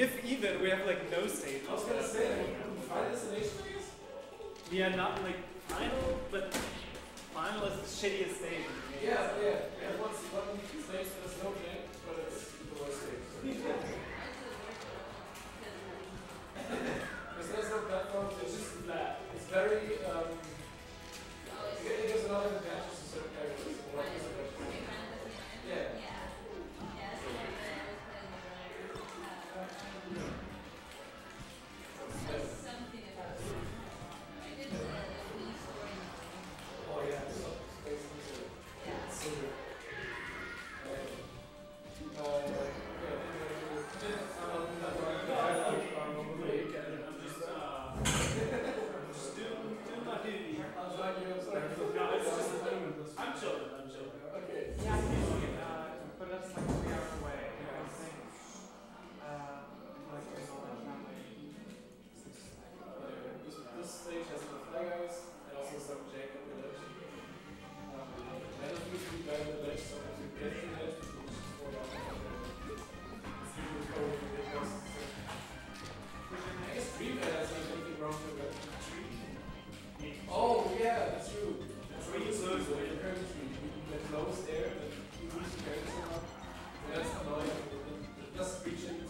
if even, we have like no stages. I was gonna say, like, final destination, I guess? Yeah, not like final, but final is the shittiest stage. Yeah. Yeah, one stage there's no jank, but it's the worst stage. Because there's no platforms, it's just flat. It's very, it gives a lot of advantages to certain characters. Yeah. Oh yeah, I'm chilling. Okay. Yeah, I think but that's like 3 hours away. I think, This stage has the flaggers and also some jank on the ledge. Then it used to be better the ledge, so if you get the ledge, you can just fall down. I guess Dreamland has like anything wrong with the tree. Oh yeah, that's true. The tree is loose, the current tree. You get close there, but you lose the current somehow. That's annoying. It doesn't reach it.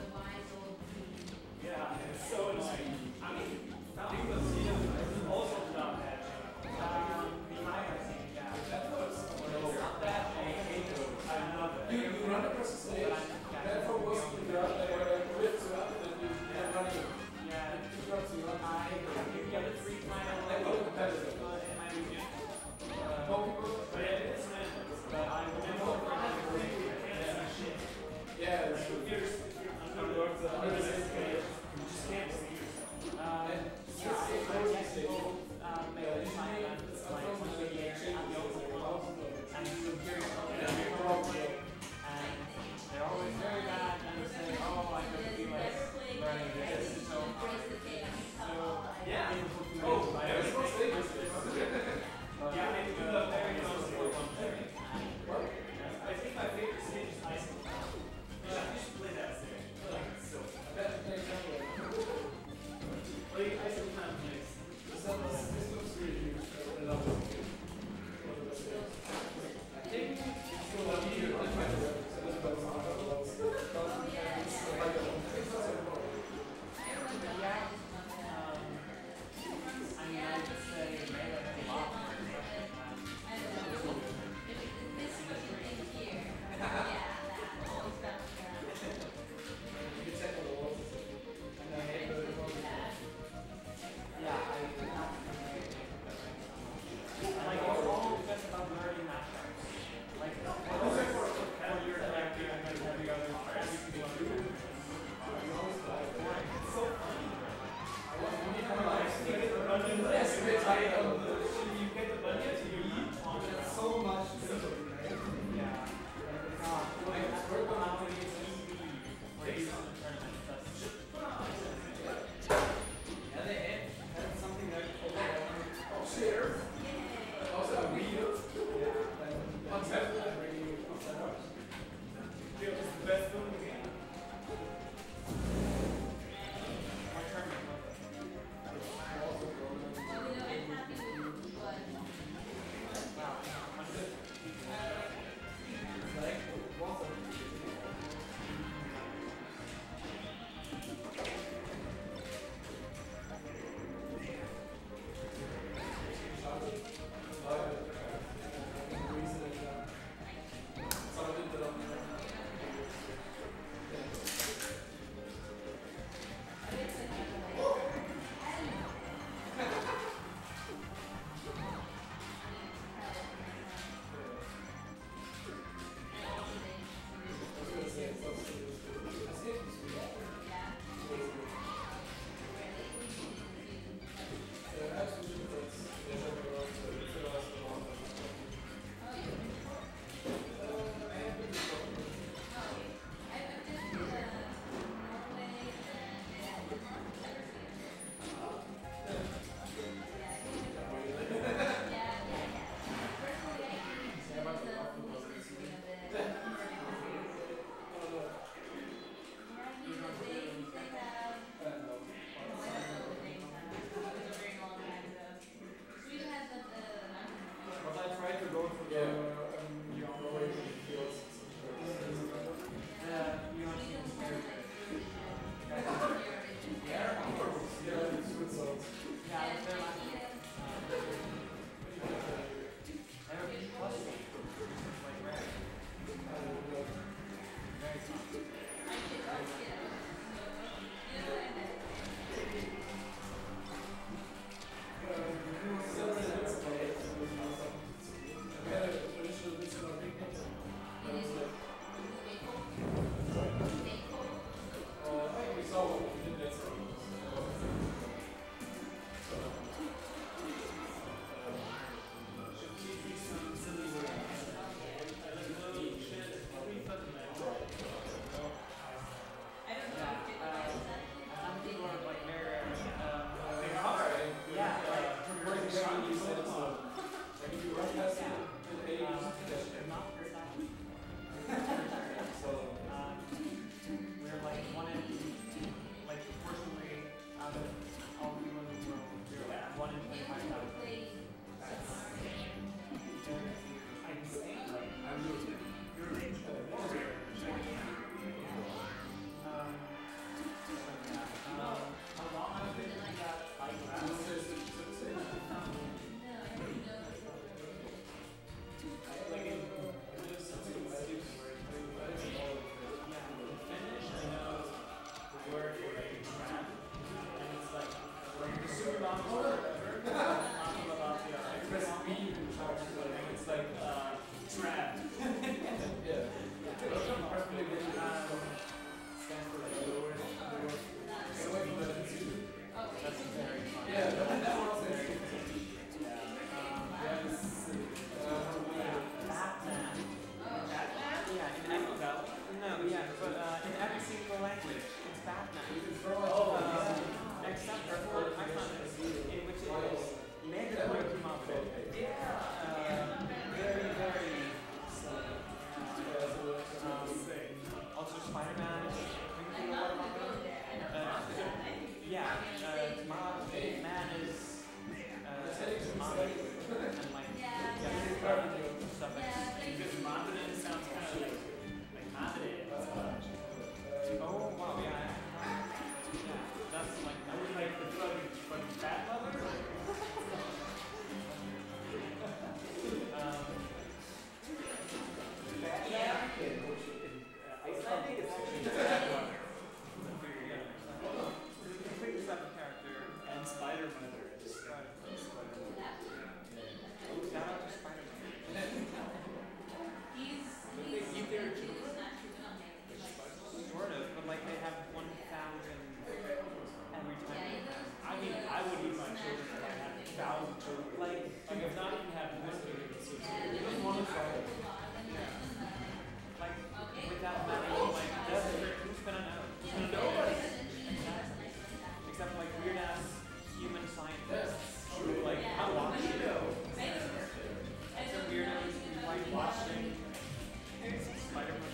Yeah, it's so annoying. I mean, Nicholas here is also not bad. Behind I think, yeah. That was not that. I hate those. I love it. You run across the stage, therefore was the ground that rips you up, and then you run in. Yeah, It drops you up. you get a free final. They go competitive. In my region. More people. But yeah, it's but I remember shit. Yeah, it's true. You just can't see. They're always very bad and they say, oh, I could be like learning this. So yeah. Oh, I always yeah, I do love very close to one thing. I think my favorite stage is Iceland. You should play that stage. Like, it's so like, Iceland kind of nice. This looks really huge. I love it. I think it's still a video. language. It's Batman. Except for Iconus, in which it is mandatory to mouthful. Very, very also Spider-Man. Man is Mom and like stuff like because Madre sounds kind of like Madre. Oh wow, yeah. That's like I would like the fucking fat mother. Icelandic is actually completely separate character and Spider-Mother. Shout out to Spider-Man. Sort of, but like they have 1,000 every time. I mean, I would eat my children if I had 1,000 children. Like, if not even have one baby, so just one is right. Like, without money, like, who's gonna know? Nobody. Except like weird ass human scientists. Like, I watch it. It's a weirdos who like watching Spider-Man.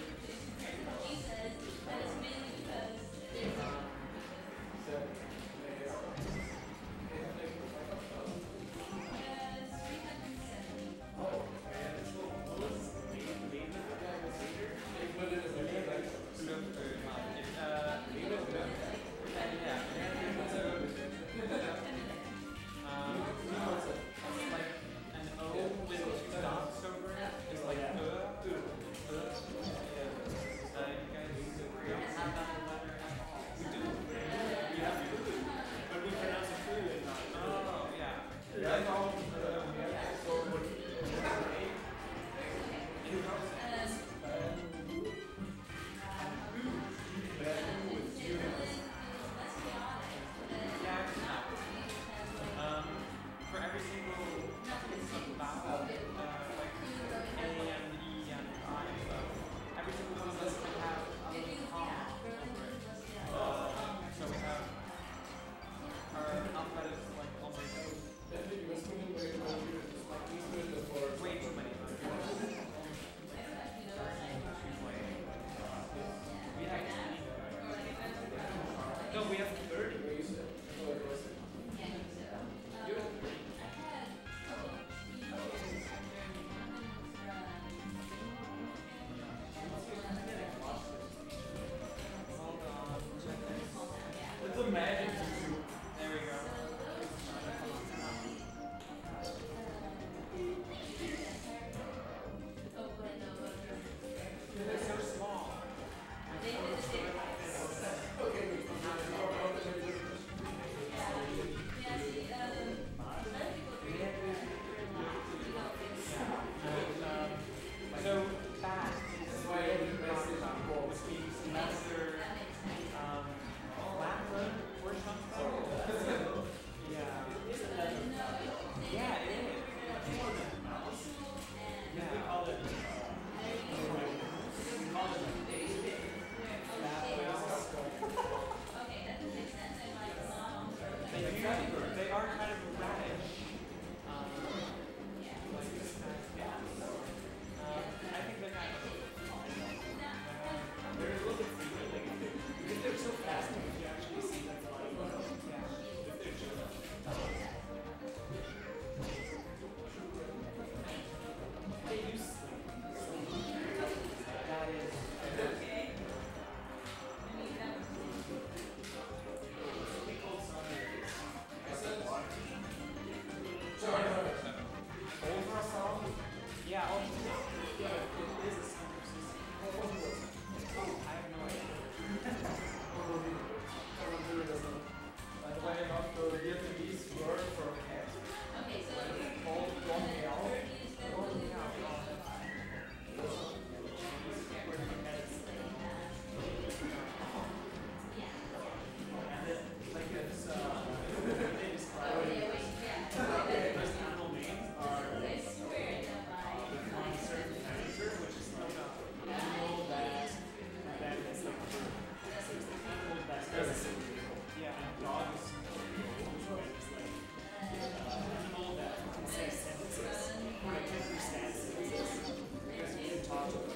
Yeah, dog is like animal that can say sentences or like can understand sentences. Because you can talk to them.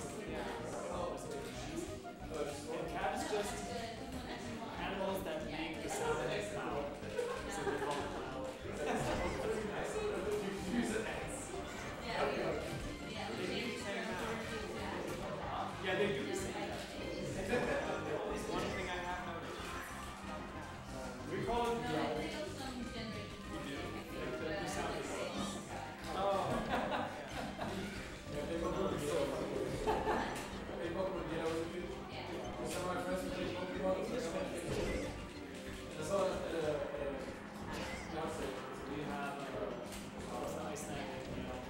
And cat is just animals that make the sound of a cloud. So they call it cloud. Yeah, they do the same. It's one thing I have noticed. We call it growl. We do. Like the sound is oh. They Pokemon some of my friends who play Pokemon. I saw We have Icelandic, you know.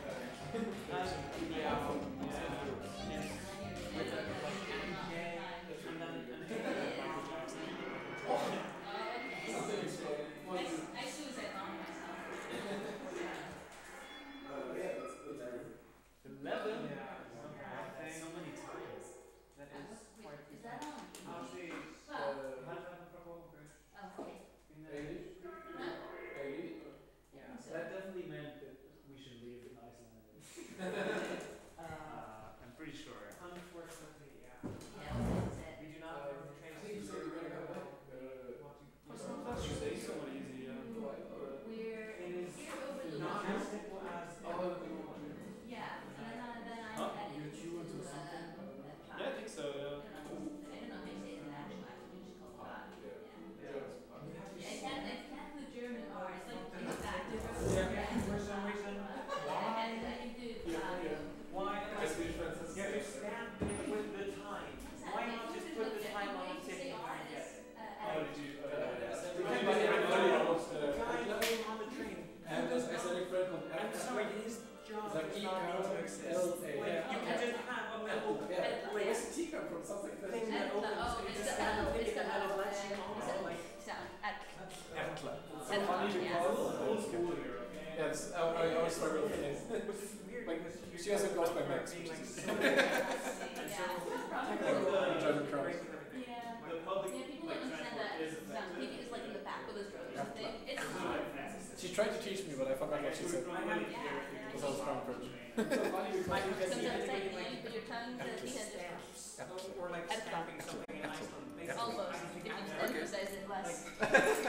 That definitely meant that we should leave in Iceland. I'm pretty sure. Unfortunately, yeah. We do not have I think you said you're going to come back. That's somewhat easy, yeah. It is not as simple as Yeah, I think so, yeah. For some reason, why? Yeah, you stand with the time. Why not just put the time on the ticket and forget it? Oh, did you? On the train. And this Icelandic friend called I'm sorry, his job like does not need to exist. You can just have a little where's the tea come from? Something thing that opens. You just stand and think and then it lets you on. Like, so funny to call old school here. Yes, I always struggle with it. Like, she also goes by Max. The German crowd. public People don't understand that maybe it's like in the back of his throat or something. It's She tried to teach me, but I forgot what she said. Because I was trying to sometimes like you put your tongue to the end. or like stamping something in Iceland. Almost. If you emphasize it less.